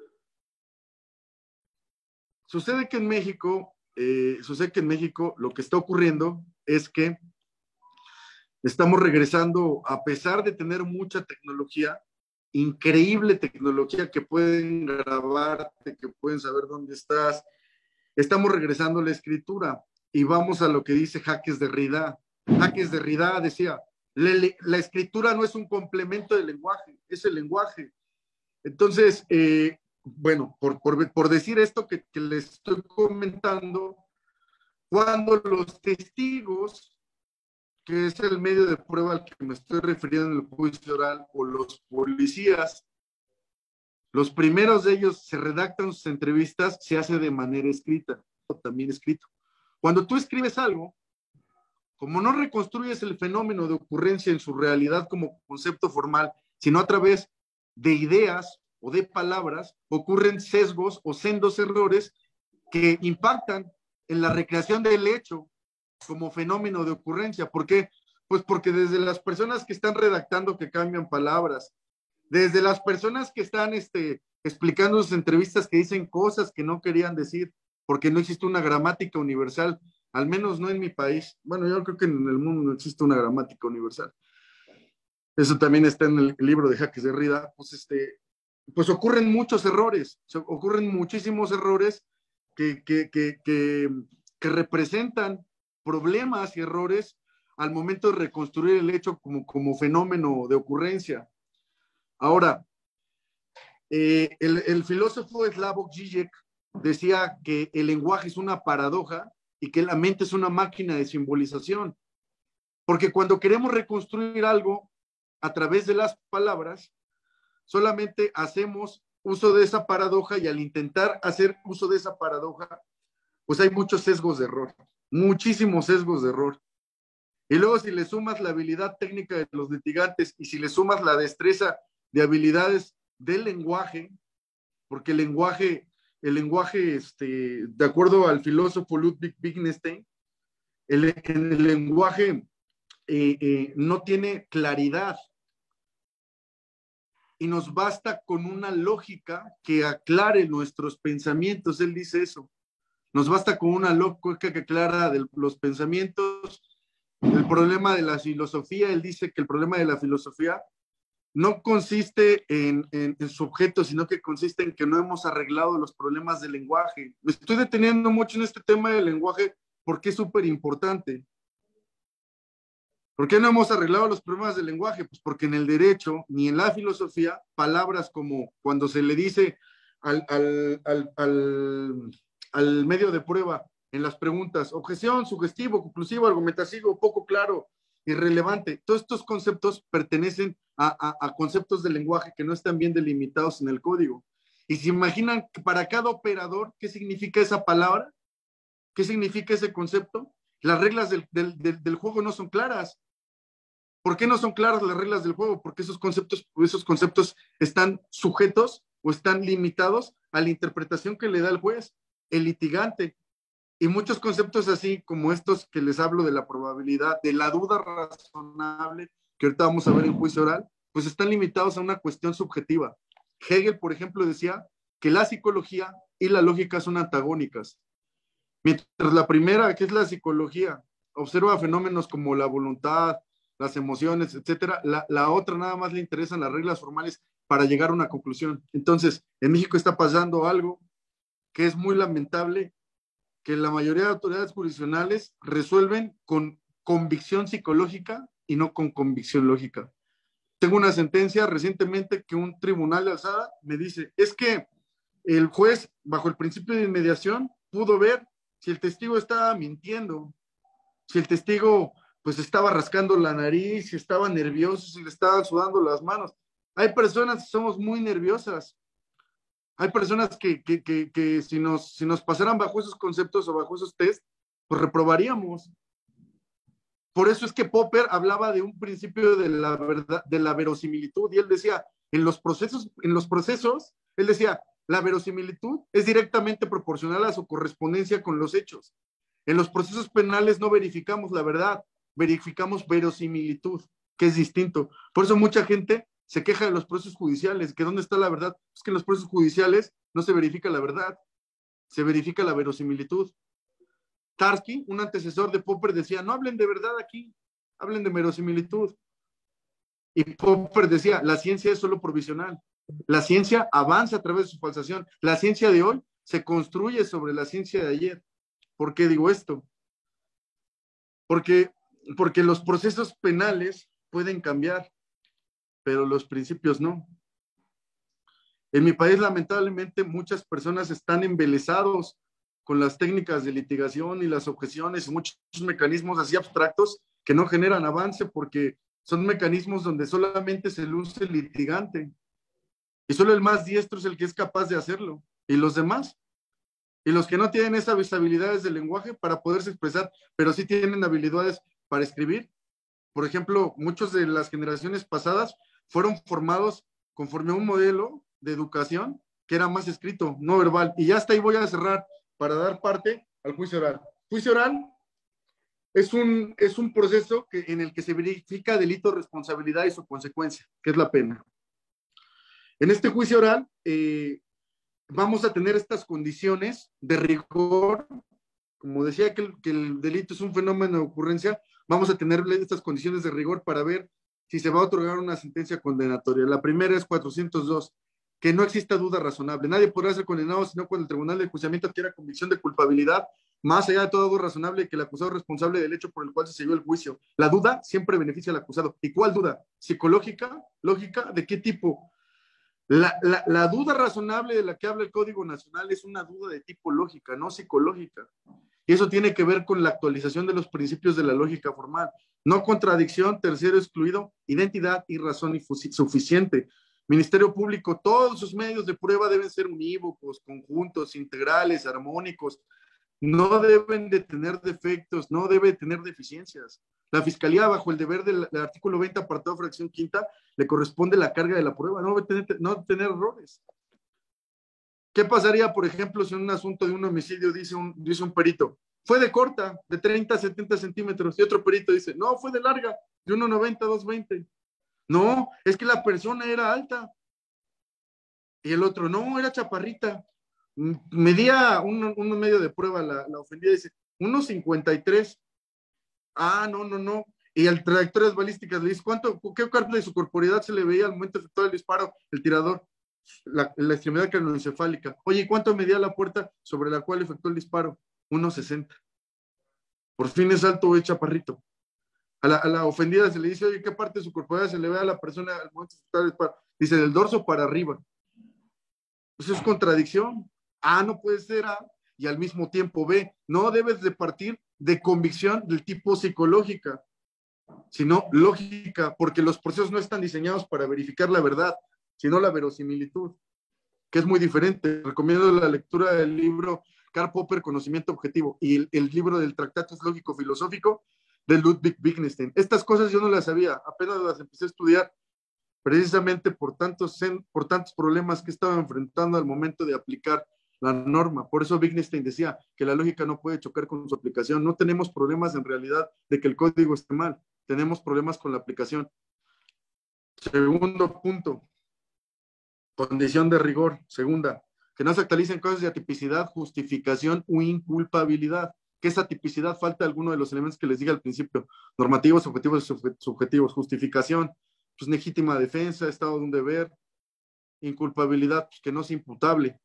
Speaker 8: lo que está ocurriendo es que estamos regresando, a pesar de tener mucha tecnología, increíble tecnología que pueden grabarte, que pueden saber dónde estás, estamos regresando a la escritura. Y vamos a lo que dice Jacques Derrida. Jacques Derrida decía, la escritura no es un complemento del lenguaje, es el lenguaje. Entonces, por decir esto que les estoy comentando, cuando los testigos, que es el medio de prueba al que me estoy refiriendo en el juicio oral, o los policías, los primeros de ellos se redactan sus entrevistas, se hace de manera escrita, también escrito. Cuando tú escribes algo, como no reconstruyes el fenómeno de ocurrencia en su realidad como concepto formal, sino a través de ideas o de palabras, ocurren sesgos o sendos errores que impactan en la recreación del hecho como fenómeno de ocurrencia. ¿Por qué? Pues porque desde las personas que están redactando que cambian palabras, desde las personas que están explicando sus entrevistas que dicen cosas que no querían decir, porque no existe una gramática universal, al menos no en mi país. Bueno, yo creo que en el mundo no existe una gramática universal. Eso también está en el libro de Jacques Derrida. Pues ocurren muchos errores, ocurren muchísimos errores que representan problemas y errores al momento de reconstruir el hecho como fenómeno de ocurrencia. Ahora, el filósofo Slavoj Žižek decía que el lenguaje es una paradoja y que la mente es una máquina de simbolización. Porque cuando queremos reconstruir algo a través de las palabras, solamente hacemos uso de esa paradoja y al intentar hacer uso de esa paradoja, pues hay muchos sesgos de error, muchísimos sesgos de error. Y luego si le sumas la habilidad técnica de los litigantes y si le sumas la destreza de habilidades del lenguaje, porque el lenguaje, de acuerdo al filósofo Ludwig Wittgenstein, el lenguaje no tiene claridad y nos basta con una lógica que aclare nuestros pensamientos. Él dice eso. Nos basta con una lógica que aclara los pensamientos. El problema de la filosofía, él dice que el problema de la filosofía no consiste en su objeto, sino que consiste en que no hemos arreglado los problemas del lenguaje. Me estoy deteniendo mucho en este tema del lenguaje porque es súper importante. ¿Por qué no hemos arreglado los problemas del lenguaje? Pues porque en el derecho ni en la filosofía, palabras como cuando se le dice al medio de prueba en las preguntas, objeción, sugestivo, conclusivo, argumentativo, poco claro, irrelevante. Todos estos conceptos pertenecen a conceptos de lenguaje que no están bien delimitados en el código. Y se imaginan que para cada operador, ¿qué significa esa palabra? ¿Qué significa ese concepto? Las reglas del juego no son claras. ¿Por qué no son claras las reglas del juego? Porque esos conceptos están sujetos o están limitados a la interpretación que le da el juez, el litigante. Y muchos conceptos así como estos que les hablo de la probabilidad, de la duda razonable, que ahorita vamos a ver en juicio oral, pues están limitados a una cuestión subjetiva. Hegel, por ejemplo, decía que la psicología y la lógica son antagónicas. Mientras la primera, que es la psicología, observa fenómenos como la voluntad, las emociones, etcétera, la otra nada más le interesan las reglas formales para llegar a una conclusión. Entonces, en México está pasando algo que es muy lamentable, que la mayoría de autoridades jurisdiccionales resuelven con convicción psicológica y no con convicción lógica. Tengo una sentencia recientemente que un tribunal de alzada me dice, es que el juez, bajo el principio de inmediación, pudo ver si el testigo estaba mintiendo, si el testigo pues estaba rascando la nariz, si estaba nervioso, si le estaban sudando las manos. Hay personas que somos muy nerviosas. Hay personas que si nos pasaran bajo esos conceptos o bajo esos test, pues reprobaríamos. Por eso es que Popper hablaba de un principio de la verdad, de la verosimilitud, y él decía, en los procesos, él decía, la verosimilitud es directamente proporcional a su correspondencia con los hechos. En los procesos penales no verificamos la verdad, verificamos verosimilitud, que es distinto. Por eso mucha gente se queja de los procesos judiciales, que ¿dónde está la verdad? Es que en los procesos judiciales no se verifica la verdad, se verifica la verosimilitud. Tarski, un antecesor de Popper, decía, no hablen de verdad aquí, hablen de verosimilitud. Y Popper decía, la ciencia es solo provisional. La ciencia avanza a través de su falsación. La ciencia de hoy se construye sobre la ciencia de ayer. ¿Por qué digo esto? Porque los procesos penales pueden cambiar, pero los principios no. En mi país, lamentablemente, muchas personas están embelesados con las técnicas de litigación y las objeciones, muchos mecanismos así abstractos que no generan avance porque son mecanismos donde solamente se luce el litigante y solo el más diestro es el que es capaz de hacerlo. ¿Y los demás? Y los que no tienen esas habilidades del lenguaje para poderse expresar, pero sí tienen habilidades para escribir. Por ejemplo, muchos de las generaciones pasadas fueron formados conforme a un modelo de educación que era más escrito, no verbal. Y ya hasta ahí voy a cerrar para dar parte al juicio oral. Juicio oral es un proceso en el que se verifica delito, responsabilidad y su consecuencia, que es la pena. En este juicio oral vamos a tener estas condiciones de rigor. Como decía que el delito es un fenómeno de ocurrencia, vamos a tener estas condiciones de rigor para ver si se va a otorgar una sentencia condenatoria. La primera es 402, que no exista duda razonable. Nadie podrá ser condenado sino cuando el tribunal de enjuiciamiento adquiera convicción de culpabilidad, más allá de toda duda razonable, que el acusado es responsable del hecho por el cual se siguió el juicio. La duda siempre beneficia al acusado. ¿Y cuál duda? ¿Psicológica? ¿Lógica? ¿De qué tipo? La duda razonable de la que habla el Código Nacional es una duda de tipo lógica, no psicológica. Y eso tiene que ver con la actualización de los principios de la lógica formal. No contradicción, tercero excluido, identidad y razón suficiente. Ministerio Público, todos sus medios de prueba deben ser unívocos, conjuntos, integrales, armónicos. No deben de tener defectos, no debe de tener deficiencias. La Fiscalía, bajo el deber del artículo 20, apartado fracción quinta, le corresponde la carga de la prueba, no debe tener errores. ¿Qué pasaría, por ejemplo, si en un asunto de un homicidio dice un perito, fue de corta, de 30 a 70 centímetros, y otro perito dice, no, fue de larga, de 1,90 a 2,20? No, es que la persona era alta. Y el otro, no, era chaparrita. Medía un medio de prueba, la ofendida dice, 1,53. Ah, no. Y al trayectorias balísticas le dice, ¿qué parte de su corporeidad se le veía al momento de efectuar el disparo? El tirador, la extremidad craneoencefálica. Oye, ¿cuánto medía la puerta sobre la cual efectuó el disparo? 1,60. Por fin es alto o es chaparrito. A la ofendida se le dice, oye, ¿qué parte de su corporeidad se le ve a la persona al momento de efectuar el disparo? Dice, del dorso para arriba. Eso es contradicción. A no puede ser A y al mismo tiempo B. No debes de partir de convicción del tipo psicológica, sino lógica, porque los procesos no están diseñados para verificar la verdad, sino la verosimilitud, que es muy diferente. Recomiendo la lectura del libro Karl Popper, Conocimiento Objetivo, y el libro del Tractatus Lógico-Filosófico de Ludwig Wittgenstein. Estas cosas yo no las sabía, apenas las empecé a estudiar, precisamente por tantos problemas que estaba enfrentando al momento de aplicar la norma. Por eso Wittgenstein decía que la lógica no puede chocar con su aplicación. No tenemos problemas en realidad de que el código esté mal, tenemos problemas con la aplicación. Segundo punto, condición de rigor. Segunda, que no se actualicen cosas de atipicidad, justificación o inculpabilidad. Que esa tipicidad falta alguno de los elementos que les dije al principio: normativos, objetivos y subjetivos. Justificación, pues legítima defensa, estado de un deber. Inculpabilidad, pues que no es imputable.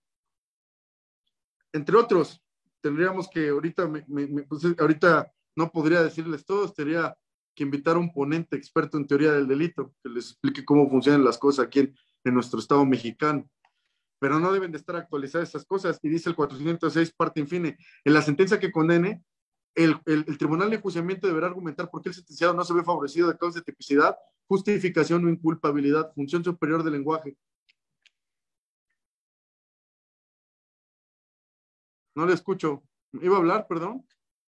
Speaker 8: Entre otros, tendríamos que ahorita, pues ahorita no podría decirles todos, tendría que invitar a un ponente experto en teoría del delito, que les explique cómo funcionan las cosas aquí en nuestro Estado mexicano. Pero no deben de estar actualizadas esas cosas. Y dice el 406, parte infine, en la sentencia que condene, el tribunal de enjuiciamiento deberá argumentar por qué el sentenciado no se ve favorecido de causa de tipicidad, justificación o inculpabilidad, función superior del lenguaje. No le escucho. ¿Iba a hablar, perdón?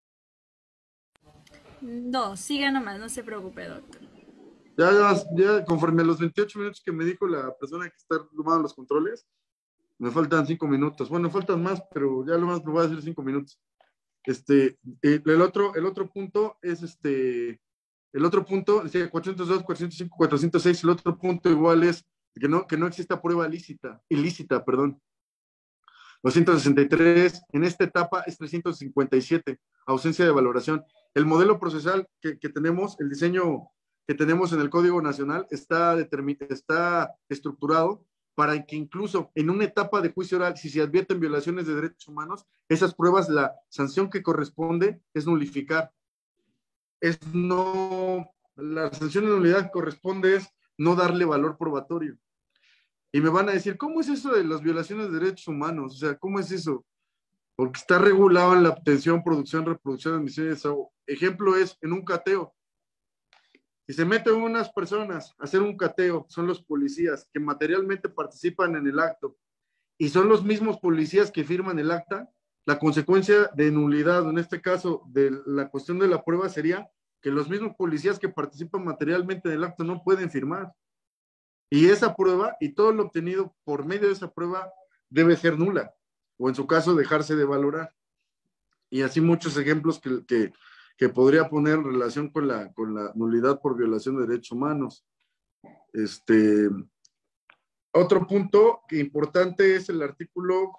Speaker 5: No, siga nomás, no se preocupe, doctor.
Speaker 8: Ya conforme a los 28 minutos que me dijo la persona que está tomando los controles, me faltan 5 minutos. Bueno, faltan más, pero ya lo más lo voy a decir 5 minutos. El otro punto es el otro punto, 402, 405, 406, el otro punto igual es que no exista prueba ilícita, perdón. 263, en esta etapa es 357, ausencia de valoración. El modelo procesal que tenemos, el diseño que tenemos en el Código Nacional está estructurado para que incluso en una etapa de juicio oral, si se advierten violaciones de derechos humanos, esas pruebas, la sanción que corresponde es nulificar. La sanción de nulidad que corresponde es no darle valor probatorio. Y me van a decir, ¿cómo es eso de las violaciones de derechos humanos? O sea, ¿cómo es eso? Porque está regulado en la obtención, producción, reproducción, admisión y desahogo. Ejemplo es en un cateo. Si se meten unas personas a hacer un cateo, son los policías que materialmente participan en el acto y son los mismos policías que firman el acta, la consecuencia de nulidad, en este caso de la cuestión de la prueba, sería que los mismos policías que participan materialmente en el acto no pueden firmar. Y esa prueba y todo lo obtenido por medio de esa prueba debe ser nula, o en su caso dejarse de valorar. Y así muchos ejemplos que podría poner en relación con la nulidad por violación de derechos humanos. Otro punto importante es el artículo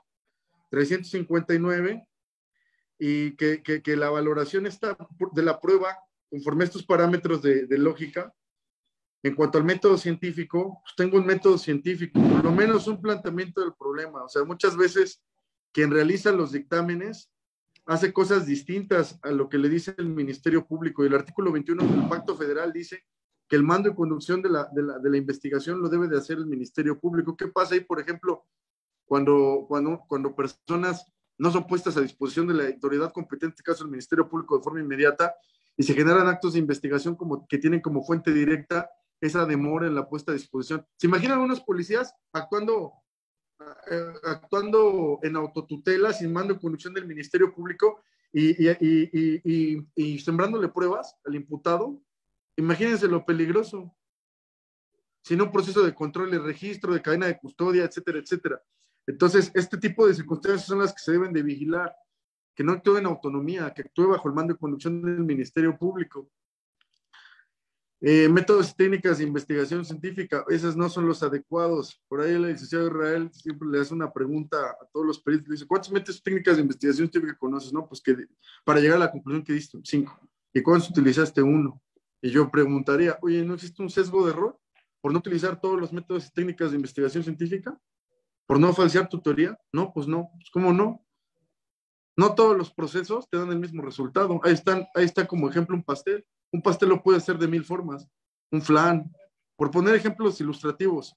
Speaker 8: 359 y que la valoración está de la prueba conforme a estos parámetros de lógica. En cuanto al método científico, pues tengo un método científico, por lo menos un planteamiento del problema. O sea, muchas veces quien realiza los dictámenes hace cosas distintas a lo que le dice el Ministerio Público. Y el artículo 21 del Pacto Federal dice que el mando y conducción de la investigación lo debe de hacer el Ministerio Público. ¿Qué pasa ahí, por ejemplo, cuando personas no son puestas a disposición de la autoridad competente, en este caso el Ministerio Público, de forma inmediata, y se generan actos de investigación que tienen como fuente directa esa demora en la puesta a disposición? ¿Se imaginan unos policías actuando en autotutela, sin mando y conducción del Ministerio Público y sembrándole pruebas al imputado? Imagínense lo peligroso. Sin un proceso de control y registro, de cadena de custodia, etcétera, etcétera. Entonces, este tipo de circunstancias son las que se deben de vigilar, que no actúe en autonomía, que actúe bajo el mando y conducción del Ministerio Público. Métodos y técnicas de investigación científica, esos no son los adecuados. Por ahí el licenciado Israel siempre le hace una pregunta a todos los peritos, le dice, ¿cuántos métodos y técnicas de investigación científica conoces? No, pues que para llegar a la conclusión que diste, 5. ¿Y cuántos utilizaste? 1. Y yo preguntaría, oye, ¿no existe un sesgo de error por no utilizar todos los métodos y técnicas de investigación científica? ¿Por no falsear tu teoría? No, pues no. Pues ¿cómo no? No todos los procesos te dan el mismo resultado. Ahí está como ejemplo un pastel. Un pastel lo puede hacer de 1000 formas. Un flan, por poner ejemplos ilustrativos.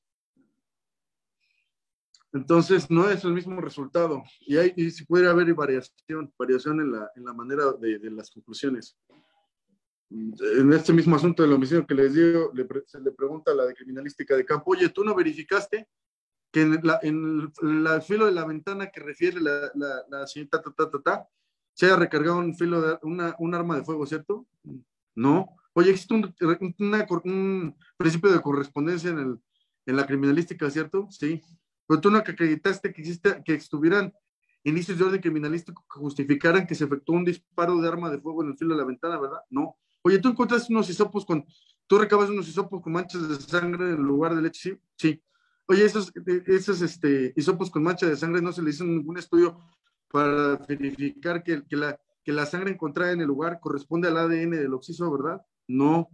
Speaker 8: Entonces, no es el mismo resultado. Y si pudiera haber variación en la manera de las conclusiones. En este mismo asunto del homicidio que les digo, se le pregunta a la de criminalística de campo, oye, ¿tú no verificaste que en el filo de la ventana que refiere la señorita se haya recargado un filo de un arma de fuego, ¿cierto? No. Oye, existe un principio de correspondencia en la criminalística, ¿cierto? Sí. Pero tú no acreditaste que estuvieran indicios de orden criminalístico que justificaran que se efectuó un disparo de arma de fuego en el filo de la ventana, ¿verdad? No. Oye, tú encontraste tú recabas unos hisopos con manchas de sangre en lugar de leche, ¿sí? Sí. Oye, esos hisopos con mancha de sangre no se le hizo ningún estudio para verificar que la sangre encontrada en el lugar corresponde al ADN del occiso, ¿verdad? No.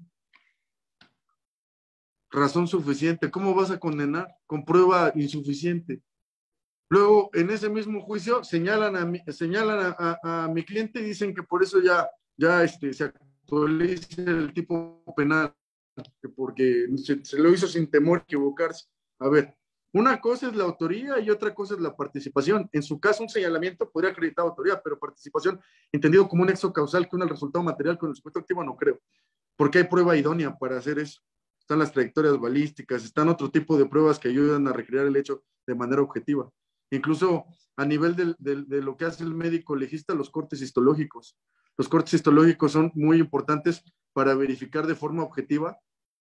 Speaker 8: Razón suficiente. ¿Cómo vas a condenar con prueba insuficiente? Luego, en ese mismo juicio, señalan a mi cliente y dicen que por eso ya se actualiza el tipo penal, porque se lo hizo sin temor a equivocarse. A ver, una cosa es la autoría y otra cosa es la participación. En su caso, un señalamiento podría acreditar autoría, pero participación, entendido como un nexo causal que une el resultado material con el supuesto activo, no creo, porque hay prueba idónea para hacer eso. Están las trayectorias balísticas, están otro tipo de pruebas que ayudan a recrear el hecho de manera objetiva. Incluso a nivel de lo que hace el médico legista, los cortes histológicos. Los cortes histológicos son muy importantes para verificar de forma objetiva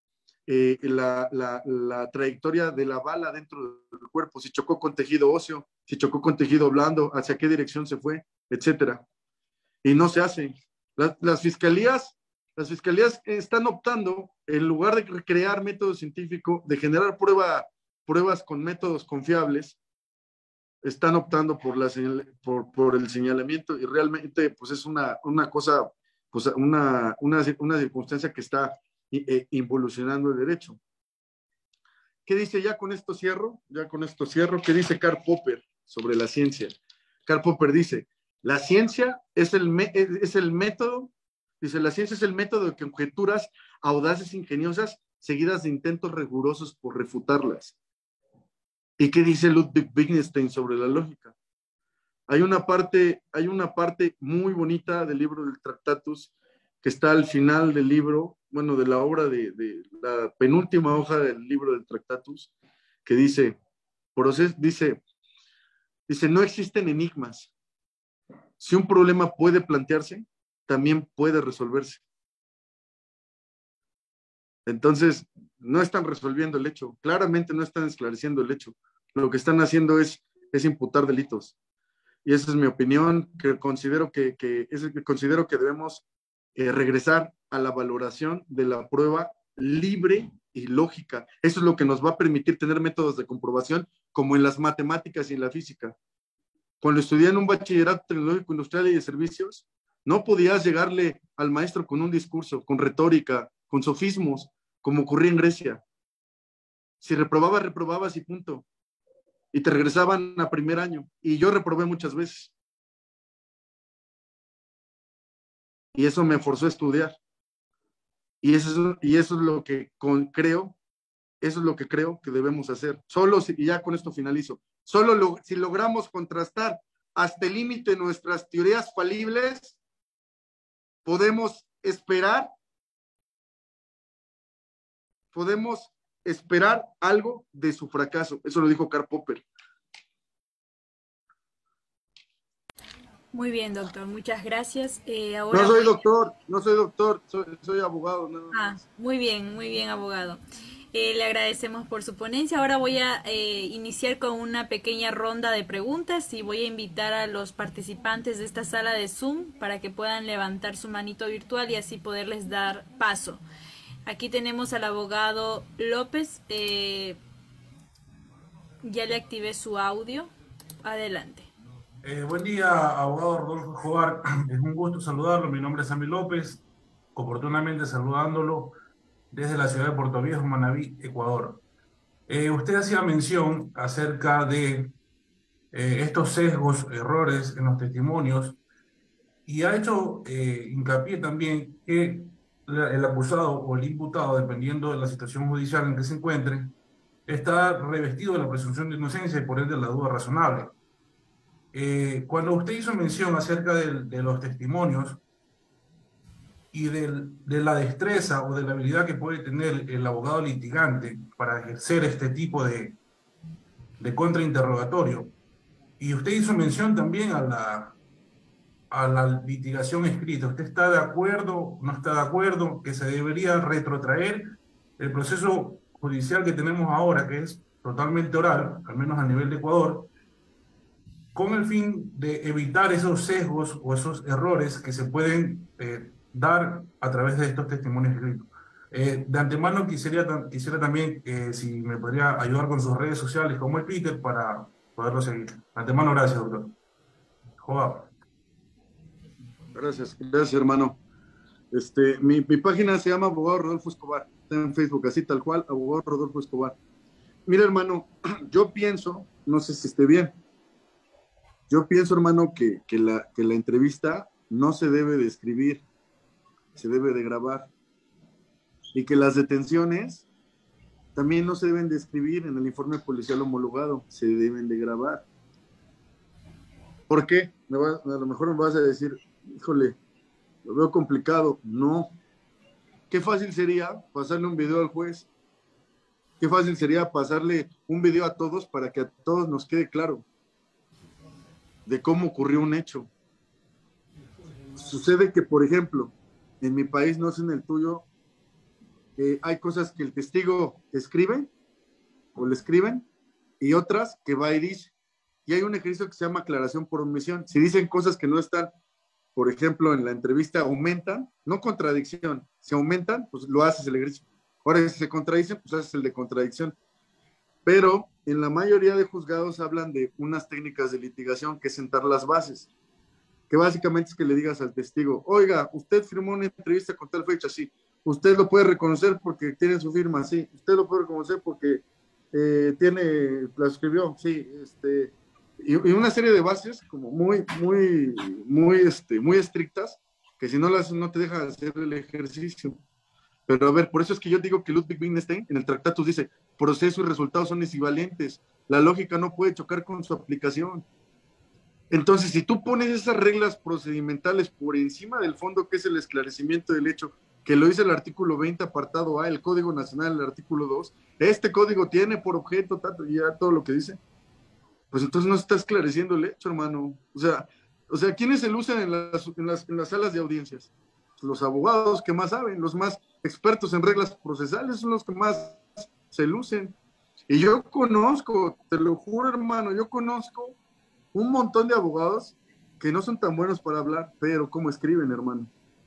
Speaker 8: la trayectoria de la bala dentro del cuerpo, si chocó con tejido óseo, si chocó con tejido blando, hacia qué dirección se fue, etcétera. Y no se hace. Las fiscalías están optando, en lugar de crear método científico, de generar pruebas con métodos confiables, están optando por el señalamiento, y realmente pues es una cosa, pues una circunstancia que está involucionando el derecho. ¿Qué dice? Ya con esto cierro. ¿Qué dice Karl Popper sobre la ciencia? Karl Popper dice, la ciencia es el método, dice, la ciencia es el método de conjeturas audaces, ingeniosas, seguidas de intentos rigurosos por refutarlas. ¿Y qué dice Ludwig Wittgenstein sobre la lógica? Hay una parte muy bonita del libro del Tractatus, que está al final del libro, bueno, de la obra de la penúltima hoja del libro del Tractatus, que dice, no existen enigmas. Si un problema puede plantearse, también puede resolverse. Entonces, no están resolviendo el hecho, claramente no están esclareciendo el hecho. Lo que están haciendo es imputar delitos. Y esa es mi opinión, que considero que debemos regresar a la valoración de la prueba libre y lógica. Eso es lo que nos va a permitir tener métodos de comprobación, como en las matemáticas y en la física. Cuando estudié en un bachillerato tecnológico industrial y de servicios, no podías llegarle al maestro con un discurso, con retórica, con sofismos, como ocurría en Grecia. Si reprobabas y punto. Y te regresaban a primer año. Y yo reprobé muchas veces. Y eso me forzó a estudiar. Y eso es lo que creo que debemos hacer. Y ya con esto finalizo. Si logramos contrastar hasta el límite nuestras teorías falibles, podemos esperar algo de su fracaso. Eso lo dijo Karl Popper.
Speaker 5: Muy bien, doctor. Muchas gracias.
Speaker 8: Ahora no soy doctor, soy abogado.
Speaker 5: Muy bien, abogado. Le agradecemos por su ponencia. Ahora voy a iniciar con una pequeña ronda de preguntas y voy a invitar a los participantes de esta sala de Zoom para que puedan levantar su manito virtual y así poderles dar paso. Aquí tenemos al abogado López. Ya le activé su audio. Adelante.
Speaker 9: Buen día, abogado Rodolfo Escobar. Es un gusto saludarlo. Mi nombre es Sammy López. Oportunamente saludándolo desde la ciudad de Puerto Viejo, Manabí, Ecuador. Usted hacía mención acerca de estos sesgos, errores en los testimonios y ha hecho hincapié también que el acusado o el imputado, dependiendo de la situación judicial en que se encuentre, está revestido de la presunción de inocencia y por ende de la duda razonable. Cuando usted hizo mención acerca de los testimonios y de la destreza o de la habilidad que puede tener el abogado litigante para ejercer este tipo de contrainterrogatorio, y usted hizo mención también a la litigación escrita, ¿usted está de acuerdo, no está de acuerdo, que se debería retrotraer el proceso judicial que tenemos ahora, que es totalmente oral, al menos a nivel de Ecuador, con el fin de evitar esos sesgos o esos errores que se pueden dar a través de estos testimonios escritos? De antemano quisiera también, si me podría ayudar con sus redes sociales como el Twitter para poderlo seguir. De antemano, gracias, doctor. Joab.
Speaker 8: Gracias, hermano. Mi página se llama Abogado Rodolfo Escobar. Está en Facebook, así tal cual, Abogado Rodolfo Escobar. Mira, hermano, yo pienso, no sé si esté bien, yo pienso, hermano, que la entrevista no se debe de escribir, se debe de grabar. Y que las detenciones también no se deben de escribir en el informe policial homologado, se deben de grabar. ¿Por qué? A lo mejor me vas a decir, híjole, lo veo complicado. No. Qué fácil sería pasarle un video al juez. Qué fácil sería pasarle un video a todos para que a todos nos quede claro de cómo ocurrió un hecho. Sucede que, por ejemplo, en mi país, no sé en el tuyo, hay cosas que el testigo escribe o le escriben y otras que va y dice. Y hay un ejercicio que se llama aclaración por omisión. Si dicen cosas que no están, por ejemplo, en la entrevista, aumentan, no contradicción, si aumentan, pues lo haces el ejercicio. Ahora, si se contradicen, pues haces el de contradicción. Pero en la mayoría de juzgados hablan de unas técnicas de litigación que es sentar las bases, que básicamente es que le digas al testigo, oiga, usted firmó una entrevista con tal fecha, sí, usted lo puede reconocer porque tiene su firma, sí, usted lo puede reconocer porque la escribió, sí, y una serie de bases como muy estrictas, que si no no te deja hacer el ejercicio. Pero a ver, por eso es que yo digo que Ludwig Wittgenstein en el Tractatus dice, proceso y resultados son equivalentes, la lógica no puede chocar con su aplicación. Entonces, si tú pones esas reglas procedimentales por encima del fondo, que es el esclarecimiento del hecho, que lo dice el artículo 20, apartado A, el Código Nacional, el artículo 2, este código tiene por objeto, tanto, y ya todo lo que dice, pues entonces no está esclareciendo el hecho, hermano. O sea, ¿quiénes se lucen en las salas de audiencias? Los abogados que más saben, los más expertos en reglas procesales son los que más se lucen. Y yo conozco, te lo juro, hermano, yo conozco un montón de abogados que no son tan buenos para hablar, pero cómo escriben, hermano.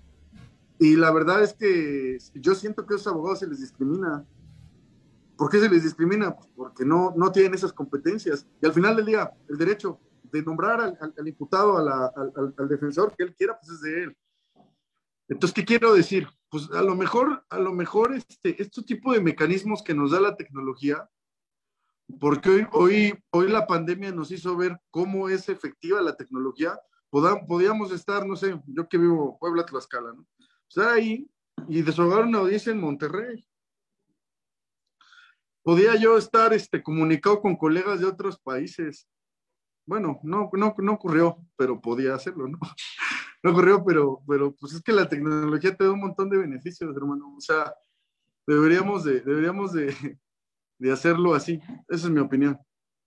Speaker 8: Y la verdad es que yo siento que a esos abogados se les discrimina. ¿Por qué se les discrimina? Pues porque no tienen esas competencias. Y al final del día, el derecho de nombrar al imputado, al defensor que él quiera, pues es de él. Entonces, ¿qué quiero decir? Pues a lo mejor este tipo de mecanismos que nos da la tecnología, porque hoy la pandemia nos hizo ver cómo es efectiva la tecnología, podíamos estar, no sé, yo que vivo Puebla, Tlaxcala, ¿no? Estar ahí y desahogar una audiencia en Monterrey. Podía yo estar comunicado con colegas de otros países. Bueno, no ocurrió, pero podía hacerlo, ¿no? No ocurrió, pero pues es que la tecnología te da un montón de beneficios, hermano. O sea, deberíamos de hacerlo así. Esa es mi opinión.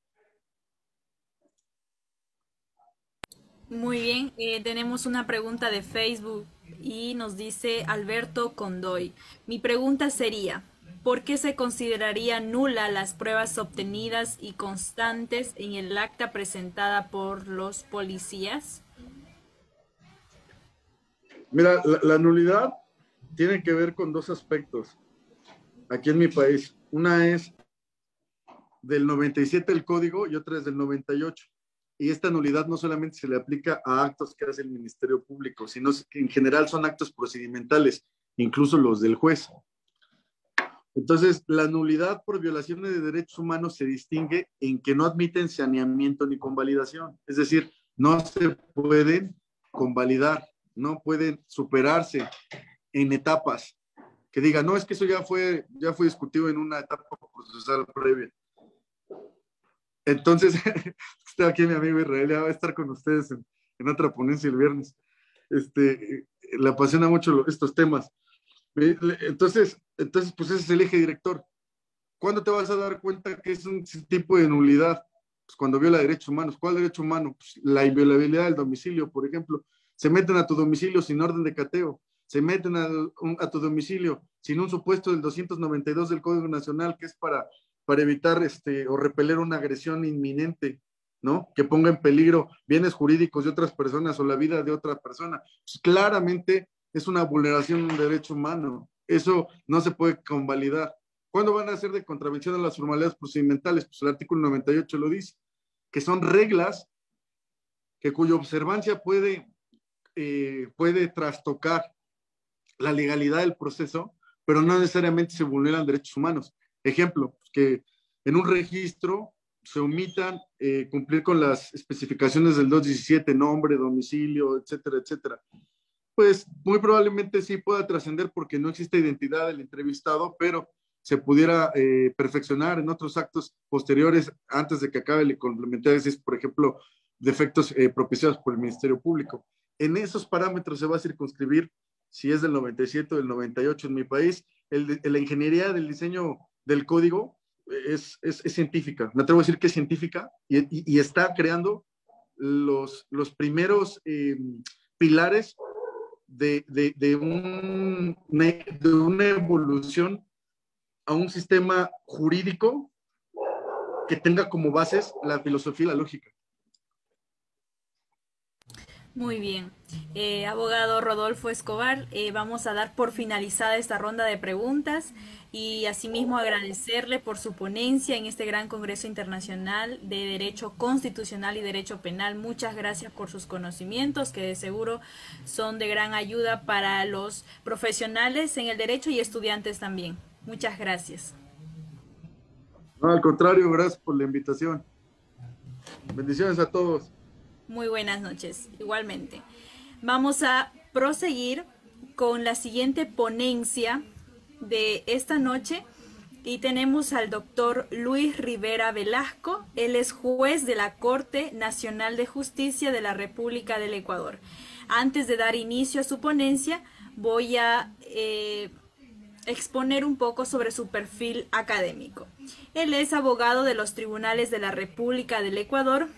Speaker 5: Muy bien, tenemos una pregunta de Facebook y nos dice Alberto Condoy. Mi pregunta sería, ¿por qué se consideraría nula las pruebas obtenidas y constantes en el acta presentada por los policías?
Speaker 8: Mira, la nulidad tiene que ver con dos aspectos aquí en mi país. Una es del 97 el código y otra es del 98. Y esta nulidad no solamente se le aplica a actos que hace el Ministerio Público, sino que en general son actos procedimentales, incluso los del juez. Entonces, la nulidad por violaciones de derechos humanos se distingue en que no admiten saneamiento ni convalidación. Es decir, no se pueden convalidar, no pueden superarse en etapas. Que diga, no, es que eso ya fue discutido en una etapa procesal previa. Entonces, está aquí mi amigo Israel, ya va a estar con ustedes en otra ponencia el viernes. Le apasiona mucho estos temas. Entonces, pues ese es el eje director. ¿Cuándo te vas a dar cuenta que es un tipo de nulidad? Pues cuando viola derechos humanos. ¿Cuál derecho humano? Pues la inviolabilidad del domicilio, por ejemplo. Se meten a tu domicilio sin orden de cateo. Se meten a tu domicilio sin un supuesto del 292 del Código Nacional, que es para evitar o repeler una agresión inminente, ¿no? Que ponga en peligro bienes jurídicos de otras personas o la vida de otra persona. Pues claramente es una vulneración de un derecho humano. Eso no se puede convalidar. ¿Cuándo van a ser de contravención a las formalidades procedimentales? Pues el artículo 98 lo dice, que son reglas cuya observancia puede trastocar la legalidad del proceso, pero no necesariamente se vulneran derechos humanos. Ejemplo, que en un registro se omitan cumplir con las especificaciones del 217, nombre, domicilio, etcétera, etcétera. Pues muy probablemente sí pueda trascender porque no existe identidad del entrevistado, pero se pudiera perfeccionar en otros actos posteriores antes de que acabe el complementario, por ejemplo, defectos propiciados por el Ministerio Público. En esos parámetros se va a circunscribir si es del 97 o del 98 en mi país. La ingeniería del diseño del código es científica. Me atrevo a decir que es científica y está creando los primeros pilares de una evolución a un sistema jurídico que tenga como bases la filosofía y la lógica.
Speaker 5: Muy bien. Abogado Rodolfo Escobar, vamos a dar por finalizada esta ronda de preguntas y asimismo agradecerle por su ponencia en este gran Congreso Internacional de Derecho Constitucional y Derecho Penal. Muchas gracias por sus conocimientos, que de seguro son de gran ayuda para los profesionales en el derecho y estudiantes también. Muchas gracias.
Speaker 8: No, al contrario, gracias por la invitación. Bendiciones a todos.
Speaker 5: Muy buenas noches, igualmente. Vamos a proseguir con la siguiente ponencia de esta noche y tenemos al doctor Luis Rivera Velasco. Él es juez de la Corte Nacional de Justicia de la República del Ecuador. Antes de dar inicio a su ponencia, voy a exponer un poco sobre su perfil académico. Él es abogado de los tribunales de la República del Ecuador,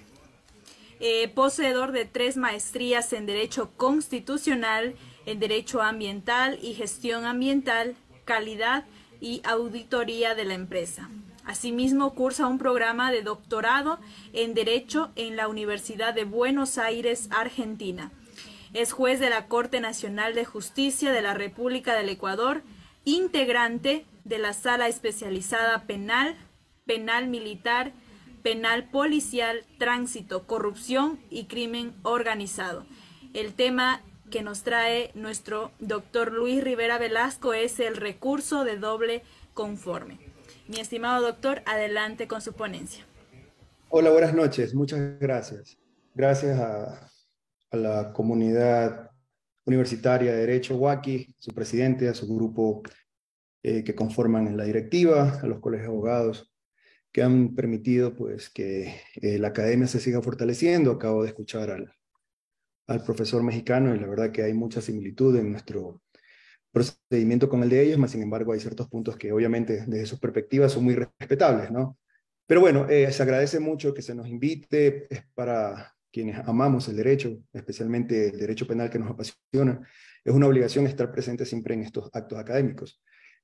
Speaker 5: poseedor de 3 maestrías en Derecho Constitucional, en Derecho Ambiental y Gestión Ambiental, Calidad y Auditoría de la Empresa. Asimismo, cursa un programa de doctorado en Derecho en la Universidad de Buenos Aires, Argentina. Es juez de la Corte Nacional de Justicia de la República del Ecuador, integrante de la Sala Especializada Penal, Penal Militar, Penal Policial, Tránsito, Corrupción y Crimen Organizado. El tema que nos trae nuestro doctor Luis Rivera Velasco es el recurso de doble conforme. Mi estimado doctor, adelante con su ponencia.
Speaker 10: Hola, buenas noches. Muchas gracias. Gracias a la comunidad universitaria de Derecho WACI, su presidente, a su grupo que conforman la directiva, a los colegios de abogados, que han permitido pues, que la academia se siga fortaleciendo. Acabo de escuchar al profesor mexicano y la verdad que hay mucha similitud en nuestro procedimiento con el de ellos, mas sin embargo hay ciertos puntos que obviamente desde sus perspectivas son muy respetables, ¿no? Pero bueno, se agradece mucho que se nos invite, es para quienes amamos el derecho, especialmente el derecho penal que nos apasiona. Es una obligación estar presente siempre en estos actos académicos.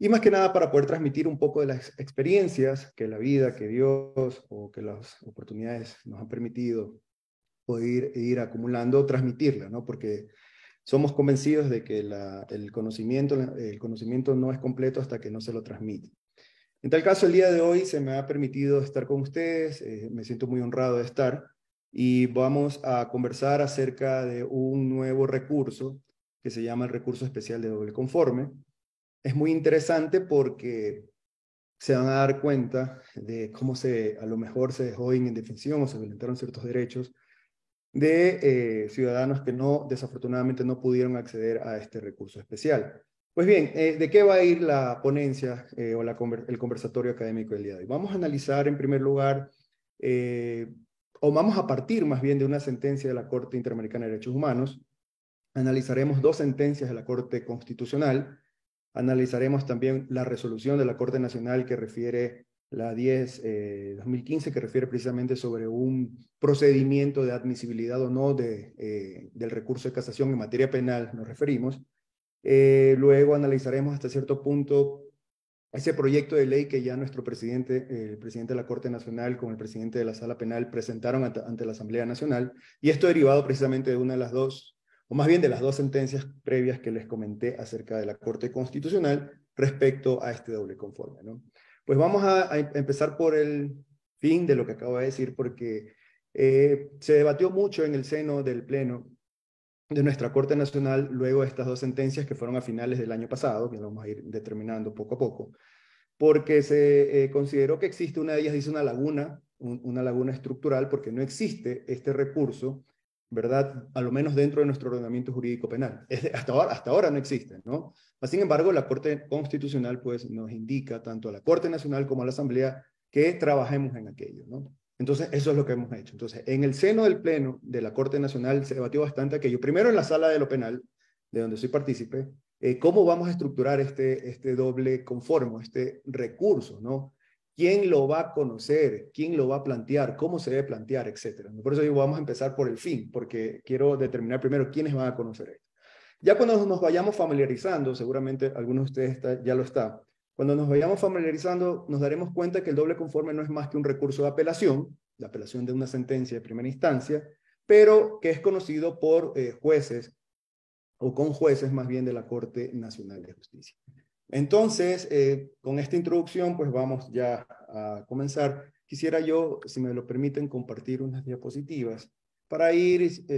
Speaker 10: y más que nada para poder transmitir un poco de las experiencias que la vida, que Dios o que las oportunidades nos han permitido poder ir acumulando, transmitirla, ¿no? Porque somos convencidos de que el conocimiento no es completo hasta que no se lo transmite. En tal caso, el día de hoy se me ha permitido estar con ustedes, me siento muy honrado de estar, y vamos a conversar acerca de un nuevo recurso que se llama el recurso especial de doble conforme. Es muy interesante porque se van a dar cuenta de cómo a lo mejor se dejó en indefensión o se violentaron ciertos derechos de ciudadanos que desafortunadamente no pudieron acceder a este recurso especial. Pues bien, ¿de qué va a ir la ponencia o el conversatorio académico del día de hoy? Vamos a analizar en primer lugar, o vamos a partir más bien de una sentencia de la Corte Interamericana de Derechos Humanos. Analizaremos 2 sentencias de la Corte Constitucional. Analizaremos también la resolución de la Corte Nacional que refiere la 10-2015, que refiere precisamente sobre un procedimiento de admisibilidad o no del recurso de casación en materia penal, nos referimos. Luego analizaremos hasta cierto punto ese proyecto de ley que ya nuestro presidente, el presidente de la Corte Nacional con el presidente de la Sala Penal presentaron ante la Asamblea Nacional, y esto derivado precisamente de una de las 2, o más bien de las 2 sentencias previas que les comenté acerca de la Corte Constitucional respecto a este doble conforme, ¿no? Pues vamos a empezar por el fin de lo que acabo de decir, porque se debatió mucho en el seno del Pleno de nuestra Corte Nacional luego de estas 2 sentencias que fueron a finales del año pasado, que vamos a ir determinando poco a poco, porque se consideró que existe, una de ellas dice una laguna estructural, porque no existe este recurso, ¿verdad? A lo menos dentro de nuestro ordenamiento jurídico penal. Hasta ahora no existe, ¿no? Sin embargo, la Corte Constitucional pues, nos indica, tanto a la Corte Nacional como a la Asamblea, que trabajemos en aquello, ¿no? Entonces, eso es lo que hemos hecho. Entonces, en el seno del Pleno de la Corte Nacional se debatió bastante aquello. Primero en la Sala de lo Penal, de donde soy partícipe, cómo vamos a estructurar este doble conforme, este recurso, ¿no? ¿Quién lo va a conocer? ¿Quién lo va a plantear? ¿Cómo se debe plantear? Etcétera. Por eso digo, vamos a empezar por el fin, porque quiero determinar primero quiénes van a conocer esto. Ya cuando nos vayamos familiarizando, seguramente algunos de ustedes ya lo está, cuando nos vayamos familiarizando, nos daremos cuenta que el doble conforme no es más que un recurso de apelación, la apelación de una sentencia de primera instancia, pero que es conocido por jueces, o con jueces más bien de la Corte Nacional de Justicia. Entonces, con esta introducción, pues vamos ya a comenzar. Quisiera yo, si me lo permiten, compartir unas diapositivas para ir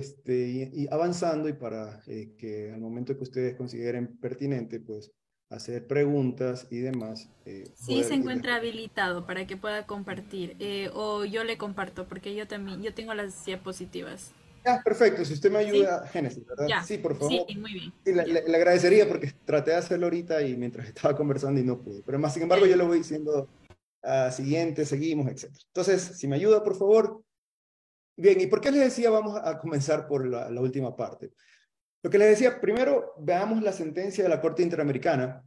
Speaker 10: y avanzando y para que al momento que ustedes consideren pertinente, pues hacer preguntas y demás.
Speaker 5: Sí, se encuentra habilitado para que pueda compartir, o yo le comparto, porque yo tengo las diapositivas.
Speaker 10: Ya, perfecto. Si usted me ayuda,
Speaker 5: ¿Sí?
Speaker 10: Génesis, ¿verdad?
Speaker 5: Ya.
Speaker 10: Sí, por favor.
Speaker 5: Sí, muy bien.
Speaker 10: Sí, le agradecería porque traté de hacerlo ahorita y mientras estaba conversando y no pude. Pero más sin embargo, yo lo voy diciendo siguiente, seguimos, etc. Entonces, si me ayuda, por favor. Bien, ¿y por qué les decía vamos a comenzar por la última parte? Lo que les decía, primero veamos la sentencia de la Corte Interamericana.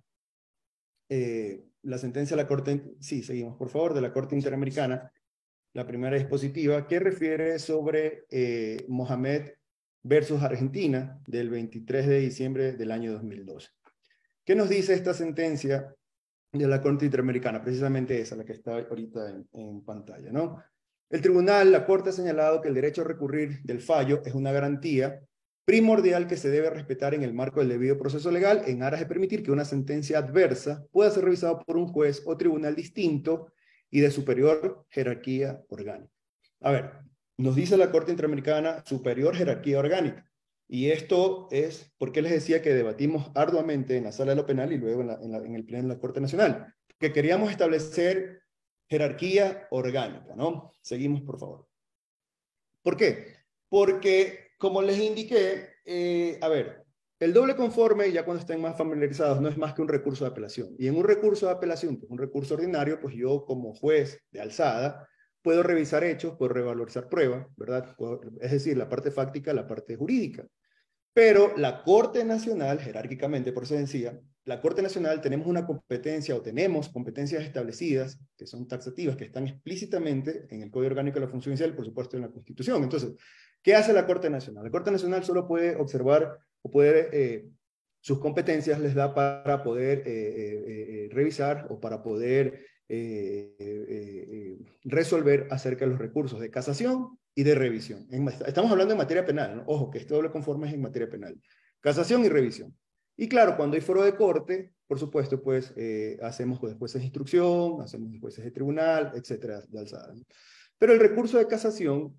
Speaker 10: La sentencia de la Corte, sí, seguimos, por favor, de la Corte Interamericana. La primera dispositiva que refiere sobre Mohamed versus Argentina del 23 de diciembre del año 2012. ¿Qué nos dice esta sentencia de la Corte Interamericana? Precisamente esa, la que está ahorita en pantalla, ¿no? El tribunal, la Corte ha señalado que el derecho a recurrir del fallo es una garantía primordial que se debe respetar en el marco del debido proceso legal en aras de permitir que una sentencia adversa pueda ser revisada por un juez o tribunal distinto y de superior jerarquía orgánica. A ver, nos dice la Corte Interamericana superior jerarquía orgánica. Y esto es porque les decía que debatimos arduamente en la Sala de lo Penal y luego en el Pleno de la Corte Nacional, que queríamos establecer jerarquía orgánica, ¿no? Seguimos, por favor. ¿Por qué? Porque, como les indiqué, a ver, el doble conforme, ya cuando estén más familiarizados, no es más que un recurso de apelación. Y en un recurso de apelación, que es un recurso ordinario, pues yo como juez de alzada, puedo revisar hechos, puedo revalorizar pruebas, ¿verdad? Es decir, la parte fáctica, la parte jurídica. Pero la Corte Nacional, jerárquicamente, por eso decía, la Corte Nacional tenemos una competencia o tenemos competencias establecidas, que son taxativas, que están explícitamente en el Código Orgánico de la Función Judicial, por supuesto en la Constitución. Entonces, ¿qué hace la Corte Nacional? La Corte Nacional solo puede observar o puede sus competencias les da para poder revisar o para poder resolver acerca de los recursos de casación y de revisión. Estamos hablando de materia penal, ¿no? Ojo, que este doble conforme es en materia penal. Casación y revisión. Y claro, cuando hay foro de corte, por supuesto, pues hacemos jueces de instrucción, hacemos jueces de tribunal, etcétera, de alzada, ¿no? Pero el recurso de casación,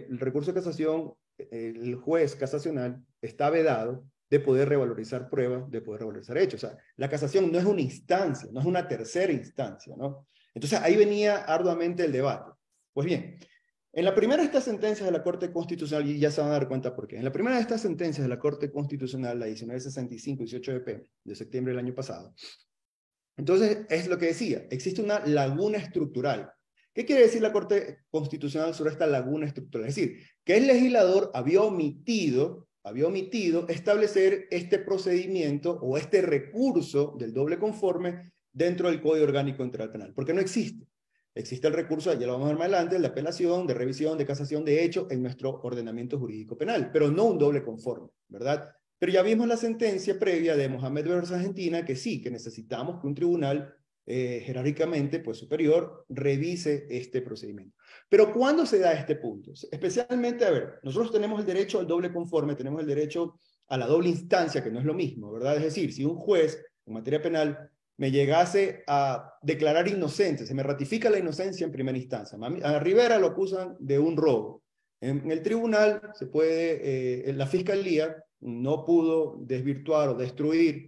Speaker 10: el juez casacional está vedado de poder revalorizar pruebas, de poder revalorizar hechos. O sea, la casación no es una instancia, no es una tercera instancia, ¿no? Entonces ahí venía arduamente el debate. Pues bien, en la primera de estas sentencias de la Corte Constitucional, y ya se van a dar cuenta por qué, en la primera de estas sentencias de la Corte Constitucional, la 1965, 18 de septiembre del año pasado, entonces es lo que decía, existe una laguna estructural. ¿Qué quiere decir la Corte Constitucional sobre esta laguna estructural? Es decir, que el legislador había omitido establecer este procedimiento o este recurso del doble conforme dentro del Código Orgánico Integral Penal, porque no existe. Existe el recurso, ya lo vamos a ver más adelante, de apelación, de revisión, de casación de hecho en nuestro ordenamiento jurídico penal, pero no un doble conforme, ¿verdad? Pero ya vimos la sentencia previa de Mohamed versus Argentina, que sí, que necesitamos que un tribunal jerárquicamente pues, superior revise este procedimiento. Pero ¿cuándo se da este punto? Especialmente, a ver, nosotros tenemos el derecho al doble conforme, tenemos el derecho a la doble instancia, que no es lo mismo, ¿verdad? Es decir, si un juez en materia penal me llegase a declarar inocente, se me ratifica la inocencia en primera instancia, a Rivera lo acusan de un robo. En el tribunal se puede, la fiscalía no pudo desvirtuar o destruir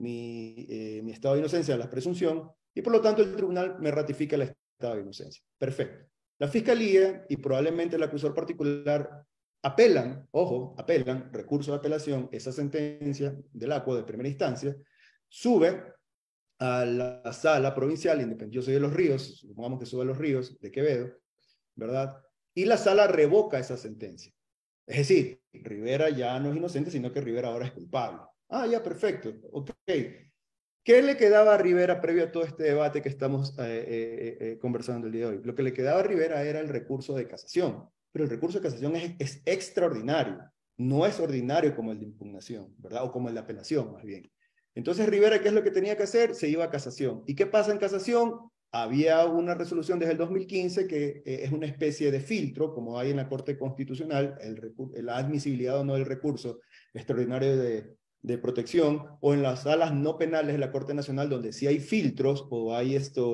Speaker 10: mi estado de inocencia, la presunción, y por lo tanto el tribunal me ratifica el estado de inocencia. Perfecto. La fiscalía y probablemente el acusador particular apelan, ojo, apelan, recurso de apelación, esa sentencia del ACUA de primera instancia, sube a la sala provincial, independiente, yo soy de Los Ríos, supongamos que sube a Los Ríos, de Quevedo, ¿verdad? Y la sala revoca esa sentencia. Es decir, Rivera ya no es inocente, sino que Rivera ahora es culpable. Ah, ya, perfecto, ok. ¿Qué le quedaba a Rivera previo a todo este debate que estamos conversando el día de hoy? Lo que le quedaba a Rivera era el recurso de casación, pero el recurso de casación es extraordinario, no es ordinario como el de impugnación, ¿verdad? O como el de apelación, más bien. Entonces Rivera, ¿qué es lo que tenía que hacer? Se iba a casación. ¿Y qué pasa en casación? Había una resolución desde el 2015 que es una especie de filtro, como hay en la Corte Constitucional, la admisibilidad o no del recurso extraordinario de protección, o en las salas no penales de la Corte Nacional, donde sí hay filtros, o hay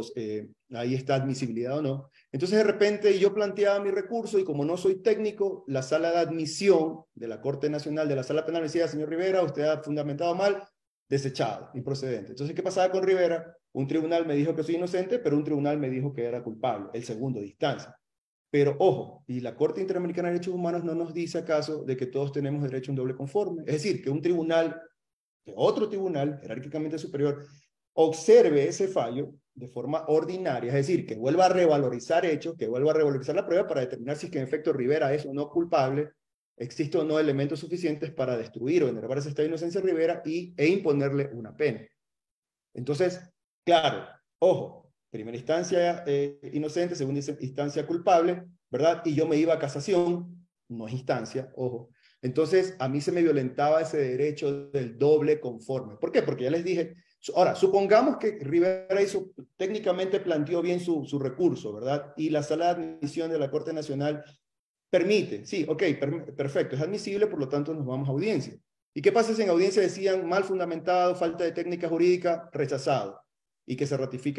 Speaker 10: ahí está admisibilidad o no. Entonces de repente yo planteaba mi recurso, y como no soy técnico, la sala de admisión de la Corte Nacional, de la sala penal, decía, señor Rivera, usted ha fundamentado mal, desechado, improcedente. Entonces, ¿qué pasaba con Rivera? Un tribunal me dijo que soy inocente, pero un tribunal me dijo que era culpable, el segundo de instancia. Pero ojo, y la Corte Interamericana de Derechos Humanos no nos dice acaso de que todos tenemos derecho a un doble conforme. Es decir, que un tribunal, que otro tribunal jerárquicamente superior, observe ese fallo de forma ordinaria, es decir, que vuelva a revalorizar hechos, que vuelva a revalorizar la prueba para determinar si es que en efecto Rivera es o no culpable, existen o no elementos suficientes para destruir o enervar ese estado de inocencia de Rivera e imponerle una pena. Entonces, claro, ojo, primera instancia inocente, segunda instancia culpable, ¿verdad? Y yo me iba a casación, no es instancia, ojo. Entonces, a mí se me violentaba ese derecho del doble conforme. ¿Por qué? Porque ya les dije, ahora, supongamos que Rivera técnicamente planteó bien su recurso, ¿verdad? Y la sala de admisión de la Corte Nacional permite, sí, ok, perfecto, es admisible, por lo tanto nos vamos a audiencia. ¿Y qué pasa si en audiencia decían mal fundamentado, falta de técnica jurídica, rechazado? Y que se ratifique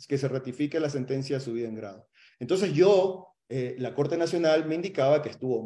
Speaker 10: la sentencia subida en grado. Entonces la Corte Nacional me indicaba que estuvo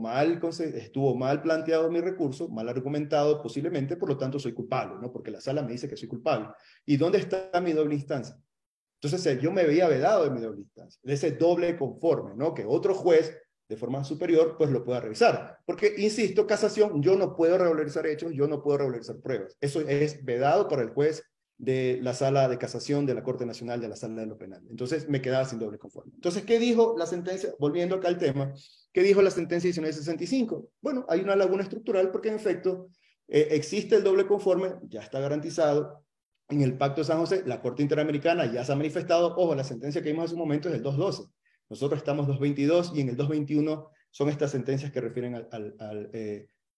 Speaker 10: mal planteado mi recurso, mal argumentado posiblemente, por lo tanto soy culpable, ¿no? Porque la sala me dice que soy culpable. ¿Y dónde está mi doble instancia? Entonces yo me veía vedado de mi doble instancia, de ese doble conforme, ¿no? Que otro juez de forma superior, pues lo pueda revisar. Porque, insisto, casación, yo no puedo revalorizar hechos, yo no puedo revalorizar pruebas. Eso es vedado para el juez de la sala de casación de la Corte Nacional, de la sala de lo penal. Entonces me quedaba sin doble conforme. Entonces, ¿qué dijo la sentencia? Volviendo acá al tema, ¿qué dijo la sentencia 1965? Bueno, hay una laguna estructural porque en efecto existe el doble conforme, ya está garantizado en el Pacto de San José, la Corte Interamericana ya se ha manifestado, ojo, la sentencia que vimos hace un momento es del 212. Nosotros estamos 222 y en el 221 son estas sentencias que refieren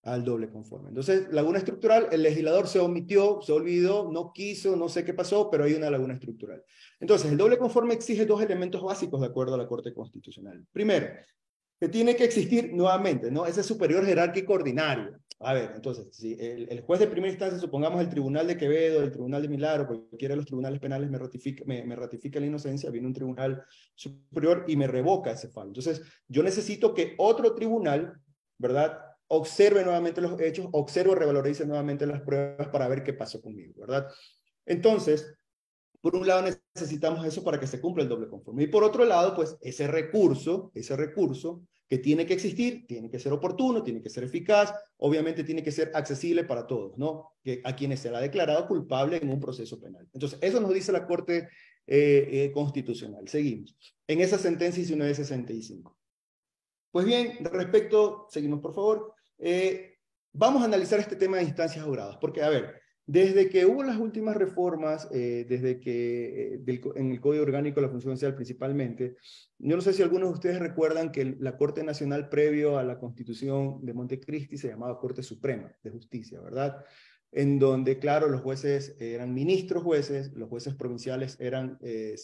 Speaker 10: al doble conforme. Entonces, laguna estructural, el legislador se omitió, se olvidó, no quiso, no sé qué pasó, pero hay una laguna estructural. Entonces, el doble conforme exige dos elementos básicos de acuerdo a la Corte Constitucional. Primero, que tiene que existir nuevamente, ¿no? Ese superior jerárquico ordinario. A ver, entonces, si el juez de primera instancia, supongamos el Tribunal de Quevedo, el Tribunal de Milagro, cualquiera de los tribunales penales me ratifica la inocencia, viene un tribunal superior y me revoca ese fallo. Entonces, yo necesito que otro tribunal, ¿verdad?, observe nuevamente los hechos, observe o revalorice nuevamente las pruebas para ver qué pasó conmigo, ¿verdad? Entonces, por un lado necesitamos eso para que se cumpla el doble conforme. Y por otro lado, pues ese recurso que tiene que existir, tiene que ser oportuno, tiene que ser eficaz, obviamente tiene que ser accesible para todos, ¿no? A quienes se le ha declarado culpable en un proceso penal. Entonces, eso nos dice la Corte Constitucional. Seguimos. En esa sentencia 1965. Pues bien, seguimos por favor, vamos a analizar este tema de instancias o grados, porque a ver, desde que hubo las últimas reformas, desde que en el Código Orgánico de la Función Judicial principalmente, yo no sé si algunos de ustedes recuerdan que la Corte Nacional previo a la Constitución de Montecristi se llamaba Corte Suprema de Justicia, ¿verdad? En donde, claro, los jueces eran ministros jueces, los jueces provinciales eran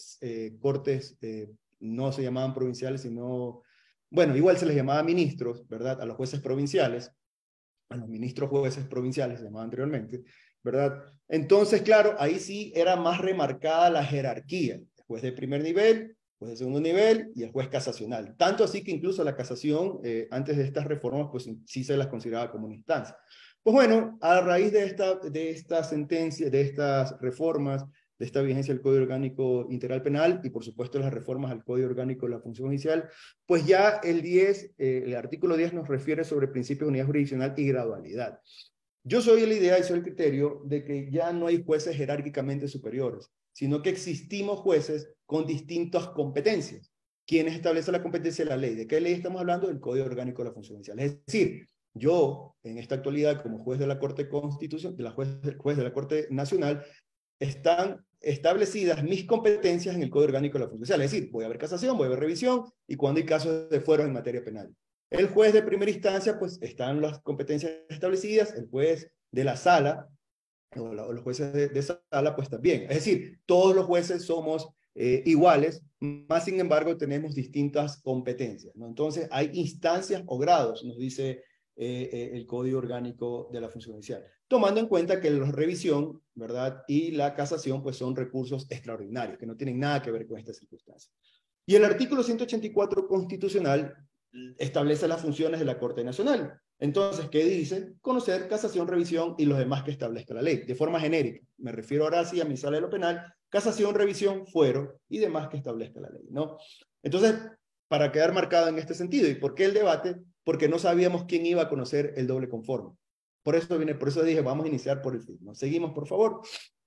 Speaker 10: cortes, no se llamaban provinciales, sino... Bueno, igual se les llamaba ministros, ¿verdad? A los jueces provinciales, a los ministros jueces provinciales se llamaba anteriormente, ¿verdad? Entonces, claro, ahí sí era más remarcada la jerarquía. El juez de primer nivel, juez de segundo nivel y el juez casacional. Tanto así que incluso la casación, antes de estas reformas, pues sí se las consideraba como una instancia. Pues bueno, a raíz de esta sentencia, de estas reformas, de esta vigencia del Código Orgánico Integral Penal y por supuesto las reformas al Código Orgánico de la Función Judicial, pues ya el artículo 10 nos refiere sobre principios de unidad jurisdiccional y gradualidad. Yo soy de la idea y soy el criterio de que ya no hay jueces jerárquicamente superiores, sino que existimos jueces con distintas competencias. ¿Quiénes establecen la competencia de la ley? ¿De qué ley estamos hablando? Del Código Orgánico de la Función Judicial. Es decir, yo, en esta actualidad, como juez de la Corte Constitucional, juez de la Corte Nacional, están establecidas mis competencias en el Código Orgánico de la Función Judicial. Es decir, voy a ver casación, voy a ver revisión y cuando hay casos de fuero en materia penal. El juez de primera instancia, pues están las competencias establecidas, el juez de la sala, o los jueces de sala, pues también. Es decir, todos los jueces somos iguales, más sin embargo tenemos distintas competencias, ¿no? Entonces hay instancias o grados, nos dice el Código Orgánico de la Función Judicial, tomando en cuenta que la revisión, ¿verdad?, y la casación pues son recursos extraordinarios, que no tienen nada que ver con esta circunstancia. Y el artículo 184 constitucional establece las funciones de la Corte Nacional. Entonces, ¿qué dice? Conocer, casación, revisión y los demás que establezca la ley, de forma genérica. Me refiero ahora sí a mi sala de lo penal, casación, revisión, fuero y demás que establezca la ley, ¿no? Entonces, para quedar marcado en este sentido, ¿y por qué el debate? Porque no sabíamos quién iba a conocer el doble conforme. Por eso dije, vamos a iniciar por el fin, ¿no? Seguimos, por favor.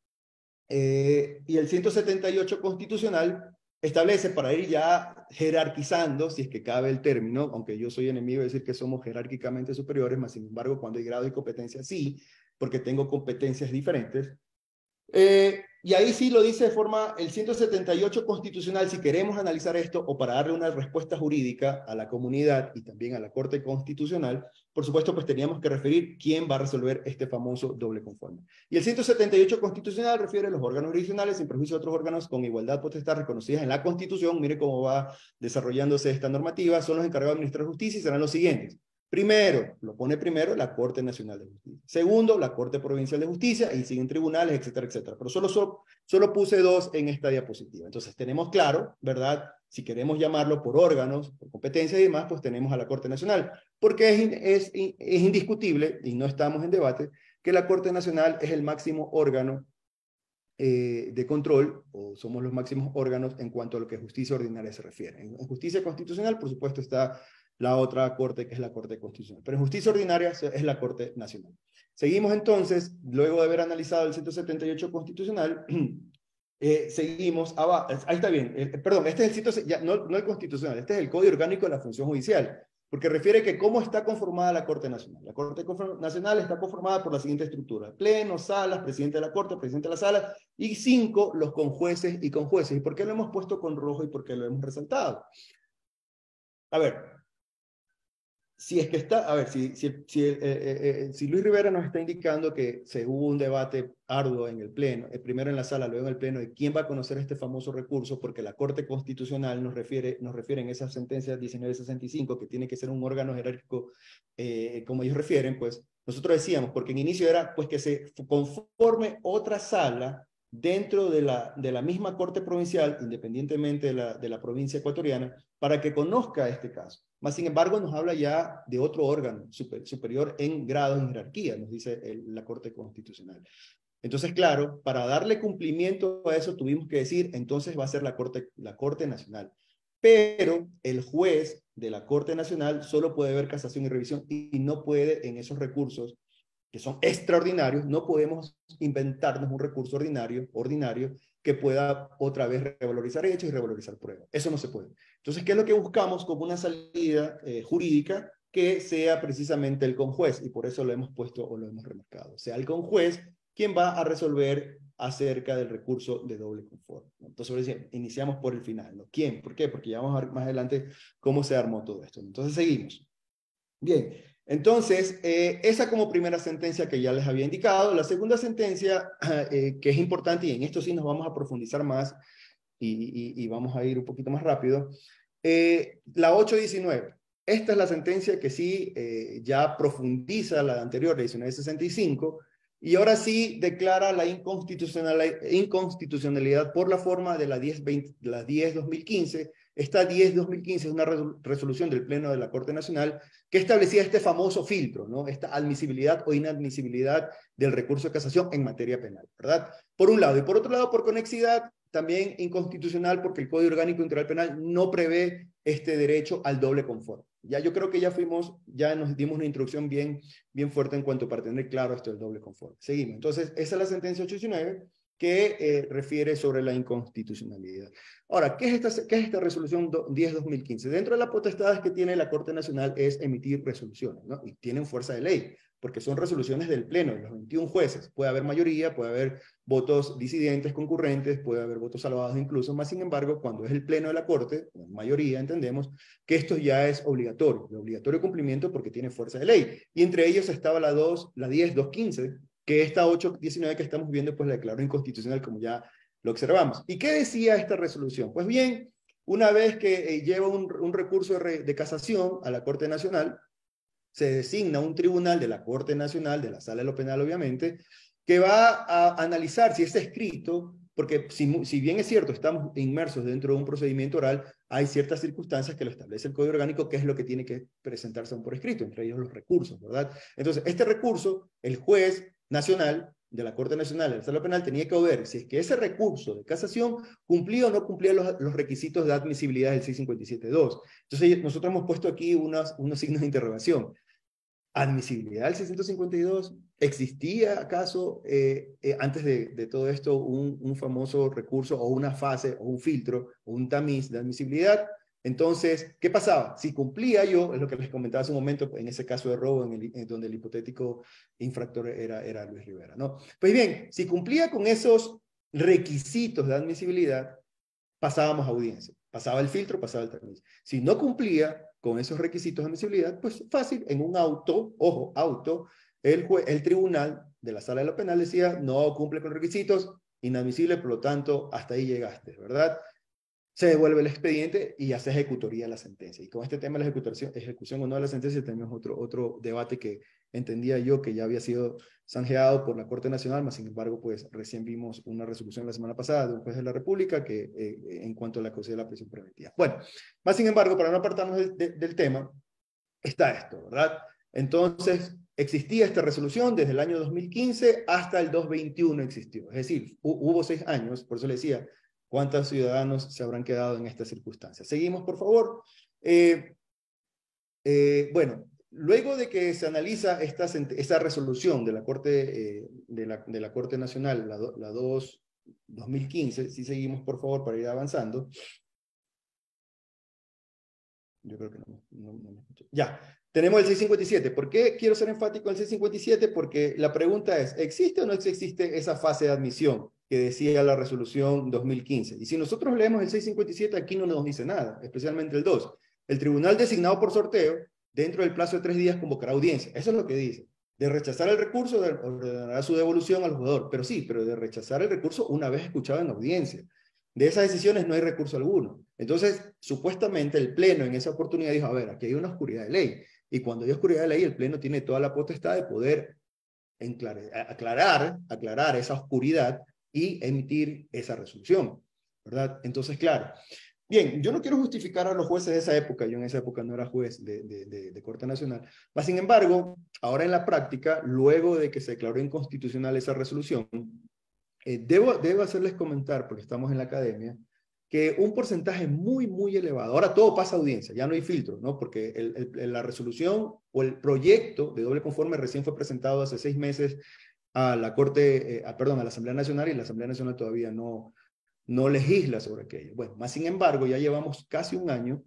Speaker 10: Y el 178 constitucional establece, para ir ya jerarquizando, si es que cabe el término, aunque yo soy enemigo de decir que somos jerárquicamente superiores, más sin embargo, cuando hay grado y competencia, sí, porque tengo competencias diferentes. Y ahí sí lo dice de forma, el 178 constitucional, si queremos analizar esto o para darle una respuesta jurídica a la comunidad y también a la Corte Constitucional, por supuesto, pues teníamos que referir quién va a resolver este famoso doble conforme. Y el 178 constitucional refiere a los órganos jurisdiccionales sin perjuicio de otros órganos con igualdad potestad reconocidas en la Constitución. Mire cómo va desarrollándose esta normativa. Son los encargados de administrar justicia y serán los siguientes. Primero, lo pone primero la Corte Nacional de Justicia. Segundo, la Corte Provincial de Justicia, y siguen tribunales, etcétera, etcétera. Pero solo puse dos en esta diapositiva. Entonces tenemos claro, ¿verdad? Si queremos llamarlo por órganos, por competencias y demás, pues tenemos a la Corte Nacional. Porque es indiscutible, y no estamos en debate, que la Corte Nacional es el máximo órgano de control, o somos los máximos órganos en cuanto a lo que justicia ordinaria se refiere. En justicia constitucional, por supuesto, está la otra corte, que es la Corte Constitucional. Pero en justicia ordinaria es la Corte Nacional. Seguimos entonces, luego de haber analizado el 178 constitucional, seguimos abajo. Ahí está bien. Perdón, este es el no el constitucional, este es el Código Orgánico de la Función Judicial, porque refiere que cómo está conformada la Corte Nacional. La Corte Nacional está conformada por la siguiente estructura: pleno, salas, presidente de la Corte, presidente de la sala, y 5 los conjueces y conjueces. ¿Y por qué lo hemos puesto con rojo y por qué lo hemos resaltado? A ver, si es que está, a ver, si Luis Rivera nos está indicando que se hubo un debate arduo en el Pleno, primero en la sala, luego en el Pleno, de quién va a conocer este famoso recurso, porque la Corte Constitucional nos refiere en esa sentencia 1965, que tiene que ser un órgano jerárquico, como ellos refieren, pues nosotros decíamos, porque en inicio era pues que se conforme otra sala dentro de la misma Corte Provincial, independientemente de la provincia ecuatoriana, para que conozca este caso. Más sin embargo, nos habla ya de otro órgano superior en grado, en jerarquía, nos dice la Corte Constitucional. Entonces, claro, para darle cumplimiento a eso tuvimos que decir, entonces va a ser la Corte Nacional. Pero el juez de la Corte Nacional solo puede ver casación y revisión y no puede en esos recursos que son extraordinarios, no podemos inventarnos un recurso ordinario que pueda otra vez revalorizar hechos y revalorizar pruebas. Eso no se puede. Entonces, ¿qué es lo que buscamos como una salida jurídica? Que sea precisamente el conjuez, y por eso lo hemos puesto o lo hemos remarcado. Sea el conjuez quien va a resolver acerca del recurso de doble confort. Entonces, iniciamos por el final, ¿no? ¿Quién? ¿Por qué? Porque ya vamos a ver más adelante cómo se armó todo esto. Entonces, seguimos. Bien, entonces, esa como primera sentencia que ya les había indicado. La segunda sentencia, que es importante, y en esto sí nos vamos a profundizar más, y vamos a ir un poquito más rápido, la 819. Esta es la sentencia que sí ya profundiza la anterior, la 1965, y ahora sí declara la inconstitucionalidad por la forma de la 10-2015. Esta 10-2015 es una resolución del Pleno de la Corte Nacional que establecía este famoso filtro, ¿no? Esta admisibilidad o inadmisibilidad del recurso de casación en materia penal, ¿verdad? Por un lado. Y por otro lado, por conexidad, también inconstitucional porque el Código Orgánico Integral Penal no prevé este derecho al doble confort. Ya yo creo que ya nos dimos una introducción bien fuerte en cuanto para tener claro esto del doble confort. Seguimos. Entonces, esa es la sentencia 819 que refiere sobre la inconstitucionalidad. Ahora, ¿qué es esta resolución 10-2015? Dentro de las potestades que tiene la Corte Nacional es emitir resoluciones, ¿no? Y tienen fuerza de ley, porque son resoluciones del Pleno, de los 21 jueces. Puede haber mayoría, puede haber votos disidentes, concurrentes, puede haber votos salvados incluso, más sin embargo, cuando es el Pleno de la Corte, mayoría, entendemos que esto ya es obligatorio, de obligatorio cumplimiento porque tiene fuerza de ley. Y entre ellos estaba la 10-215, que esta 819 que estamos viendo, pues la declaró inconstitucional, como ya lo observamos. ¿Y qué decía esta resolución? Pues bien, una vez que lleva un recurso de casación a la Corte Nacional, se designa un tribunal de la Corte Nacional, de la Sala de lo Penal, obviamente, que va a analizar si ese escrito, porque si bien es cierto, estamos inmersos dentro de un procedimiento oral, hay ciertas circunstancias que lo establece el Código Orgánico, que es lo que tiene que presentarse aún por escrito, entre ellos los recursos, ¿verdad? Entonces, este recurso, el juez nacional de la Corte Nacional de la Sala Penal tenía que ver si es que ese recurso de casación cumplía o no cumplía los requisitos de admisibilidad del 657.2. Entonces, nosotros hemos puesto aquí unos signos de interrogación. ¿Admisibilidad del 652? ¿Existía acaso antes de todo esto un famoso recurso o una fase o un filtro o un tamiz de admisibilidad? Entonces, ¿qué pasaba? Si cumplía yo, es lo que les comentaba hace un momento, en ese caso de robo, donde el hipotético infractor era Luis Rivera, ¿no? Pues bien, si cumplía con esos requisitos de admisibilidad, pasábamos a audiencia. Pasaba el filtro, pasaba el tamiz. Si no cumplía con esos requisitos de admisibilidad, pues fácil, en un auto, ojo, auto, el tribunal de la Sala de lo Penal decía, no cumple con requisitos, inadmisible, por lo tanto, hasta ahí llegaste, ¿verdad? Se devuelve el expediente y ya se ejecutoría la sentencia. Y con este tema de la ejecución o no de la sentencia tenemos otro debate que entendía yo que ya había sido zanjeado por la Corte Nacional, mas sin embargo, pues recién vimos una resolución la semana pasada de un juez de la República que en cuanto a la causa de la prisión preventiva. Bueno, más sin embargo, para no apartarnos del tema, está esto, ¿verdad? Entonces, existía esta resolución desde el año 2015 hasta el 2021 existió. Es decir, hubo 6 años, por eso le decía, ¿cuántos ciudadanos se habrán quedado en esta circunstancia? Seguimos, por favor. Bueno, luego de que se analiza esta resolución de la Corte, de la Corte Nacional, la 2-2015, si seguimos, por favor, para ir avanzando. Yo creo que no me escucho. Ya, tenemos el 657. ¿Por qué quiero ser enfático en el 657? Porque la pregunta es, ¿existe o no existe esa fase de admisión que decía la resolución 2015? Y si nosotros leemos el 657, aquí no nos dice nada, especialmente el 2. El tribunal designado por sorteo dentro del plazo de 3 días convocará audiencia. Eso es lo que dice. De rechazar el recurso, ordenará su devolución al jugador. Pero sí, pero de rechazar el recurso una vez escuchado en audiencia. De esas decisiones no hay recurso alguno. Entonces, supuestamente el Pleno en esa oportunidad dijo, a ver, aquí hay una oscuridad de ley. Y cuando hay oscuridad de ley, el Pleno tiene toda la potestad de poder aclarar esa oscuridad y emitir esa resolución, ¿verdad? Entonces, claro. Bien, yo no quiero justificar a los jueces de esa época, yo en esa época no era juez de Corte Nacional, mas sin embargo, ahora en la práctica, luego de que se declaró inconstitucional esa resolución, debo hacerles comentar, porque estamos en la academia, que un porcentaje muy, muy elevado, ahora todo pasa a audiencia, ya no hay filtro, ¿no? Porque la resolución o el proyecto de doble conforme recién fue presentado hace 6 meses a la Corte, a la Asamblea Nacional, y la Asamblea Nacional todavía no legisla sobre aquello. Bueno, más sin embargo, ya llevamos casi un año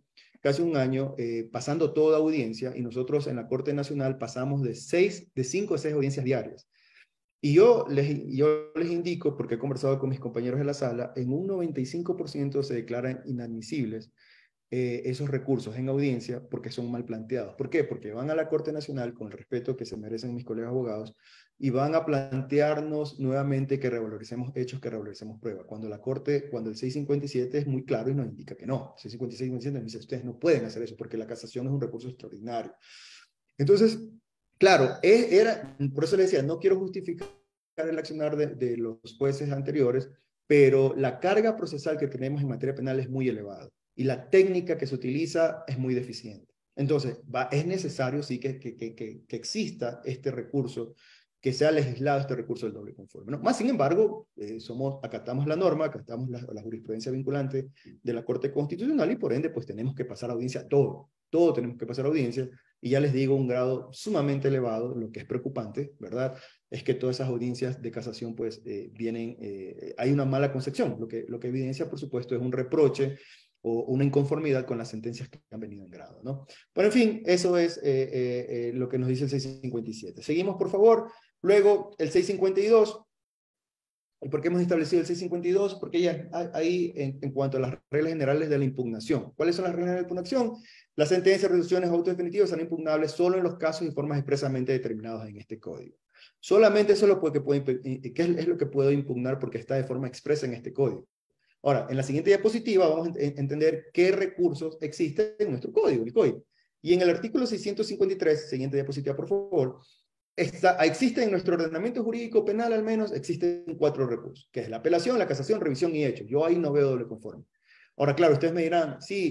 Speaker 10: pasando toda audiencia, y nosotros en la Corte Nacional pasamos de 5 a 6 audiencias diarias. Y yo les indico, porque he conversado con mis compañeros de la sala, en un 95% se declaran inadmisibles esos recursos en audiencia porque son mal planteados. ¿Por qué? Porque van a la Corte Nacional, con el respeto que se merecen mis colegas abogados, y van a plantearnos nuevamente que revaloricemos hechos, que revaloricemos pruebas. Cuando el 657 es muy claro y nos indica que no. 656 y 657 nos dice, ustedes no pueden hacer eso porque la casación es un recurso extraordinario. Entonces, claro, por eso le decía, no quiero justificar el accionar de los jueces anteriores, pero la carga procesal que tenemos en materia penal es muy elevada y la técnica que se utiliza es muy deficiente. Entonces, es necesario sí que exista este recurso, que sea legislado este recurso del doble conforme, ¿no? Más sin embargo, acatamos la norma, acatamos la jurisprudencia vinculante de la Corte Constitucional y por ende, pues tenemos que pasar a audiencia todo tenemos que pasar a audiencia, y ya les digo, un grado sumamente elevado. Lo que es preocupante, ¿verdad?, es que todas esas audiencias de casación, pues, hay una mala concepción, lo que evidencia, por supuesto, es un reproche o una inconformidad con las sentencias que han venido en grado, ¿no? Pero, en fin, eso es lo que nos dice el 657. Seguimos, por favor. Luego, el 652. ¿Y por qué hemos establecido el 652? Porque ya ahí, en cuanto a las reglas generales de la impugnación. ¿Cuáles son las reglas de la impugnación? Las sentencias, resoluciones autodefinitivas son impugnables solo en los casos y formas expresamente determinados en este código. Solamente eso es lo que puedo impugnar porque está de forma expresa en este código. Ahora, en la siguiente diapositiva vamos a entender qué recursos existen en nuestro código, el código. Y en el artículo 653, siguiente diapositiva, por favor, existe en nuestro ordenamiento jurídico penal, al menos, existen 4 recursos, que es la apelación, la casación, revisión y hecho. Yo ahí no veo doble conforme. Ahora, claro, ustedes me dirán, sí,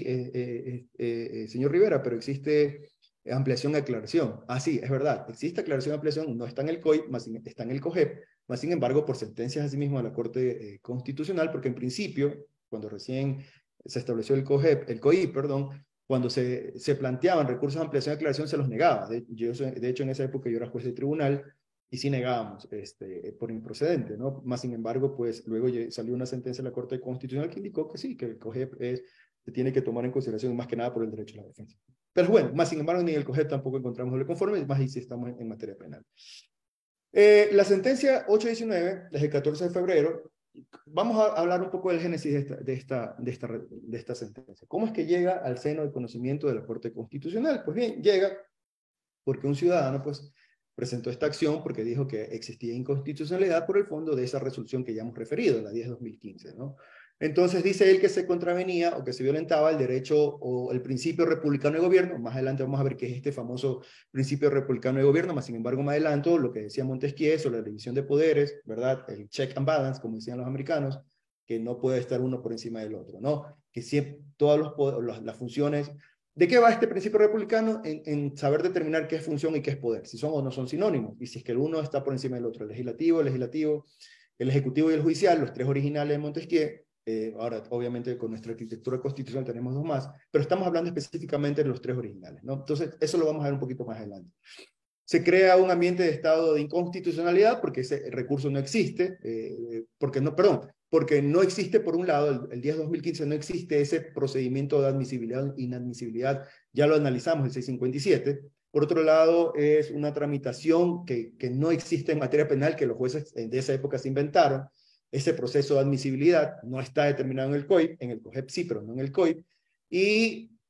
Speaker 10: señor Rivera, pero existe ampliación y aclaración. Ah, sí, es verdad, existe aclaración y ampliación, no está en el COIP, está en el COGEP, más sin embargo, por sentencias asimismo de la Corte Constitucional, porque en principio, cuando recién se estableció el COIP, cuando se planteaban recursos de ampliación y aclaración, se los negaba. De hecho, en esa época yo era juez de tribunal y sí negábamos por improcedente, ¿no? Más sin embargo, pues luego salió una sentencia de la Corte Constitucional que indicó que sí, que el COGEP se tiene que tomar en consideración más que nada por el derecho a la defensa. Pero bueno, más sin embargo, ni en el COGEP tampoco encontramos doble conforme, más ahí sí estamos en materia penal. La sentencia 819, desde el 14 de febrero, vamos a hablar un poco del génesis de esta sentencia. ¿Cómo es que llega al seno del conocimiento de la Corte Constitucional? Pues bien, llega porque un ciudadano, pues, presentó esta acción porque dijo que existía inconstitucionalidad por el fondo de esa resolución que ya hemos referido, la 10/2015, ¿no? Entonces dice él que se contravenía o que se violentaba el derecho o el principio republicano de gobierno. Más adelante vamos a ver qué es este famoso principio republicano de gobierno, más sin embargo me adelanto lo que decía Montesquieu sobre la división de poderes, ¿verdad? El check and balance, como decían los americanos, que no puede estar uno por encima del otro, ¿no? Que siempre todas las funciones... ¿De qué va este principio republicano? En saber determinar qué es función y qué es poder, si son o no son sinónimos, y si es que el uno está por encima del otro, el legislativo, el ejecutivo y el judicial, los 3 originales de Montesquieu. Ahora, obviamente, con nuestra arquitectura constitucional tenemos 2 más, pero estamos hablando específicamente de los 3 originales, ¿no? Entonces, eso lo vamos a ver un poquito más adelante. Se crea un ambiente de estado de inconstitucionalidad porque ese recurso no existe, porque no existe, por un lado, el 10/2015 no existe ese procedimiento de admisibilidad o inadmisibilidad, ya lo analizamos, el 657. Por otro lado, es una tramitación que no existe en materia penal, que los jueces de esa época se inventaron. Ese proceso de admisibilidad no está determinado en el COIP, en el COGEP sí, pero no en el COIP. Y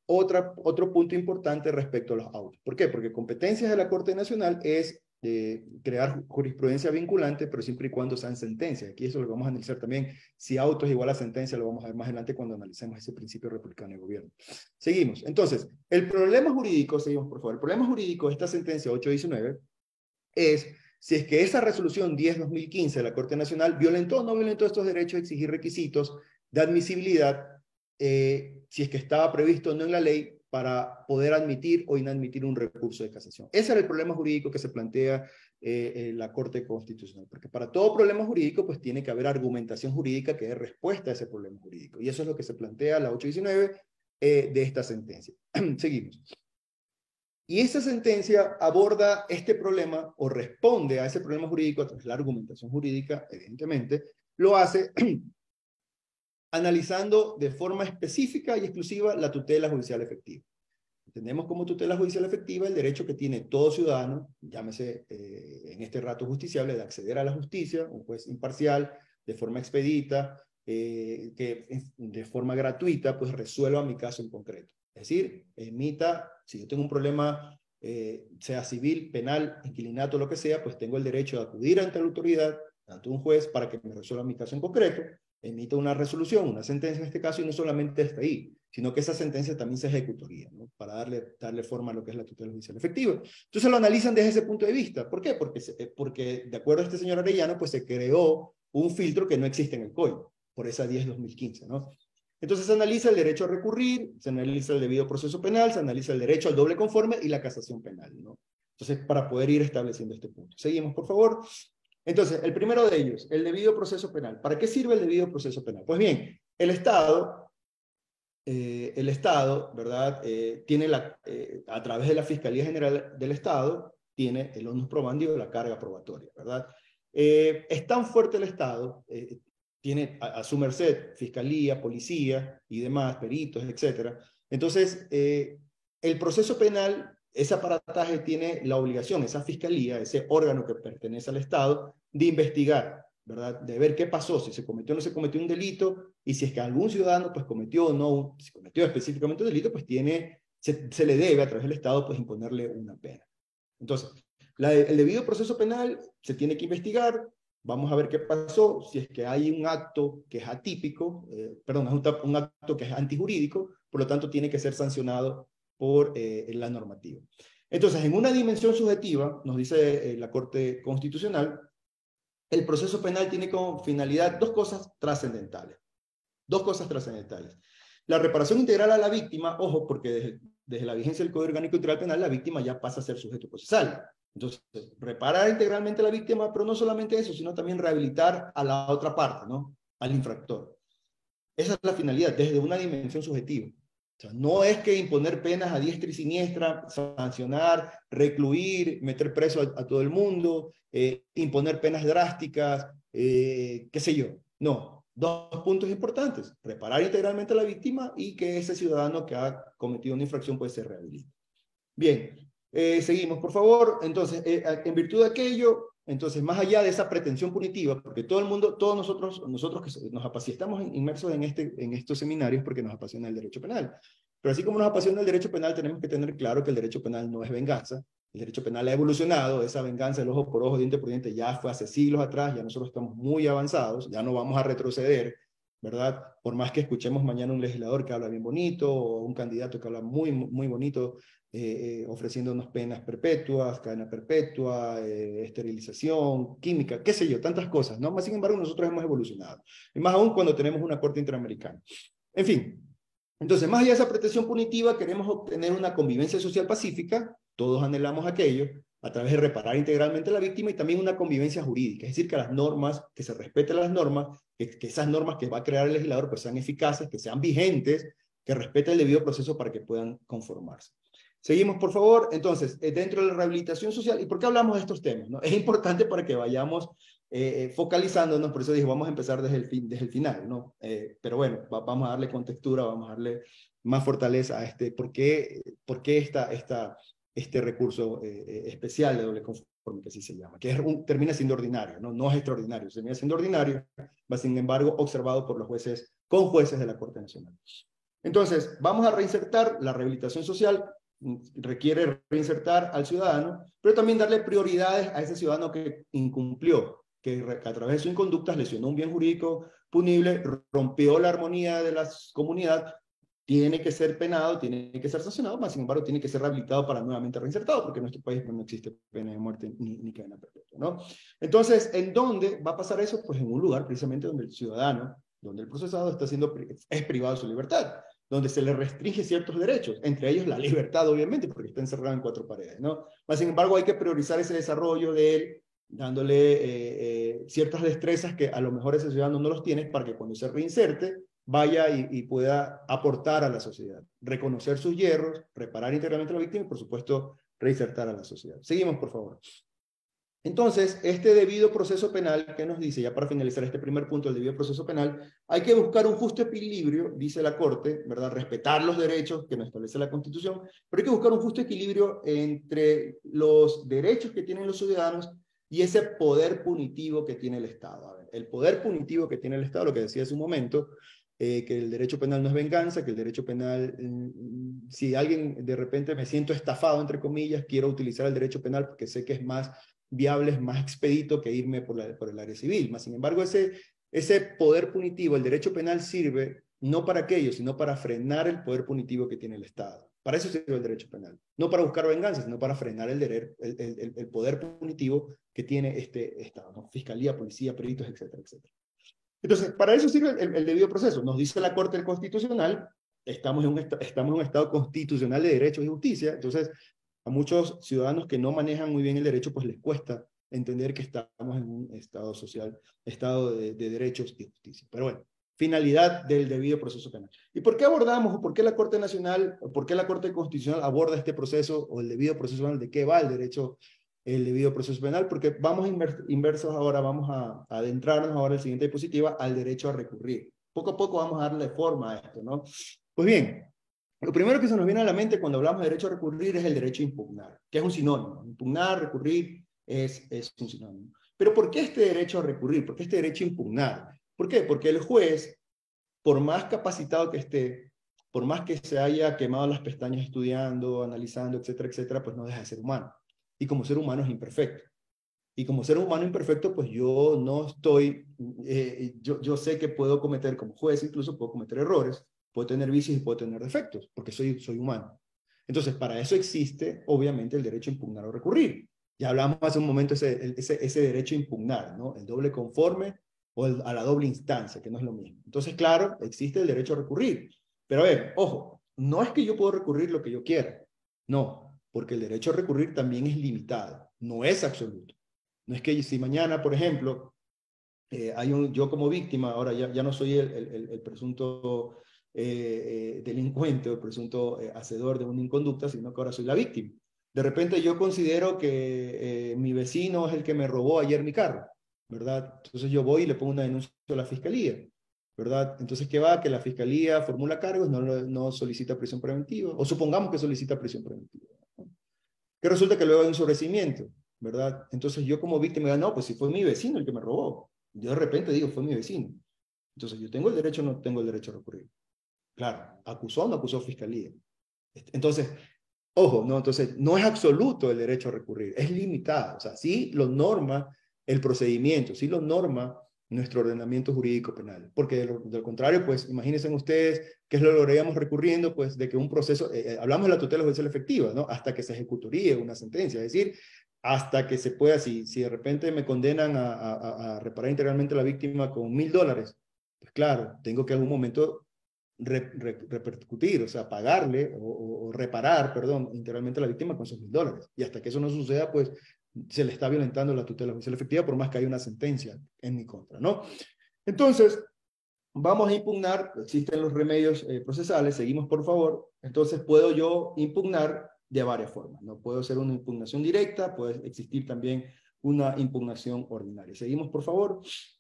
Speaker 10: otro punto importante respecto a los autos. ¿Por qué? Porque competencias de la Corte Nacional es crear jurisprudencia vinculante, pero siempre y cuando sean sentencias. Aquí eso lo vamos a analizar también. Si auto es igual a sentencia, lo vamos a ver más adelante cuando analicemos ese principio republicano de gobierno. Seguimos. Entonces, el problema jurídico, seguimos por favor, el problema jurídico de esta sentencia 819 es si es que esa resolución 10-2015 de la Corte Nacional violentó o no violentó estos derechos a exigir requisitos de admisibilidad, si es que estaba previsto o no en la ley, para poder admitir o inadmitir un recurso de casación. Ese era el problema jurídico que se plantea la Corte Constitucional, porque para todo problema jurídico pues tiene que haber argumentación jurídica que dé respuesta a ese problema jurídico, y eso es lo que se plantea la 819 de esta sentencia. Seguimos. Y esta sentencia aborda este problema o responde a ese problema jurídico a través de la argumentación jurídica, evidentemente, lo hace analizando de forma específica y exclusiva la tutela judicial efectiva. Entendemos como tutela judicial efectiva el derecho que tiene todo ciudadano, llámese en este rato justiciable, de acceder a la justicia, un juez imparcial, de forma expedita, que de forma gratuita, pues resuelva mi caso en concreto. Es decir, emita, si yo tengo un problema, sea civil, penal, inquilinato, lo que sea, pues tengo el derecho de acudir ante la autoridad, ante un juez, para que me resuelva mi caso en concreto, emite una resolución, una sentencia en este caso, y no solamente está ahí, sino que esa sentencia también se ejecutoría, ¿no? Para darle forma a lo que es la tutela judicial efectiva. Entonces lo analizan desde ese punto de vista. ¿Por qué? Porque de acuerdo a este señor Arellano, pues se creó un filtro que no existe en el código, por esa 10-2015, ¿no? Entonces se analiza el derecho a recurrir, se analiza el debido proceso penal, se analiza el derecho al doble conforme y la casación penal, ¿no? Entonces, para poder ir estableciendo este punto. Seguimos, por favor. Entonces, el primero de ellos, el debido proceso penal. ¿Para qué sirve el debido proceso penal? Pues bien, el Estado, ¿verdad? Tiene a través de la Fiscalía General del Estado, tiene el onus probandi o la carga probatoria, ¿verdad? Es tan fuerte el Estado, tiene a su merced Fiscalía, Policía y demás, peritos, etc. Entonces, el proceso penal, ese aparataje tiene la obligación, esa fiscalía, ese órgano que pertenece al Estado, de investigar, ¿verdad? De ver qué pasó, si se cometió o no se cometió un delito, y si es que algún ciudadano pues cometió o no, si cometió específicamente un delito, pues se le debe a través del Estado pues imponerle una pena. Entonces, el debido proceso penal se tiene que investigar, vamos a ver qué pasó, si es que hay un acto que es atípico, un acto que es antijurídico, por lo tanto tiene que ser sancionado por la normativa. Entonces, en una dimensión subjetiva, nos dice la Corte Constitucional, el proceso penal tiene como finalidad dos cosas trascendentales. Dos cosas trascendentales. La reparación integral a la víctima, ojo, porque desde la vigencia del Código Orgánico Integral Penal, la víctima ya pasa a ser sujeto procesal. Entonces, reparar integralmente a la víctima, pero no solamente eso, sino también rehabilitar a la otra parte, ¿no? Al infractor. Esa es la finalidad, desde una dimensión subjetiva. O sea, no es que imponer penas a diestra y siniestra, sancionar, recluir, meter preso a todo el mundo, imponer penas drásticas, qué sé yo. No, dos puntos importantes: reparar integralmente a la víctima y que ese ciudadano que ha cometido una infracción puede ser rehabilitado. Bien, seguimos, por favor. Entonces, en virtud de aquello, entonces, más allá de esa pretensión punitiva, porque todo el mundo, todos nosotros que nos apasionamos, estamos inmersos en estos seminarios porque nos apasiona el derecho penal. Pero así como nos apasiona el derecho penal, tenemos que tener claro que el derecho penal no es venganza. El derecho penal ha evolucionado, esa venganza del ojo por ojo, diente por diente, ya fue hace siglos atrás, ya nosotros estamos muy avanzados, ya no vamos a retroceder, ¿verdad? Por más que escuchemos mañana un legislador que habla bien bonito, o un candidato que habla muy, muy bonito, ofreciéndonos penas perpetuas, cadena perpetua, esterilización, química, qué sé yo, tantas cosas, ¿no? Más sin embargo, nosotros hemos evolucionado. Y más aún cuando tenemos una corte interamericana. En fin, entonces, más allá de esa pretensión punitiva, queremos obtener una convivencia social pacífica, todos anhelamos aquello, a través de reparar integralmente a la víctima, y también una convivencia jurídica, es decir, que las normas, que se respeten las normas, que esas normas que va a crear el legislador pues sean eficaces, que sean vigentes, que respeten el debido proceso para que puedan conformarse. Seguimos, por favor. Entonces, dentro de la rehabilitación social, ¿y por qué hablamos de estos temas, no? Es importante para que vayamos focalizándonos, por eso dije, vamos a empezar desde el final, ¿no? Pero bueno, vamos a darle contextura, vamos a darle más fortaleza a ¿por qué este recurso especial de doble conforme, que así se llama, que termina siendo ordinario, no es extraordinario, termina siendo ordinario, va sin embargo observado por los jueces, con jueces de la Corte Nacional. Entonces, vamos a reinsertar. La rehabilitación social requiere reinsertar al ciudadano, pero también darle prioridades a ese ciudadano que incumplió, que a través de sus inconductas lesionó un bien jurídico punible, rompió la armonía de la comunidad, tiene que ser penado, tiene que ser sancionado, mas sin embargo tiene que ser rehabilitado para nuevamente reinsertado, porque en nuestro país no existe pena de muerte ni cadena perpetua, ¿no? Entonces, ¿en dónde va a pasar eso? Pues en un lugar precisamente donde el ciudadano, donde el procesado es privado de su libertad, donde se le restringe ciertos derechos, entre ellos la libertad, obviamente, porque está encerrado en 4 paredes, ¿no? Mas, sin embargo, hay que priorizar ese desarrollo de él, dándole ciertas destrezas que a lo mejor ese ciudadano no los tiene, para que cuando se reinserte, vaya y pueda aportar a la sociedad, reconocer sus hierros, reparar íntegramente a la víctima y, por supuesto, reinsertar a la sociedad. Seguimos, por favor. Entonces, este debido proceso penal, ¿qué nos dice? Ya para finalizar este primer punto, el debido proceso penal, hay que buscar un justo equilibrio, dice la Corte, ¿verdad? Respetar los derechos que nos establece la Constitución, pero hay que buscar un justo equilibrio entre los derechos que tienen los ciudadanos y ese poder punitivo que tiene el Estado. A ver, el poder punitivo que tiene el Estado, lo que decía hace un momento, que el derecho penal no es venganza, que el derecho penal, si alguien de repente me siento estafado, entre comillas, quiero utilizar el derecho penal porque sé que es más viable, es más expedito que irme por el área civil. Mas, sin embargo, ese poder punitivo, el derecho penal sirve no para aquello, sino para frenar el poder punitivo que tiene el Estado. Para eso sirve el derecho penal. No para buscar venganza, sino para frenar el poder punitivo que tiene este Estado, ¿no? Fiscalía, policía, peritos, etcétera, etcétera. Entonces, para eso sirve el debido proceso. Nos dice la Corte Constitucional, estamos en un Estado constitucional de derechos y justicia, entonces a muchos ciudadanos que no manejan muy bien el derecho, pues les cuesta entender que estamos en un Estado social, Estado de derechos y justicia. Pero bueno, finalidad del debido proceso penal. ¿Y por qué abordamos, o por qué la Corte Nacional, o por qué la Corte Constitucional aborda este proceso, o el debido proceso penal? ¿De qué va el debido proceso penal? Porque vamos inversos ahora, vamos a adentrarnos ahora en la siguiente diapositiva al derecho a recurrir. Poco a poco vamos a darle forma a esto, ¿no? Pues bien, lo primero que se nos viene a la mente cuando hablamos de derecho a recurrir es el derecho a impugnar, que es un sinónimo. Impugnar, recurrir, es un sinónimo. Pero ¿por qué este derecho a recurrir? ¿Por qué este derecho a impugnar? ¿Por qué? Porque el juez, por más capacitado que esté, por más que se haya quemado las pestañas estudiando, analizando, etcétera, etcétera, pues no deja de ser humano. Y como ser humano es imperfecto. Y como ser humano imperfecto, pues yo no estoy, yo sé que puedo cometer, como juez incluso, puedo cometer errores, puedo tener vicios y puedo tener defectos, porque soy humano. Entonces, para eso existe, obviamente, el derecho a impugnar o recurrir. Ya hablamos hace un momento ese derecho a impugnar, ¿no? El doble conforme o a la doble instancia, que no es lo mismo. Entonces, claro, existe el derecho a recurrir. Pero a ver, ojo, no es que yo puedo recurrir lo que yo quiera. No, porque el derecho a recurrir también es limitado, no es absoluto. No es que si mañana, por ejemplo, yo como víctima, ahora ya no soy el presunto delincuente o el presunto hacedor de una inconducta, sino que ahora soy la víctima. De repente yo considero que mi vecino es el que me robó ayer mi carro, ¿verdad? Entonces yo voy y le pongo una denuncia a la fiscalía, ¿verdad? Entonces, ¿qué va? Que la fiscalía formula cargos, no solicita prisión preventiva, o supongamos que solicita prisión preventiva, ¿no? Que resulta que luego hay un sobreseimiento, ¿verdad? Entonces yo como víctima digo, no, pues si fue mi vecino el que me robó. Yo de repente digo, fue mi vecino. Entonces yo tengo el derecho o no tengo el derecho a recurrir. Claro, ¿acusó o no acusó fiscalía? Entonces, ojo, ¿no? Entonces no es absoluto el derecho a recurrir, es limitado. O sea, sí lo norma el procedimiento, sí lo norma nuestro ordenamiento jurídico penal. Porque del contrario, pues imagínense ustedes que es lo lograríamos recurriendo, pues de que un proceso, hablamos de la tutela judicial efectiva, ¿no? Hasta que se ejecutaría una sentencia, es decir, hasta que se pueda, si de repente me condenan a reparar integralmente a la víctima con $1,000, pues claro, tengo que en algún momento repercutir, o sea, pagarle o reparar, perdón, integralmente a la víctima con esos $1,000. Y hasta que eso no suceda, pues se le está violentando la tutela judicial efectiva por más que haya una sentencia en mi contra, ¿no? Entonces, vamos a impugnar, existen los remedios procesales, seguimos por favor. Entonces, puedo yo impugnar de varias formas, ¿no? Puedo hacer una impugnación directa, puede existir también una impugnación ordinaria. Seguimos por favor.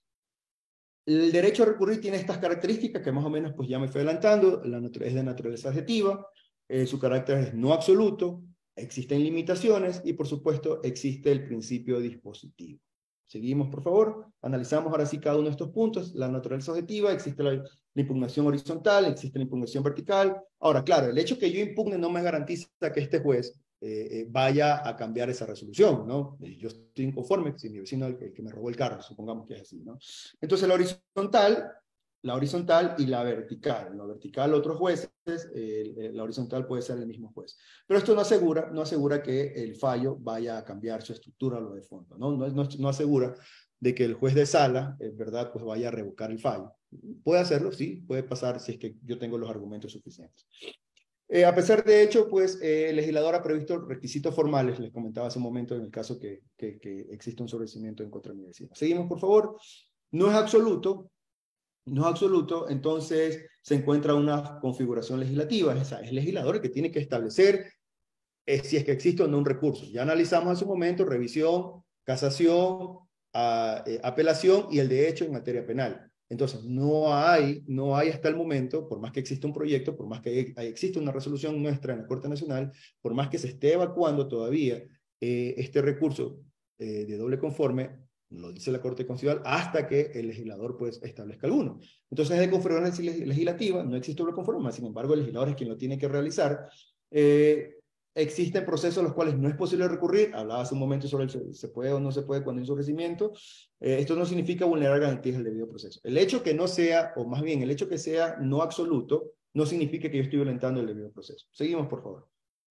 Speaker 10: El derecho a recurrir tiene estas características que más o menos pues ya me fui adelantando. Es de naturaleza adjetiva, su carácter es no absoluto, existen limitaciones y por supuesto existe el principio dispositivo. Seguimos, por favor. Analizamos ahora sí cada uno de estos puntos. La naturaleza objetiva, existe la impugnación horizontal, existe la impugnación vertical. Ahora, claro, el hecho que yo impugne no me garantiza que este juez vaya a cambiar esa resolución, ¿no? Yo estoy inconforme si mi vecino es el que me robó el carro, supongamos que es así, ¿no? Entonces la horizontal y la vertical. La vertical otros jueces, la horizontal puede ser el mismo juez. Pero esto no asegura que el fallo vaya a cambiar su estructura o lo de fondo, ¿no? No asegura de que el juez de sala, ¿verdad?, pues vaya a revocar el fallo. Puede hacerlo, sí, puede pasar si es que yo tengo los argumentos suficientes. A pesar de hecho, pues el legislador ha previsto requisitos formales, les comentaba hace un momento en el caso que existe un sobreseimiento en contra de mi vecino. Seguimos, por favor. No es absoluto, entonces se encuentra una configuración legislativa. Es el legislador el que tiene que establecer si es que existe o no un recurso. Ya analizamos hace un momento revisión, casación, apelación y el de hecho en materia penal. Entonces, no hay hasta el momento, por más que exista un proyecto, por más que exista una resolución nuestra en la Corte Nacional, por más que se esté evacuando todavía este recurso de doble conforme, lo dice la Corte Constitucional, hasta que el legislador pues establezca alguno. Entonces, de conformidad legislativa, no existe doble conforme, sin embargo, el legislador es quien lo tiene que realizar. Existen procesos a los cuales no es posible recurrir. Hablaba hace un momento sobre se puede o no se puede cuando hay un sobreseimiento. Esto no significa vulnerar garantías del debido proceso. El hecho que no sea, o más bien el hecho que sea no absoluto, no significa que yo estoy violentando el debido proceso. Seguimos, por favor.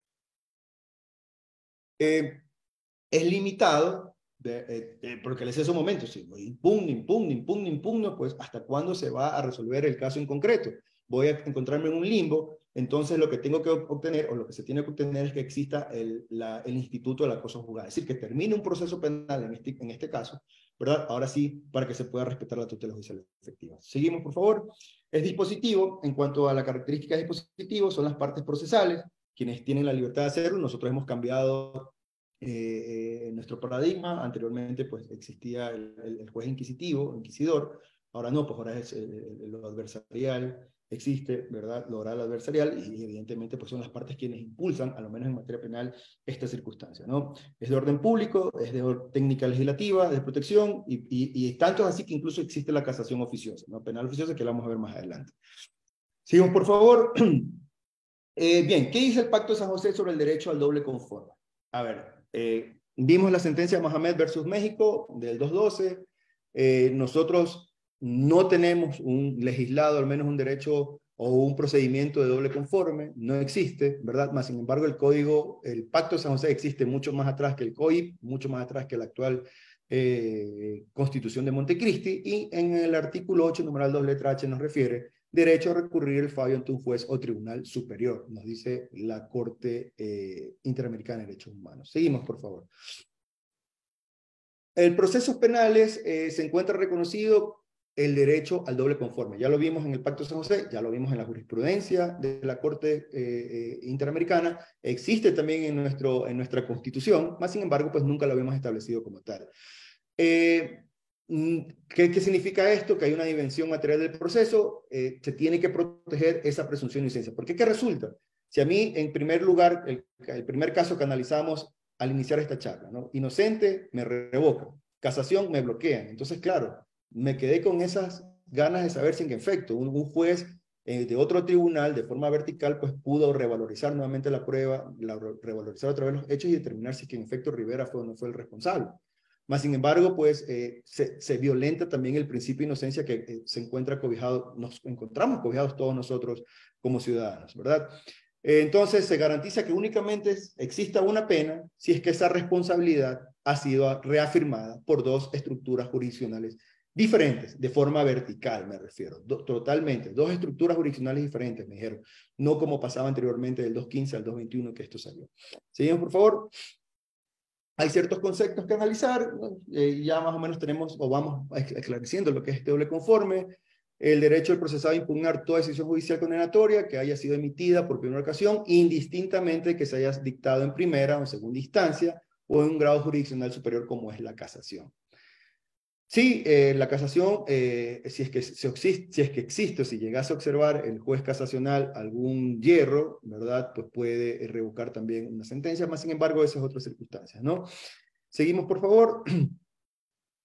Speaker 10: Es limitado, porque les decía hace un momento, si impugno, pues ¿hasta cuándo se va a resolver el caso en concreto? Voy a encontrarme en un limbo. Entonces lo que tengo que obtener, o lo que se tiene que obtener, es que exista el instituto de la cosa juzgada. Es decir, que termine un proceso penal en este caso, ¿verdad? Ahora sí, para que se pueda respetar la tutela judicial efectiva. Seguimos, por favor. Es dispositivo. En cuanto a la característica de dispositivo, son las partes procesales, quienes tienen la libertad de hacerlo. Nosotros hemos cambiado nuestro paradigma. Anteriormente, pues, existía el juez inquisidor. Ahora no, pues ahora es lo adversarial. Existe, ¿verdad?, lo oral adversarial, y evidentemente pues son las partes quienes impulsan, a lo menos en materia penal, esta circunstancia, ¿no? Es de orden público, es de técnica legislativa, de protección, y tanto así que incluso existe la casación oficiosa, ¿no? Penal oficiosa, que la vamos a ver más adelante. Sigamos, por favor. Bien, ¿qué dice el Pacto de San José sobre el derecho al doble conforme? A ver, vimos la sentencia de Mohamed versus México del 212. Nosotros no tenemos un legislado, al menos un derecho o un procedimiento de doble conforme, no existe, ¿verdad? Más sin embargo, el Pacto de San José existe mucho más atrás que el COIP, mucho más atrás que la actual Constitución de Montecristi, y en el artículo 8, numeral 2, letra H, nos refiere derecho a recurrir el fallo ante un juez o tribunal superior, nos dice la Corte Interamericana de Derechos Humanos. Seguimos, por favor. En procesos penales se encuentra reconocido el derecho al doble conforme. Ya lo vimos en el Pacto de San José, ya lo vimos en la jurisprudencia de la Corte Interamericana, existe también en nuestra Constitución, más sin embargo, pues nunca lo habíamos establecido como tal. ¿Qué significa esto? Que hay una dimensión material del proceso, se tiene que proteger esa presunción de inocencia. ¿Por qué? ¿Qué resulta? Si a mí, en primer lugar, el primer caso que analizamos al iniciar esta charla, ¿no? Inocente, me revocan. Casación, me bloquean. Entonces, claro, me quedé con esas ganas de saber si en efecto un juez de otro tribunal de forma vertical pues pudo revalorizar nuevamente la prueba, revalorizar otra vez los hechos y determinar si que en efecto Rivera fue o no fue el responsable. Más sin embargo, pues se violenta también el principio de inocencia que se encuentra cobijado, nos encontramos cobijados todos nosotros como ciudadanos, ¿verdad? Entonces se garantiza que únicamente exista una pena si es que esa responsabilidad ha sido reafirmada por dos estructuras jurisdiccionales diferentes, de forma vertical me refiero, totalmente, dos estructuras jurisdiccionales diferentes, me dijeron, no como pasaba anteriormente del 215 al 221 que esto salió. Seguimos, por favor. Hay ciertos conceptos que analizar, ya más o menos tenemos, o vamos esclareciendo lo que es este doble conforme, el derecho del procesado a impugnar toda decisión judicial condenatoria que haya sido emitida por primera ocasión, indistintamente que se haya dictado en primera o segunda instancia, o en un grado jurisdiccional superior como es la casación. Sí, la casación, si es que existe o si llegase a observar el juez casacional algún hierro, ¿verdad? Pues puede revocar también una sentencia, más sin embargo, esas otras circunstancias, ¿no? Seguimos, por favor.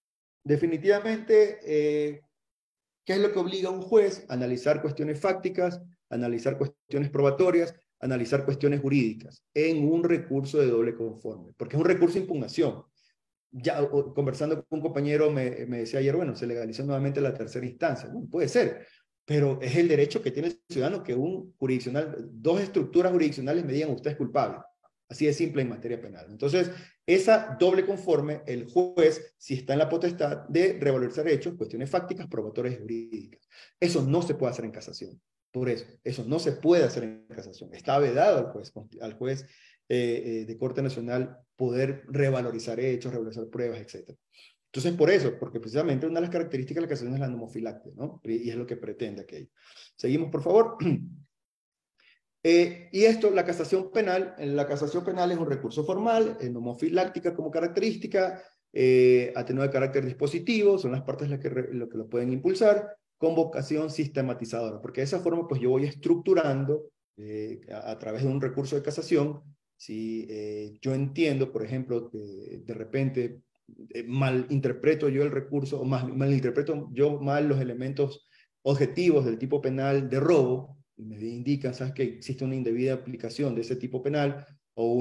Speaker 10: definitivamente, ¿qué es lo que obliga a un juez? A analizar cuestiones fácticas, analizar cuestiones probatorias, analizar cuestiones jurídicas en un recurso de doble conforme, porque es un recurso de impugnación. Ya conversando con un compañero me decía ayer, bueno, se legalizó nuevamente la tercera instancia. Bueno, puede ser, pero es el derecho que tiene el ciudadano que un jurisdiccional, dos estructuras jurisdiccionales me digan usted es culpable. Así de simple en materia penal. Entonces, esa doble conforme, el juez, si está en la potestad de revalorizar hechos, cuestiones fácticas, probatorias y jurídicas. Eso no se puede hacer en casación. Por eso no se puede hacer en casación. Está vedado al juez de Corte Nacional poder revalorizar hechos, revalorizar pruebas, etc. Entonces, por eso, porque precisamente una de las características de la casación es la nomofilaxia, ¿no? Y es lo que pretende aquello. Seguimos, por favor. Y esto, la casación penal es un recurso formal, nomofiláctica como característica, atenuado de carácter dispositivo, son las partes las que lo pueden impulsar, con vocación sistematizadora, porque de esa forma pues yo voy estructurando a través de un recurso de casación. Si yo entiendo, por ejemplo, que de repente malinterpreto yo el recurso, o malinterpreto yo mal los elementos objetivos del tipo penal de robo, y me indican, ¿sabes?, que existe una indebida aplicación de ese tipo penal, o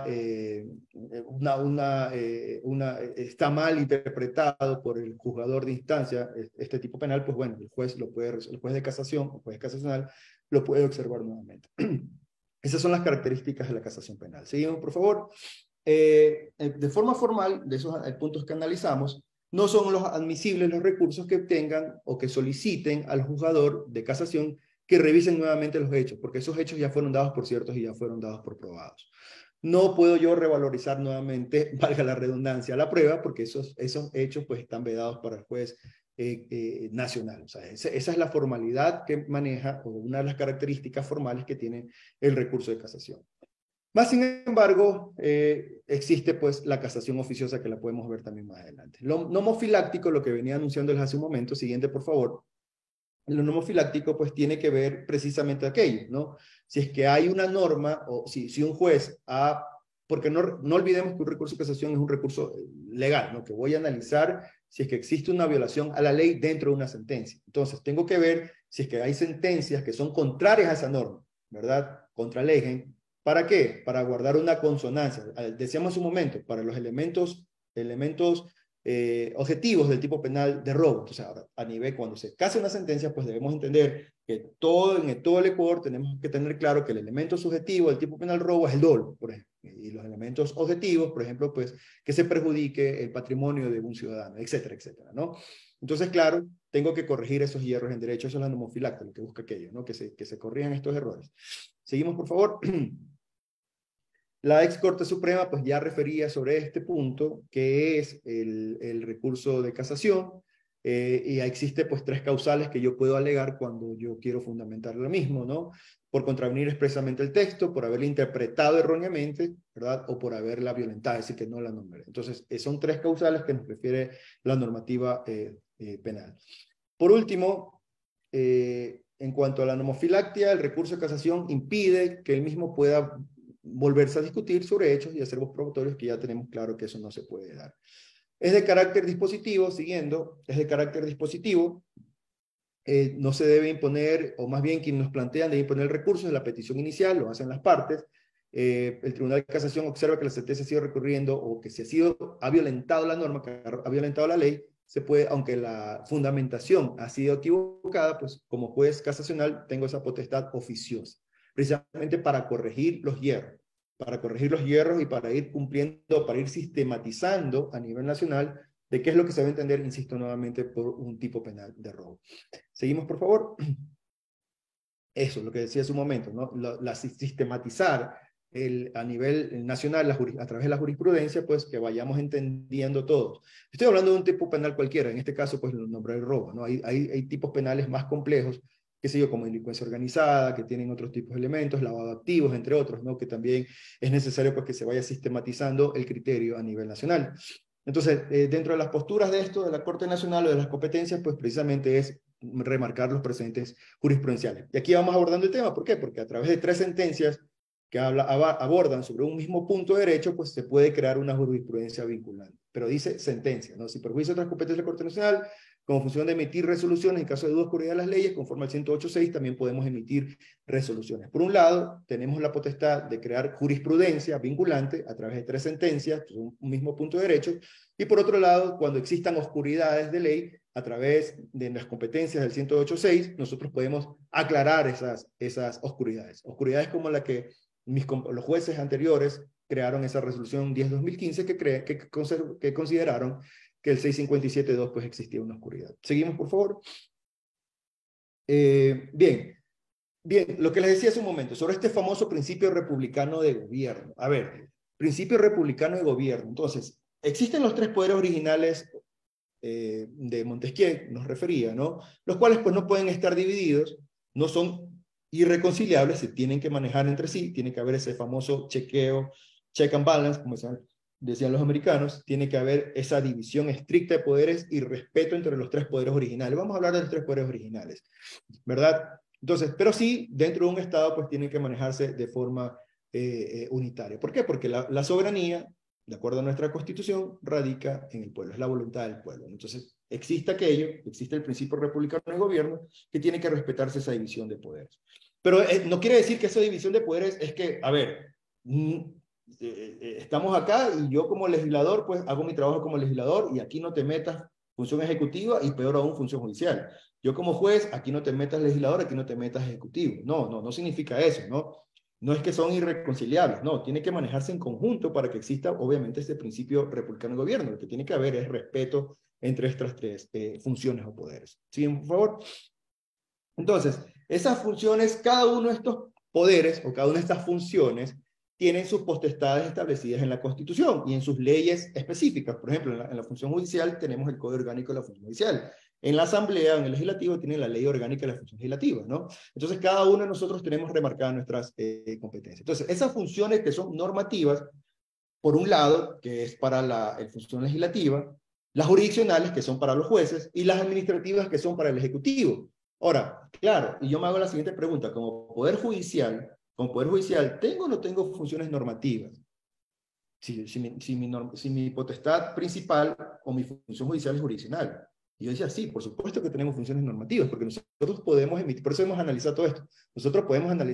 Speaker 10: está mal interpretado por el juzgador de instancia este tipo penal, pues bueno, el juez de casación, o juez casacional, lo puede observar nuevamente. Esas son las características de la casación penal. Seguimos, por favor. De forma formal, de esos puntos que analizamos, no son los admisibles los recursos que obtengan o que soliciten al juzgador de casación que revisen nuevamente los hechos, porque esos hechos ya fueron dados por ciertos y ya fueron dados por probados. No puedo yo revalorizar nuevamente, valga la redundancia, la prueba, porque esos hechos pues están vedados para el juez nacional. O sea, esa es la formalidad que maneja, o una de las características formales que tiene el recurso de casación. Más sin embargo, existe pues la casación oficiosa, que la podemos ver también más adelante. Lo nomofiláctico, lo que venía anunciándoles hace un momento, siguiente por favor. Lo nomofiláctico pues tiene que ver precisamente aquello, ¿no? Si es que hay una norma, o si un juez porque no olvidemos que un recurso de casación es un recurso legal, ¿no? Que voy a analizar si es que existe una violación a la ley dentro de una sentencia. Entonces, tengo que ver si es que hay sentencias que son contrarias a esa norma, ¿verdad? Contralegen. ¿Para qué? Para guardar una consonancia. Decíamos un momento, para los elementos objetivos del tipo penal de robo. Entonces, ahora, a nivel, cuando se casa una sentencia, pues debemos entender que en todo el Ecuador tenemos que tener claro que el elemento subjetivo del tipo penal robo es el dolo, por ejemplo. Y los elementos objetivos, por ejemplo, pues que se perjudique el patrimonio de un ciudadano, etcétera, etcétera, ¿no? Entonces, claro, tengo que corregir esos hierros en derecho. Eso es la nomofilaxia, lo que busca aquello, ¿no? Que se corrijan estos errores. Seguimos, por favor. La ex Corte Suprema pues ya refería sobre este punto, que es el recurso de casación, y existe pues 3 causales que yo puedo alegar cuando yo quiero fundamentar lo mismo, ¿no? Por contravenir expresamente el texto, por haberla interpretado erróneamente, ¿verdad? O por haberla violentado, es decir, que no la nombré. Entonces, son 3 causales que nos refiere la normativa penal. Por último, en cuanto a la nomofilaxia, el recurso de casación impide que el mismo pueda volverse a discutir sobre hechos y acervos probatorios, que ya tenemos claro que eso no se puede dar. Es de carácter dispositivo, es de carácter dispositivo, no se debe imponer, o más bien quienes nos plantean de imponer el recurso de la petición inicial, lo hacen las partes. El Tribunal de Casación observa que la sentencia ha sido recurriendo, o que si ha violentado la norma, que ha violentado la ley, se puede, aunque la fundamentación ha sido equivocada, pues como juez casacional tengo esa potestad oficiosa, precisamente para corregir los hierros y para ir cumpliendo, para ir sistematizando a nivel nacional de qué es lo que se debe entender, insisto nuevamente, por un tipo penal de robo. Seguimos, por favor. Eso es lo que decía hace un momento, ¿no? Sistematizar a nivel nacional, a través de la jurisprudencia, pues que vayamos entendiendo todos. Estoy hablando de un tipo penal cualquiera, en este caso, pues lo nombré el robo, ¿no? Hay tipos penales más complejos, qué sé yo, como delincuencia organizada, que tienen otros tipos de elementos, lavado de activos, entre otros, ¿no? Que también es necesario pues, que se vaya sistematizando el criterio a nivel nacional. Entonces, dentro de las posturas de esto, de la Corte Nacional o de las competencias, pues precisamente es remarcar los precedentes jurisprudenciales. Y aquí vamos abordando el tema, ¿por qué? Porque a través de 3 sentencias que abordan sobre un mismo punto de derecho, pues se puede crear una jurisprudencia vinculante. pero dice sentencia, ¿no? Si perjuicia otras competencias de la Corte Nacional, como función de emitir resoluciones en caso de duda oscuridad de las leyes, conforme al 108.6, también podemos emitir resoluciones. Por un lado, tenemos la potestad de crear jurisprudencia vinculante a través de 3 sentencias, un mismo punto de derecho, y por otro lado, cuando existan oscuridades de ley, a través de las competencias del 108.6, nosotros podemos aclarar esas oscuridades. Oscuridades como la que los jueces anteriores crearon esa resolución 10-2015 que consideraron que el 657.2 pues existía una oscuridad. Seguimos, por favor. Bien, lo que les decía hace un momento, sobre este famoso principio republicano de gobierno. A ver, principio republicano de gobierno. Entonces, existen los 3 poderes originales de Montesquieu, nos refería, ¿no? Los cuales pues no pueden estar divididos, no son irreconciliables, se tienen que manejar entre sí, tiene que haber ese famoso chequeo, check and balance, como decían los americanos, tiene que haber esa división estricta de poderes y respeto entre los 3 poderes originales. Vamos a hablar de los 3 poderes originales, ¿verdad? Entonces, pero sí, dentro de un Estado, pues tienen que manejarse de forma unitaria. ¿Por qué? Porque la soberanía, de acuerdo a nuestra Constitución, radica en el pueblo, es la voluntad del pueblo. Entonces, existe el principio republicano de gobierno, que tiene que respetarse esa división de poderes. Pero no quiere decir que esa división de poderes es que, a ver, estamos acá y yo como legislador, pues hago mi trabajo como legislador y aquí no te metas función ejecutiva y peor aún función judicial. Yo como juez, aquí no te metas legislador, aquí no te metas ejecutivo. No significa eso, ¿no? No es que son irreconciliables, no, tiene que manejarse en conjunto para que exista, obviamente, este principio republicano de gobierno. Lo que tiene que haber es respeto entre estas 3 funciones o poderes. ¿Siguen, por favor? Entonces, esas funciones, cada uno de estos poderes o cada una de estas funciones tienen sus potestades establecidas en la Constitución y en sus leyes específicas. Por ejemplo, en la función judicial tenemos el Código Orgánico de la Función Judicial. En la Asamblea, en el Legislativo, tienen la Ley Orgánica de la Función Legislativa, ¿no? Entonces, cada uno de nosotros tenemos remarcadas nuestras competencias. Entonces, esas funciones que son normativas, por un lado, que es para la función legislativa, las jurisdiccionales, que son para los jueces, y las administrativas, que son para el Ejecutivo. Ahora, claro, y yo me hago la siguiente pregunta, como Poder Judicial, ¿tengo o no tengo funciones normativas? Si mi potestad principal o mi función judicial es jurisdiccional. Y yo decía, sí, por supuesto que tenemos funciones normativas, porque nosotros podemos emitir, por eso hemos analizado todo esto, nosotros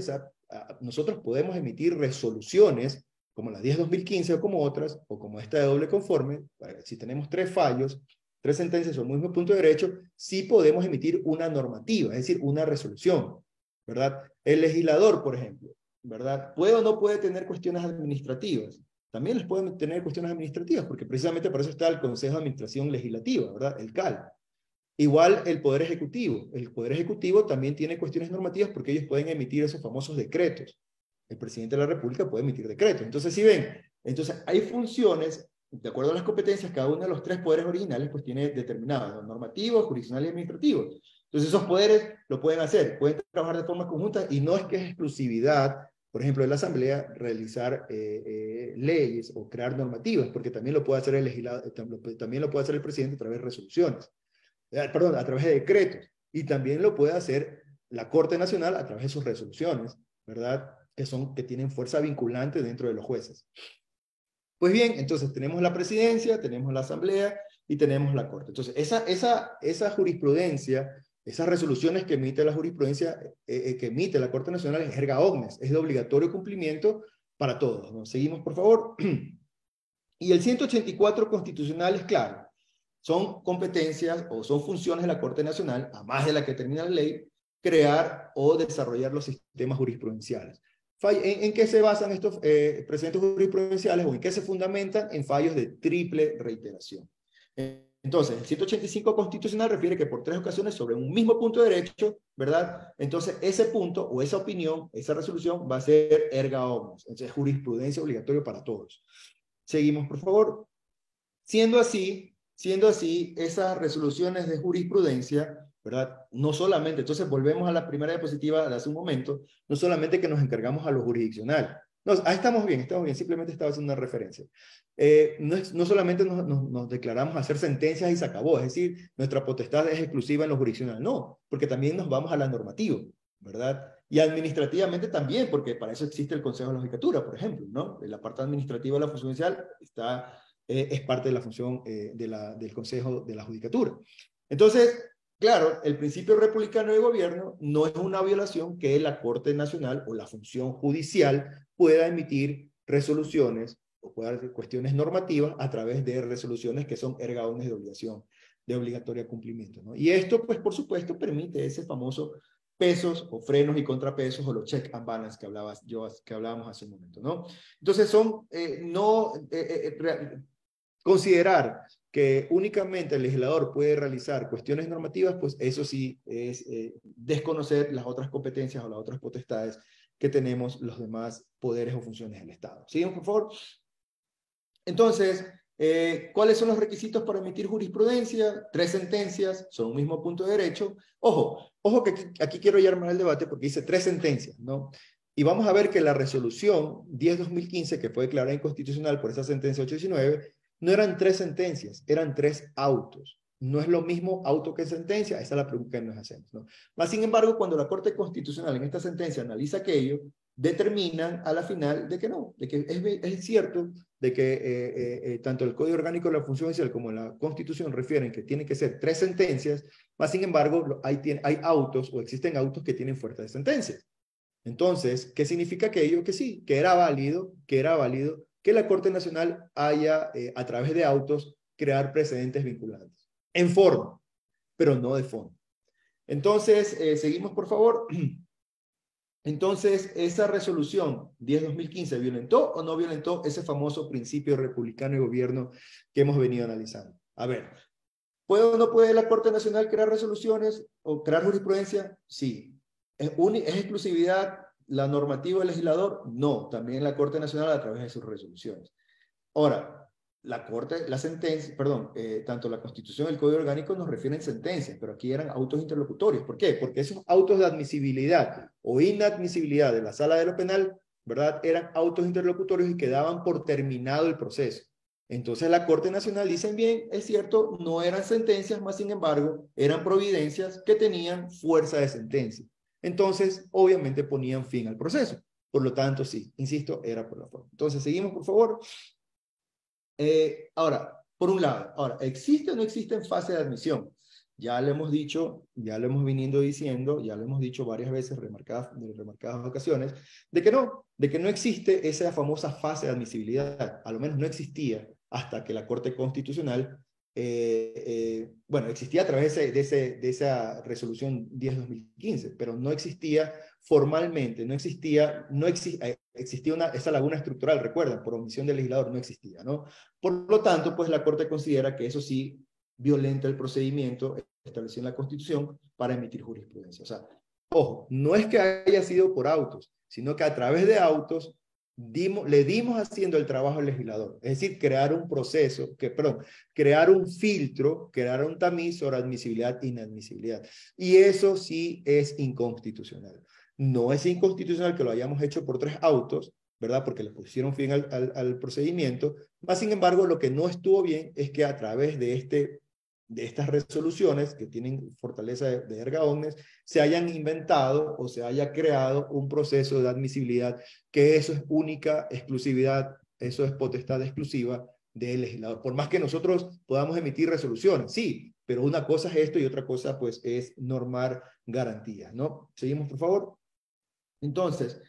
Speaker 10: podemos emitir resoluciones, como la 10-2015 o como otras, o como esta de doble conforme, si tenemos 3 fallos, 3 sentencias o el mismo punto de derecho, sí podemos emitir una normativa, es decir, una resolución, ¿verdad? El legislador, por ejemplo, ¿verdad? ¿Puede o no puede tener cuestiones administrativas? También les pueden tener cuestiones administrativas, porque precisamente por eso está el Consejo de Administración Legislativa, ¿verdad? El CAL. Igual el Poder Ejecutivo. El Poder Ejecutivo también tiene cuestiones normativas porque ellos pueden emitir esos famosos decretos. El presidente de la República puede emitir decretos. Entonces, si ven, entonces hay funciones, de acuerdo a las competencias, cada uno de los 3 poderes originales pues tiene determinados, normativos, jurisdiccionales y administrativos. Entonces esos poderes lo pueden hacer, pueden trabajar de forma conjunta y no es que es exclusividad, por ejemplo, de la Asamblea, realizar leyes o crear normativas, porque también lo puede hacer el legislador, también lo puede hacer el presidente a través de resoluciones, a través de decretos, y también lo puede hacer la Corte Nacional a través de sus resoluciones, ¿verdad? Que tienen fuerza vinculante dentro de los jueces. Pues bien, entonces tenemos la presidencia, tenemos la Asamblea y tenemos la Corte. Entonces, esa jurisprudencia, esas resoluciones que emite la jurisprudencia, que emite la Corte Nacional es erga omnes, es de obligatorio cumplimiento para todos, ¿no? Seguimos, por favor. Y el 184 constitucional es claro, son competencias o son funciones de la Corte Nacional, a más de la que termina la ley, crear o desarrollar los sistemas jurisprudenciales. ¿En qué se basan estos precedentes jurisprudenciales o en qué se fundamentan? En fallos de triple reiteración. Entonces, el 185 constitucional refiere que por 3 ocasiones sobre un mismo punto de derecho, ¿verdad? Entonces, ese punto o esa opinión, esa resolución va a ser erga omnes. Entonces, jurisprudencia obligatoria para todos. Seguimos, por favor. Siendo así, esas resoluciones de jurisprudencia, ¿verdad? No solamente, entonces volvemos a la primera diapositiva de hace un momento, no solamente que nos encargamos a lo jurisdiccional. No, estamos bien, simplemente estaba haciendo una referencia. No solamente nos declaramos a hacer sentencias y se acabó, es decir, nuestra potestad es exclusiva en lo jurisdiccional, no, porque también nos vamos a la normativa, ¿verdad? Y administrativamente también, porque para eso existe el Consejo de la Judicatura, por ejemplo, ¿no? En la parte administrativa de la función judicial está es parte de la función del Consejo de la Judicatura. Entonces, claro, el principio republicano de gobierno no es una violación que la Corte Nacional o la función judicial pueda emitir resoluciones o pueda hacer cuestiones normativas a través de resoluciones que son erga omnes de obligación, de obligatorio cumplimiento, ¿no? Y esto, pues, por supuesto, permite ese famoso pesos o frenos y contrapesos o los check and balance que hablábamos hace un momento, ¿no? Entonces considerar que únicamente el legislador puede realizar cuestiones normativas, pues eso sí es desconocer las otras competencias o las otras potestades que tenemos los demás poderes o funciones del Estado. ¿Siguen, por favor? Entonces, ¿cuáles son los requisitos para emitir jurisprudencia? 3 sentencias, son un mismo punto de derecho. Ojo que aquí quiero ya armar el debate porque dice 3 sentencias, ¿no? Y vamos a ver que la resolución 10/2015, que fue declarada inconstitucional por esa sentencia 819, no eran 3 sentencias, eran 3 autos. No es lo mismo auto que sentencia, esa es la pregunta que nos hacemos, ¿no? Mas, sin embargo, cuando la Corte Constitucional en esta sentencia analiza aquello, determinan a la final de que no, de que es cierto de que tanto el Código Orgánico de la Función Judicial como la Constitución refieren que tienen que ser 3 sentencias, mas sin embargo hay autos o existen autos que tienen fuerza de sentencias. Entonces, ¿qué significa aquello? Que sí, que era válido que la Corte Nacional haya, a través de autos, crear precedentes vinculantes. En forma, pero no de fondo. Entonces, seguimos por favor. Entonces, ¿esa resolución 10/2015 violentó o no violentó ese famoso principio republicano de gobierno que hemos venido analizando? A ver, ¿puede o no puede la Corte Nacional crear resoluciones o crear jurisprudencia? Sí. ¿Es exclusividad la normativa del legislador? No, también la Corte Nacional a través de sus resoluciones. Ahora, tanto la Constitución y el Código Orgánico nos refieren sentencias, pero aquí eran autos interlocutorios. ¿Por qué? Porque esos autos de admisibilidad o inadmisibilidad de la Sala de lo Penal, ¿verdad? Eran autos interlocutorios y quedaban por terminado el proceso. Entonces la Corte Nacional, dicen bien, es cierto, no eran sentencias, más sin embargo, eran providencias que tenían fuerza de sentencia. Entonces, obviamente ponían fin al proceso. Por lo tanto, sí, insisto, era por la forma. Entonces, seguimos, por favor. Ahora, por un lado, ¿existe o no existe en fase de admisión? Ya lo hemos dicho, ya lo hemos venido diciendo, ya lo hemos dicho varias veces, remarcadas ocasiones, de que no existe esa famosa fase de admisibilidad, a lo menos no existía hasta que la Corte Constitucional, existía a través de esa resolución 10/2015, pero no existía formalmente, existía esa laguna estructural, recuerdan, por omisión del legislador no existía, ¿no? Por lo tanto, pues la Corte considera que eso sí violenta el procedimiento establecido en la Constitución para emitir jurisprudencia. O sea, ojo, no es que haya sido por autos, sino que a través de autos le dimos haciendo el trabajo al legislador, es decir, crear un proceso, crear un filtro, crear un tamiz sobre admisibilidad e inadmisibilidad. Y eso sí es inconstitucional. No es inconstitucional que lo hayamos hecho por 3 autos, ¿verdad? Porque le pusieron fin al procedimiento. Más sin embargo, lo que no estuvo bien es que a través de estas resoluciones que tienen fortaleza de erga omnes, se hayan inventado o se haya creado un proceso de admisibilidad, que eso es única exclusividad, eso es potestad exclusiva del legislador. Por más que nosotros podamos emitir resoluciones, sí, pero una cosa es esto y otra cosa pues es normar garantías, ¿no? Seguimos, por favor. Entonces,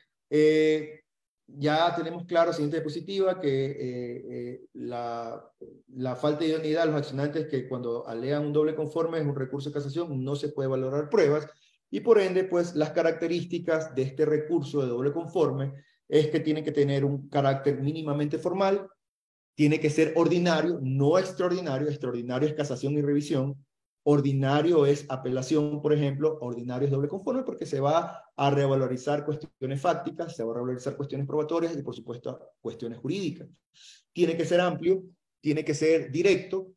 Speaker 10: ya tenemos claro, siguiente diapositiva, que la falta de idoneidad de los accionantes que cuando alegan un doble conforme es un recurso de casación, no se puede valorar pruebas, y por ende, pues las características de este recurso de doble conforme es que tiene que tener un carácter mínimamente formal, tiene que ser ordinario, no extraordinario. Extraordinario es casación y revisión. Ordinario es apelación, por ejemplo. Ordinario es doble conforme porque se va a revalorizar cuestiones fácticas, se va a revalorizar cuestiones probatorias y, por supuesto, cuestiones jurídicas. Tiene que ser amplio, tiene que ser directo,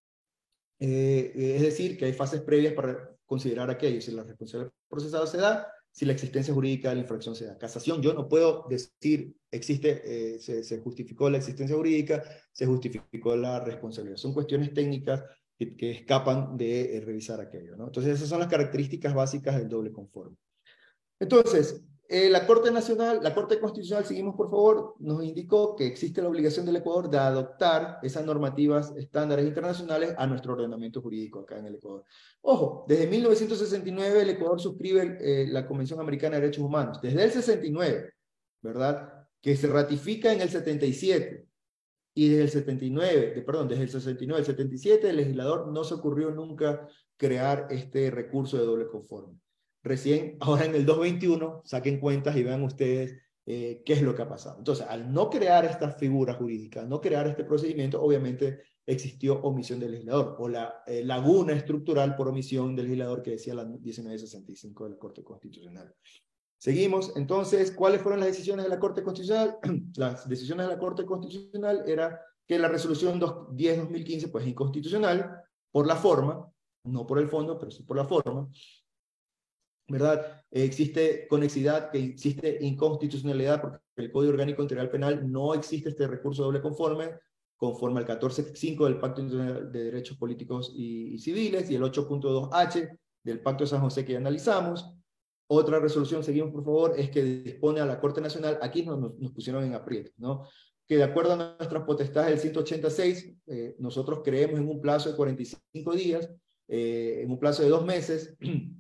Speaker 10: es decir, que hay fases previas para considerar aquello. Si la responsabilidad del procesado se da, si la existencia jurídica de la infracción se da. Casación, yo no puedo decir, se justificó la existencia jurídica, se justificó la responsabilidad. Son cuestiones técnicas que escapan de revisar aquello, ¿no? Entonces, esas son las características básicas del doble conforme. Entonces, La Corte Constitucional, seguimos por favor, nos indicó que existe la obligación del Ecuador de adoptar esas normativas estándares internacionales a nuestro ordenamiento jurídico acá en el Ecuador. Ojo, desde 1969 el Ecuador suscribe la Convención Americana de Derechos Humanos, desde el 69, ¿verdad? Que se ratifica en el 77. Y desde el 69, desde el 69 al 77, el legislador no se ocurrió nunca crear este recurso de doble conforme. Recién, ahora en el 221, saquen cuentas y vean ustedes qué es lo que ha pasado. Entonces, al no crear esta figura jurídica, no crear este procedimiento, obviamente existió omisión del legislador, o la laguna estructural por omisión del legislador que decía la 1965 de la Corte Constitucional. Seguimos, entonces, ¿cuáles fueron las decisiones de la Corte Constitucional? Las decisiones de la Corte Constitucional era que la resolución 10-2015 pues es inconstitucional por la forma, no por el fondo, pero sí por la forma, ¿verdad? Existe conexidad, que existe inconstitucionalidad porque el Código Orgánico Integral Penal no existe este recurso doble conforme, conforme al 14.5 del Pacto Internacional de Derechos Políticos y Civiles y el 8.2H del Pacto de San José que ya analizamos. Otra resolución, seguimos por favor, es que dispone a la Corte Nacional, aquí nos pusieron en aprieto, ¿no? Que de acuerdo a nuestras potestades del 186, nosotros creemos en un plazo de 45 días, en un plazo de 2 meses,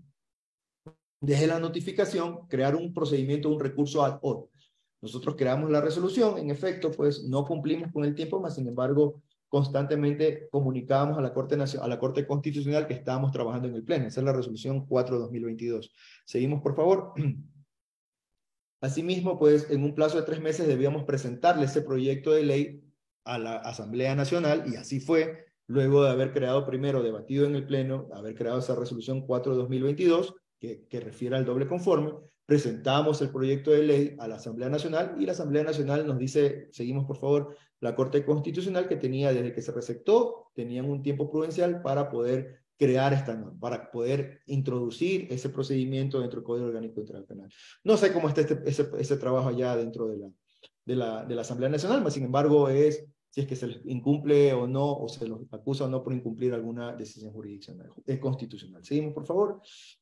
Speaker 10: desde la notificación, crear un procedimiento, un recurso ad hoc. Nosotros creamos la resolución, en efecto, pues no cumplimos con el tiempo, mas sin embargo, constantemente comunicábamos a la Corte Constitucional que estábamos trabajando en el Pleno. Esa es la resolución 4/2022. Seguimos, por favor. Asimismo, pues, en un plazo de 3 meses debíamos presentarle ese proyecto de ley a la Asamblea Nacional, y así fue, luego de haber creado primero, debatido en el Pleno, haber creado esa resolución 4/2022, que refiere al doble conforme, presentamos el proyecto de ley a la Asamblea Nacional, y la Asamblea Nacional nos dice, seguimos por favor, la Corte Constitucional, que tenía, desde que se receptó, tenían un tiempo prudencial para poder crear esta norma, para poder introducir ese procedimiento dentro del Código Orgánico Integral Penal. No sé cómo está ese trabajo allá dentro de la Asamblea Nacional, pero sin embargo es si es que se les incumple o no, o se los acusa o no por incumplir alguna decisión jurisdiccional, constitucional. Seguimos, por favor.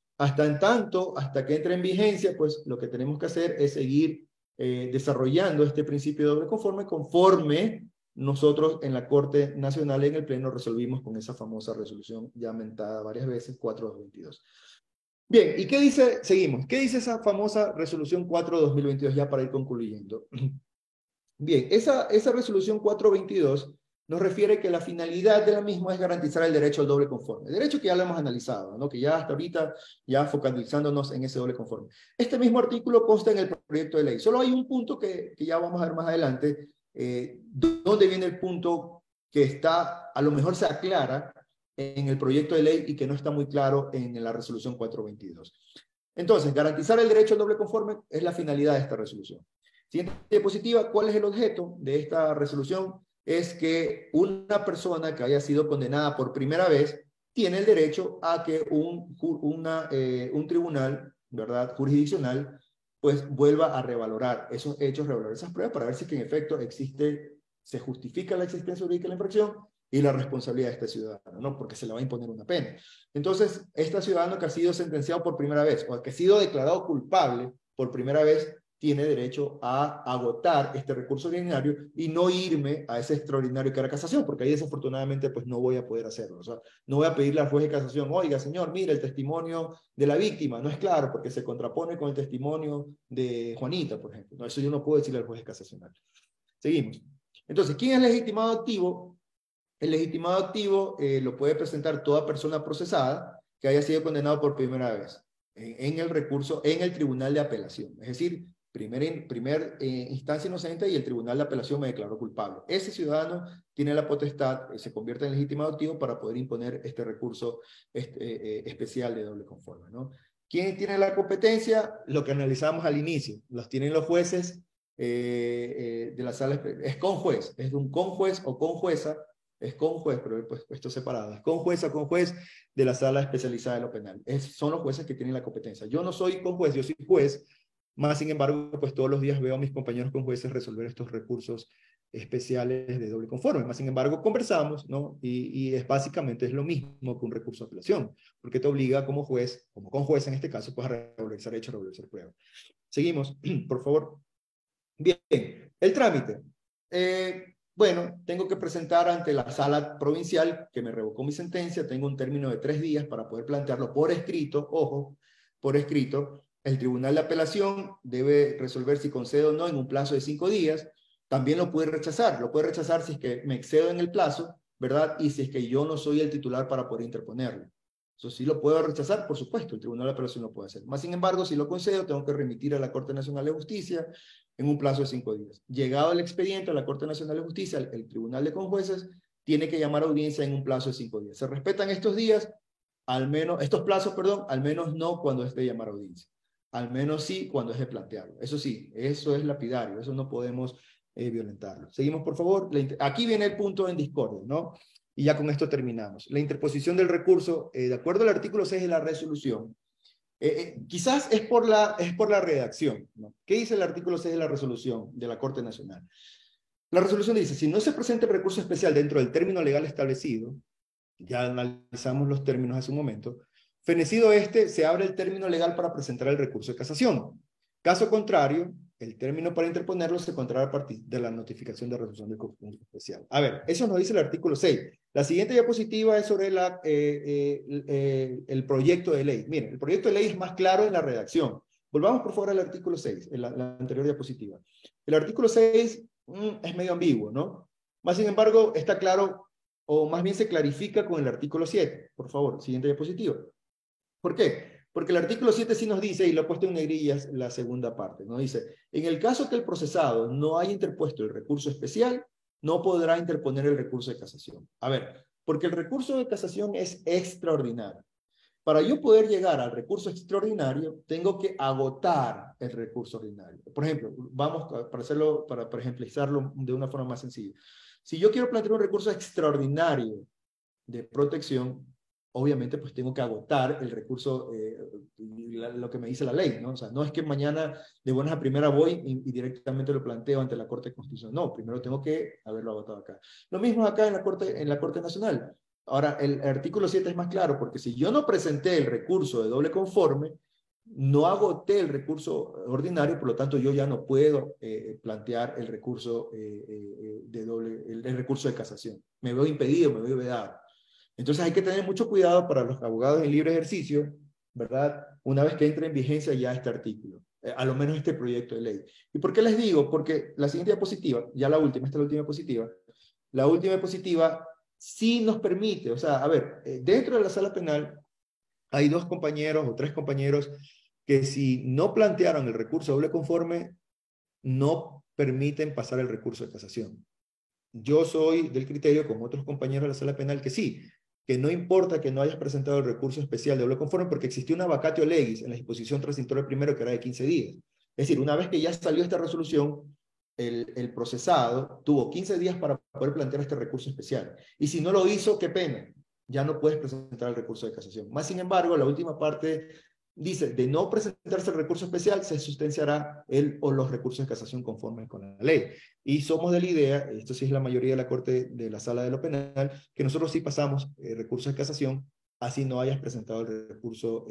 Speaker 10: Hasta que entre en vigencia, pues lo que tenemos que hacer es seguir desarrollando este principio de doble conforme conforme nosotros en la Corte Nacional en el Pleno resolvimos con esa famosa resolución ya mentada varias veces, 4/2022. Bien, ¿y qué dice? Seguimos. ¿Qué dice esa famosa resolución 4/2022 ya para ir concluyendo? Bien, esa resolución 4/22 nos refiere que la finalidad de la misma es garantizar el derecho al doble conforme. El derecho que ya lo hemos analizado, ¿no? Que ya hasta ahorita, ya focalizándonos en ese doble conforme. Este mismo artículo consta en el proyecto de ley. Solo hay un punto que ya vamos a ver más adelante, donde viene el punto que está, a lo mejor se aclara en el proyecto de ley y que no está muy claro en la resolución 4/22. Entonces, garantizar el derecho al doble conforme es la finalidad de esta resolución. Siguiente diapositiva, ¿cuál es el objeto de esta resolución? Es que una persona que haya sido condenada por primera vez tiene el derecho a que un tribunal, ¿verdad?, jurisdiccional, pues vuelva a revalorar esos hechos, revalorar esas pruebas para ver si es que en efecto se justifica la existencia jurídica de la infracción y la responsabilidad de este ciudadano, ¿no? Porque se le va a imponer una pena. Entonces, este ciudadano que ha sido sentenciado por primera vez o que ha sido declarado culpable por primera vez tiene derecho a agotar este recurso ordinario y no irme a ese extraordinario que era casación, porque ahí desafortunadamente pues no voy a poder hacerlo. O sea, no voy a pedirle al juez de casación, oiga señor, mire el testimonio de la víctima, no es claro porque se contrapone con el testimonio de Juanita, por ejemplo. No, eso yo no puedo decirle al juez de casación. Seguimos. Entonces, ¿quién es el legitimado activo? El legitimado activo lo puede presentar toda persona procesada que haya sido condenado por primera vez en el recurso, en el tribunal de apelación. Es decir, primer instancia inocente y el tribunal de apelación me declaró culpable. Ese ciudadano tiene la potestad, se convierte en legitimado activo para poder imponer este recurso especial de doble conforme, ¿no? ¿Quién tiene la competencia? Lo que analizamos al inicio. Los tienen los jueces de la sala. Es con juez, es de un conjuez o conjueza. Es con juez, pero pues esto es separado. Es con juez o con juez de la sala especializada de lo penal. Son los jueces que tienen la competencia. Yo no soy con juez, yo soy juez. Más sin embargo, pues todos los días veo a mis compañeros con jueces resolver estos recursos especiales de doble conforme. Más sin embargo, conversamos, ¿no? Y es básicamente es lo mismo que un recurso de apelación, porque te obliga como juez, como con juez en este caso, pues a regularizar hecho, regularizar prueba. Seguimos, por favor. Bien, el trámite. Bueno, tengo que presentar ante la sala provincial que me revocó mi sentencia. Tengo un término de 3 días para poder plantearlo por escrito, ojo, por escrito. El tribunal de apelación debe resolver si concede o no en un plazo de 5 días. También lo puede rechazar si es que me excedo en el plazo, ¿verdad? Y si es que yo no soy el titular para poder interponerlo. Eso sí lo puedo rechazar, por supuesto, el tribunal de apelación lo puede hacer. Más sin embargo, si lo concedo, tengo que remitir a la Corte Nacional de Justicia en un plazo de 5 días. Llegado el expediente a la Corte Nacional de Justicia, el Tribunal de Conjueces tiene que llamar a audiencia en un plazo de 5 días. ¿Se respetan estos días? Al menos, estos plazos, perdón, al menos no cuando es de llamar a audiencia. Al menos sí cuando es de plantearlo. Eso sí, eso es lapidario, eso no podemos violentarlo. Seguimos, por favor. Aquí viene el punto en discordia, ¿no? Y ya con esto terminamos. La interposición del recurso, de acuerdo al artículo 6 de la resolución, quizás es por la redacción, ¿no? ¿Qué dice el artículo 6 de la resolución de la Corte Nacional? La resolución dice, si no se presenta el recurso especial dentro del término legal establecido, ya analizamos los términos hace un momento, fenecido este, se abre el término legal para presentar el recurso de casación. Caso contrario, el término para interponerlo se contará a partir de la notificación de resolución del recurso especial. A ver, eso nos dice el artículo 6. La siguiente diapositiva es sobre el proyecto de ley. Miren, el proyecto de ley es más claro en la redacción. Volvamos por favor al artículo 6, en la anterior diapositiva. El artículo 6 es medio ambiguo, ¿no? Más sin embargo, está claro, o más bien se clarifica con el artículo 7. Por favor, siguiente diapositiva. ¿Por qué? Porque el artículo 7 sí nos dice, y lo he puesto en negrillas la segunda parte, ¿no? Dice, en el caso que el procesado no haya interpuesto el recurso especial, no podrá interponer el recurso de casación. A ver, porque el recurso de casación es extraordinario. Para yo poder llegar al recurso extraordinario, tengo que agotar el recurso ordinario. Por ejemplo, vamos para ejemplizarlo de una forma más sencilla. Si yo quiero plantear un recurso extraordinario de protección, obviamente pues tengo que agotar el recurso, lo que me dice la ley, ¿no? O sea, no es que mañana de buenas a primera voy y directamente lo planteo ante la Corte Constitucional. No, primero tengo que haberlo agotado acá. Lo mismo acá en la Corte Nacional. Ahora, el artículo 7 es más claro, porque si yo no presenté el recurso de doble conforme, no agoté el recurso ordinario, por lo tanto yo ya no puedo plantear el recurso el recurso de casación. Me veo impedido, me veo vedado. Entonces hay que tener mucho cuidado para los abogados en libre ejercicio, ¿verdad? Una vez que entre en vigencia ya este artículo, a lo menos este proyecto de ley. ¿Y por qué les digo? Porque la siguiente diapositiva, ya la última, esta es la última diapositiva sí nos permite, o sea, a ver, dentro de la sala penal hay 2 compañeros o 3 compañeros que si no plantearon el recurso doble conforme, no permiten pasar el recurso de casación. Yo soy del criterio, con otros compañeros de la sala penal, que sí, que no importa que no hayas presentado el recurso especial de doble conforme porque existió una vacatio legis en la disposición transitoria primero que era de 15 días. Es decir, una vez que ya salió esta resolución, el procesado tuvo 15 días para poder plantear este recurso especial. Y si no lo hizo, qué pena, ya no puedes presentar el recurso de casación. Más sin embargo, la última parte dice, de no presentarse el recurso especial, se sustanciará el o los recursos de casación conformes con la ley. Y somos de la idea, esto sí es la mayoría de la Corte de la Sala de lo Penal, que nosotros sí pasamos recursos de casación, así no hayas presentado el recurso,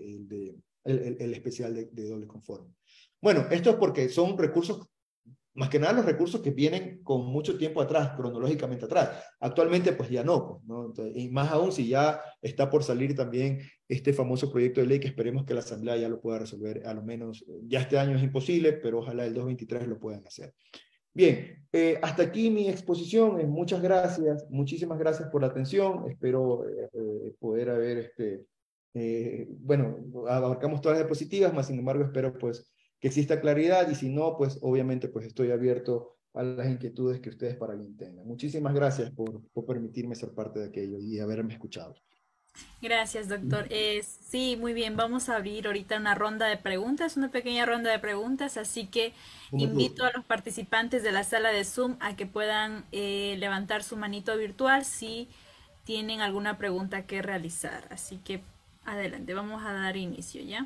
Speaker 10: el especial de doble conforme. Bueno, esto es porque son recursos, más que nada los recursos que vienen con mucho tiempo atrás, cronológicamente atrás. Actualmente pues ya no, ¿no? Entonces, y más aún si ya está por salir también este famoso proyecto de ley que esperemos que la Asamblea ya lo pueda resolver, a lo menos ya este año es imposible, pero ojalá el 2023 lo puedan hacer. Bien, hasta aquí mi exposición. Muchas gracias, muchísimas gracias por la atención. Espero poder haber, bueno, abarcamos todas las diapositivas, más sin embargo espero pues que exista claridad y si no, pues obviamente pues estoy abierto a las inquietudes que ustedes para bien tengan. Muchísimas gracias por permitirme ser parte de aquello y haberme escuchado.
Speaker 5: Gracias, doctor. Sí, muy bien. Vamos a abrir ahorita una ronda de preguntas, una pequeña ronda de preguntas, así que invito a los participantes de la sala de Zoom a que puedan levantar su manito virtual si tienen alguna pregunta que realizar. Así que adelante, vamos a dar inicio ya.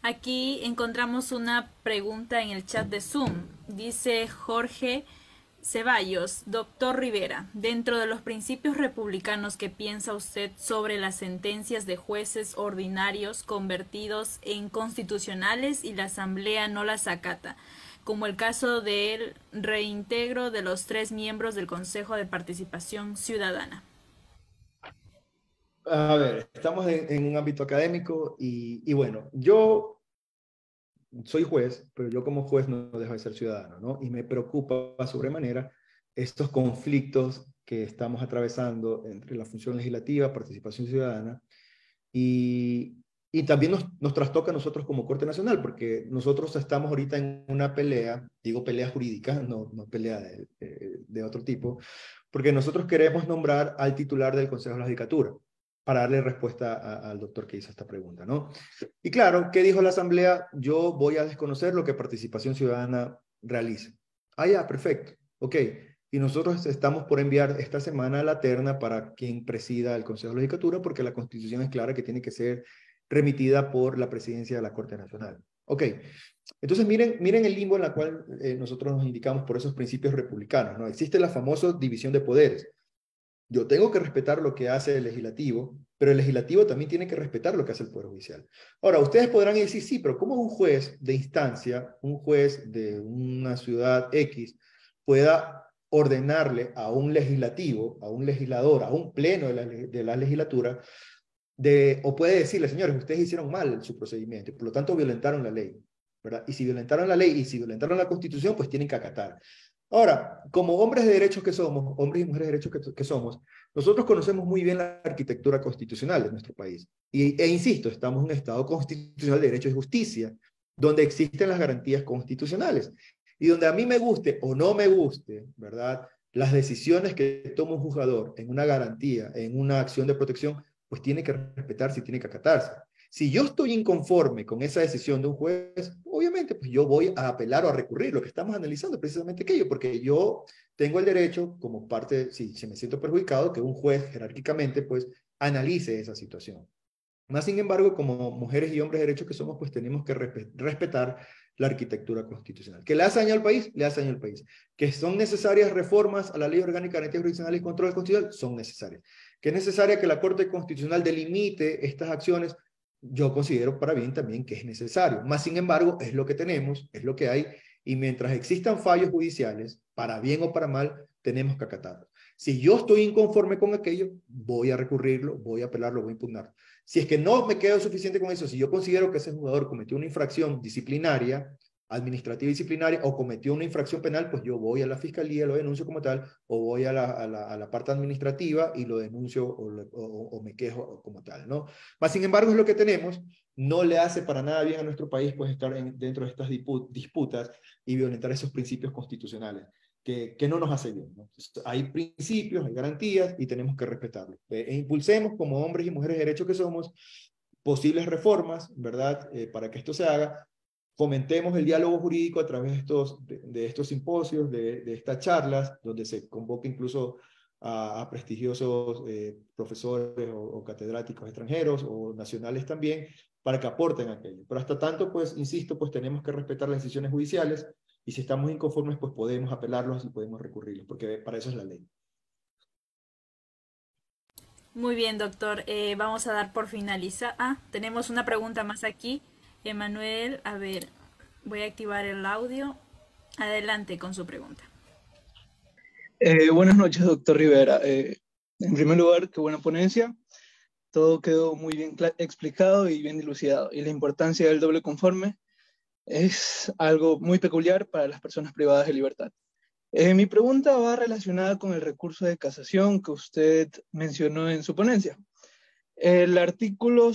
Speaker 5: Aquí encontramos una pregunta en el chat de Zoom. Dice Jorge Ceballos, doctor Rivera, dentro de los principios republicanos, ¿qué piensa usted sobre las sentencias de jueces ordinarios convertidos en constitucionales y la Asamblea no las acata? Como el caso del reintegro de los 3 miembros del Consejo de Participación Ciudadana.
Speaker 10: A ver, estamos en un ámbito académico y bueno, yo soy juez, pero yo como juez no dejo de ser ciudadano, ¿no? Y me preocupa sobremanera estos conflictos que estamos atravesando entre la función legislativa, participación ciudadana, y también nos trastoca a nosotros como Corte Nacional, porque nosotros estamos ahorita en una pelea, digo pelea jurídica, no pelea de otro tipo, porque nosotros queremos nombrar al titular del Consejo de la Judicatura, para darle respuesta al doctor que hizo esta pregunta, ¿no? Y claro, ¿qué dijo la Asamblea? Yo voy a desconocer lo que Participación Ciudadana realice. Ah, ya, perfecto. Ok. Y nosotros estamos por enviar esta semana la terna para quien presida el Consejo de la Judicatura, porque la Constitución es clara que tiene que ser remitida por la presidencia de la Corte Nacional. Ok. Entonces, miren el limbo en el cual nosotros nos indicamos por esos principios republicanos, ¿no? Existe la famosa división de poderes. Yo tengo que respetar lo que hace el legislativo, pero el legislativo también tiene que respetar lo que hace el Poder Judicial. Ahora, ustedes podrán decir, sí, pero ¿cómo un juez de instancia, un juez de una ciudad X, pueda ordenarle a un legislativo, a un legislador, a un pleno de la legislatura, o puede decirle, señores, ustedes hicieron mal su procedimiento, por lo tanto violentaron la ley, ¿verdad? Y si violentaron la ley y si violentaron la Constitución, pues tienen que acatar. Ahora, como hombres de derechos que somos, hombres y mujeres de derechos que somos, nosotros conocemos muy bien la arquitectura constitucional de nuestro país. E insisto, estamos en un Estado constitucional de derecho y justicia, donde existen las garantías constitucionales. Y donde a mí me guste o no me guste, ¿verdad? Las decisiones que toma un juzgador en una garantía, en una acción de protección, pues tiene que respetarse y tiene que acatarse. Si yo estoy inconforme con esa decisión de un juez, obviamente pues yo voy a apelar o a recurrir, lo que estamos analizando precisamente aquello, porque yo tengo el derecho, como parte, si me siento perjudicado, que un juez jerárquicamente pues analice esa situación. Más sin embargo, como mujeres y hombres de derecho que somos, pues tenemos que respetar la arquitectura constitucional. ¿Que le hace daño al país? Le hace daño al país. ¿Que son necesarias reformas a la Ley Orgánica de Garantías Jurisdiccionales y Control Constitucional? Son necesarias. ¿Que es necesaria que la Corte Constitucional delimite estas acciones? Yo considero para bien también que es necesario. Más sin embargo, es lo que tenemos, es lo que hay, y mientras existan fallos judiciales, para bien o para mal, tenemos que acatarlo. Si yo estoy inconforme con aquello, voy a recurrirlo, voy a apelarlo, voy a impugnarlo. Si es que no me quedo suficiente con eso, si yo considero que ese jugador cometió una infracción disciplinaria, administrativa y disciplinaria, o cometió una infracción penal, pues yo voy a la fiscalía, lo denuncio como tal, o voy a la parte administrativa y lo denuncio o me quejo como tal, ¿no? Más sin embargo, es lo que tenemos. No le hace para nada bien a nuestro país pues estar dentro de estas disputas y violentar esos principios constitucionales, que no nos hace bien, ¿no? Entonces, hay principios, hay garantías y tenemos que respetarlos. Impulsemos como hombres y mujeres de derecho que somos posibles reformas, ¿verdad? Para que esto se haga. Fomentemos el diálogo jurídico a través de estos simposios, de estas charlas, donde se convoca incluso a prestigiosos profesores o catedráticos extranjeros o nacionales también, para que aporten aquello. Pero hasta tanto, pues, insisto, pues tenemos que respetar las decisiones judiciales, y si estamos inconformes, pues podemos apelarlos y podemos recurrirlos, porque para eso es la ley.
Speaker 5: Muy bien, doctor. Vamos a dar por finalizar. Tenemos una pregunta más aquí. Emanuel, a ver, voy a activar el audio. Adelante con su pregunta.
Speaker 11: Buenas noches, doctor Rivera. En primer lugar, qué buena ponencia. Todo quedó muy bien explicado y bien dilucidado. Y la importancia del doble conforme es algo muy peculiar para las personas privadas de libertad. Mi pregunta va relacionada con el recurso de casación que usted mencionó en su ponencia. El artículo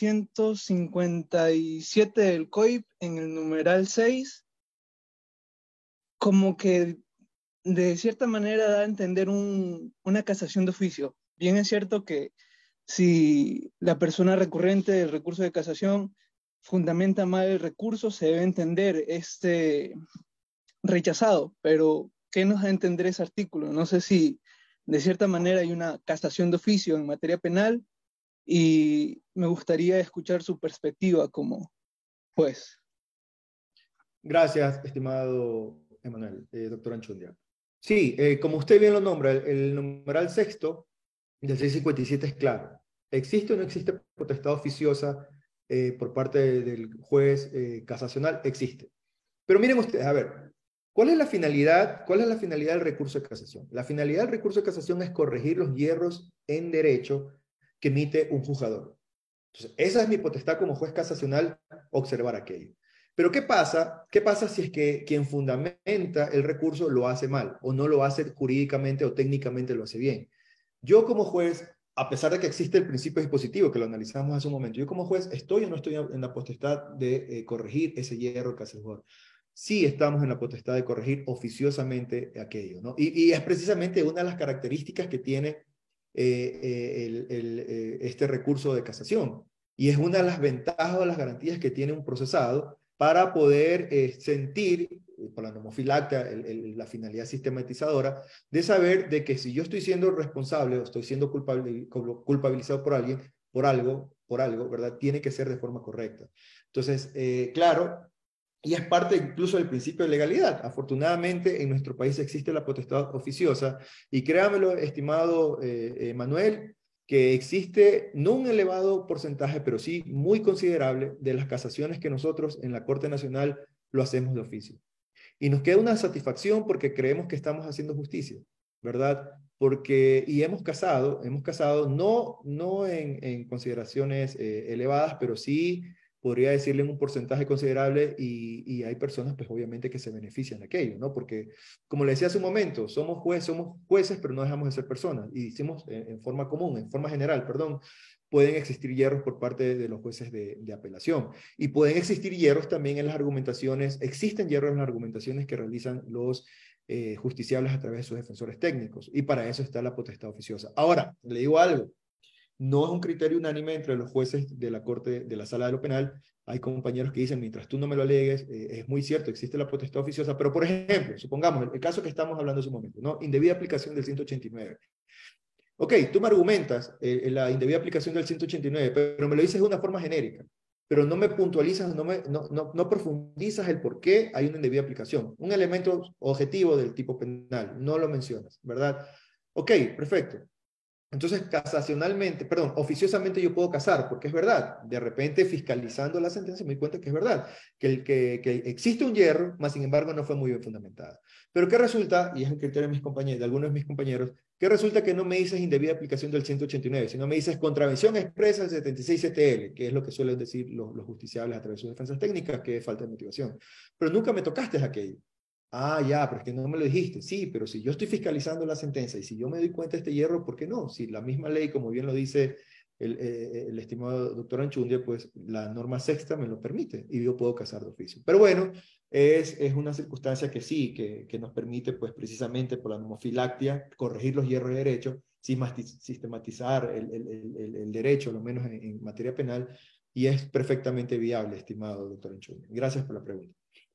Speaker 11: 657 del COIP, en el numeral 6, como que de cierta manera da a entender una casación de oficio. Bien es cierto que si la persona recurrente del recurso de casación fundamenta mal el recurso, se debe entender rechazado, pero ¿qué nos da a entender ese artículo? No sé si de cierta manera hay una casación de oficio en materia penal, y me gustaría escuchar su perspectiva como juez.
Speaker 10: Gracias, estimado Emanuel, doctor Anchundia. Sí, como usted bien lo nombra, el numeral sexto del 657 es claro. ¿Existe o no existe potestad oficiosa por parte del juez casacional? Existe. Pero miren ustedes, a ver, ¿cuál es la finalidad del recurso de casación? La finalidad del recurso de casación es corregir los hierros en derecho que emite un juzgador. Entonces, esa es mi potestad como juez casacional, observar aquello. Pero ¿qué pasa? ¿Qué pasa si es que quien fundamenta el recurso lo hace mal o no lo hace jurídicamente o técnicamente lo hace bien? Yo como juez, a pesar de que existe el principio dispositivo que lo analizamos hace un momento, yo como juez estoy o no estoy en la potestad de corregir ese hierro que hace el juzgador. Sí estamos en la potestad de corregir oficiosamente aquello, ¿no? Y es precisamente una de las características que tiene este recurso de casación. Y es una de las ventajas o las garantías que tiene un procesado para poder sentir, por la nomofilacta, la finalidad sistematizadora, de saber de que si yo estoy siendo responsable o estoy siendo culpabilizado por alguien, por algo, ¿verdad? Tiene que ser de forma correcta. Entonces, claro, y es parte incluso del principio de legalidad. Afortunadamente, en nuestro país existe la potestad oficiosa, y créamelo, estimado Manuel, que existe no un elevado porcentaje, pero sí muy considerable de las casaciones que nosotros en la Corte Nacional lo hacemos de oficio. Y nos queda una satisfacción porque creemos que estamos haciendo justicia, ¿verdad? Y hemos casado no en consideraciones elevadas, pero sí podría decirle en un porcentaje considerable, y hay personas pues obviamente que se benefician de aquello, ¿no? Porque como le decía hace un momento, somos jueces, pero no dejamos de ser personas, y decimos en forma común, en forma general, perdón, pueden existir hierros por parte de los jueces de apelación, y pueden existir hierros también en las argumentaciones, existen hierros en las argumentaciones que realizan los justiciables a través de sus defensores técnicos, y para eso está la potestad oficiosa. Ahora, le digo algo, no es un criterio unánime entre los jueces de la Corte, de la Sala de lo Penal. Hay compañeros que dicen, mientras tú no me lo alegues, es muy cierto, existe la potestad oficiosa, pero por ejemplo, supongamos el caso que estamos hablando hace un momento, ¿no? Indebida aplicación del 189. Ok, tú me argumentas la indebida aplicación del 189, pero me lo dices de una forma genérica, pero no me puntualizas, no profundizas el por qué hay una indebida aplicación. Un elemento objetivo del tipo penal, no lo mencionas, ¿verdad? Ok, perfecto. Entonces, oficiosamente yo puedo casar, porque es verdad. De repente, fiscalizando la sentencia, me di cuenta que es verdad, que existe un hierro, mas sin embargo no fue muy bien fundamentada. Pero ¿qué resulta? Y es el criterio de algunos de mis compañeros, que resulta que no me dices indebida aplicación del 189, sino me dices contravención expresa del 76 CTL, que es lo que suelen decir los justiciables a través de sus defensas técnicas, que es falta de motivación. Pero nunca me tocaste aquello. Ah, ya, pero es que no me lo dijiste. Sí, pero si yo estoy fiscalizando la sentencia y si yo me doy cuenta de este hierro, ¿por qué no? Si la misma ley, como bien lo dice el estimado doctor Anchundia, pues la norma sexta me lo permite y yo puedo casar de oficio. Pero bueno, es una circunstancia que sí, que nos permite, pues precisamente por la nomofilactia, corregir los hierros de derecho, sistematizar el derecho, lo menos en materia penal, y es perfectamente viable, estimado doctor Anchundia. Gracias por la pregunta.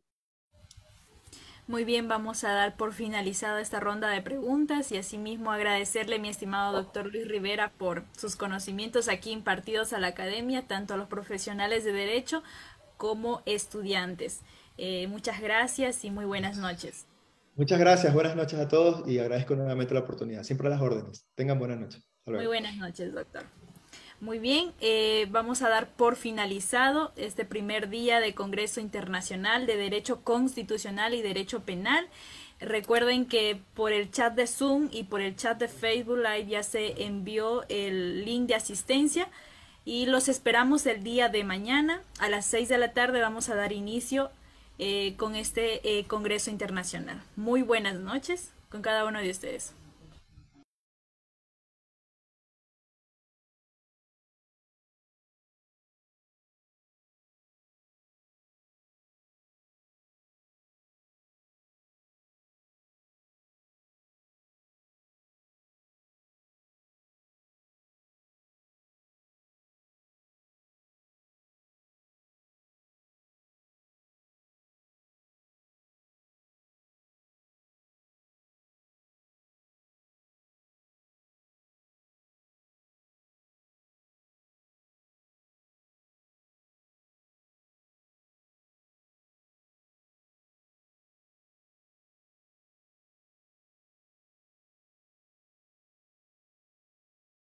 Speaker 5: Muy bien, vamos a dar por finalizada esta ronda de preguntas y asimismo agradecerle, mi estimado doctor Luis Rivera, por sus conocimientos aquí impartidos a la academia, tanto a los profesionales de derecho como estudiantes. Muchas gracias y muy buenas noches.
Speaker 10: Muchas gracias, buenas noches a todos y agradezco nuevamente la oportunidad. Siempre a las órdenes. Tengan buenas noches.
Speaker 5: Muy buenas noches, doctor. Muy bien, vamos a dar por finalizado este primer día de Congreso Internacional de Derecho Constitucional y Derecho Penal. Recuerden que por el chat de Zoom y por el chat de Facebook Live ya se envió el link de asistencia y los esperamos el día de mañana a las 6 de la tarde. Vamos a dar inicio con este Congreso Internacional. Muy buenas noches con cada uno de ustedes.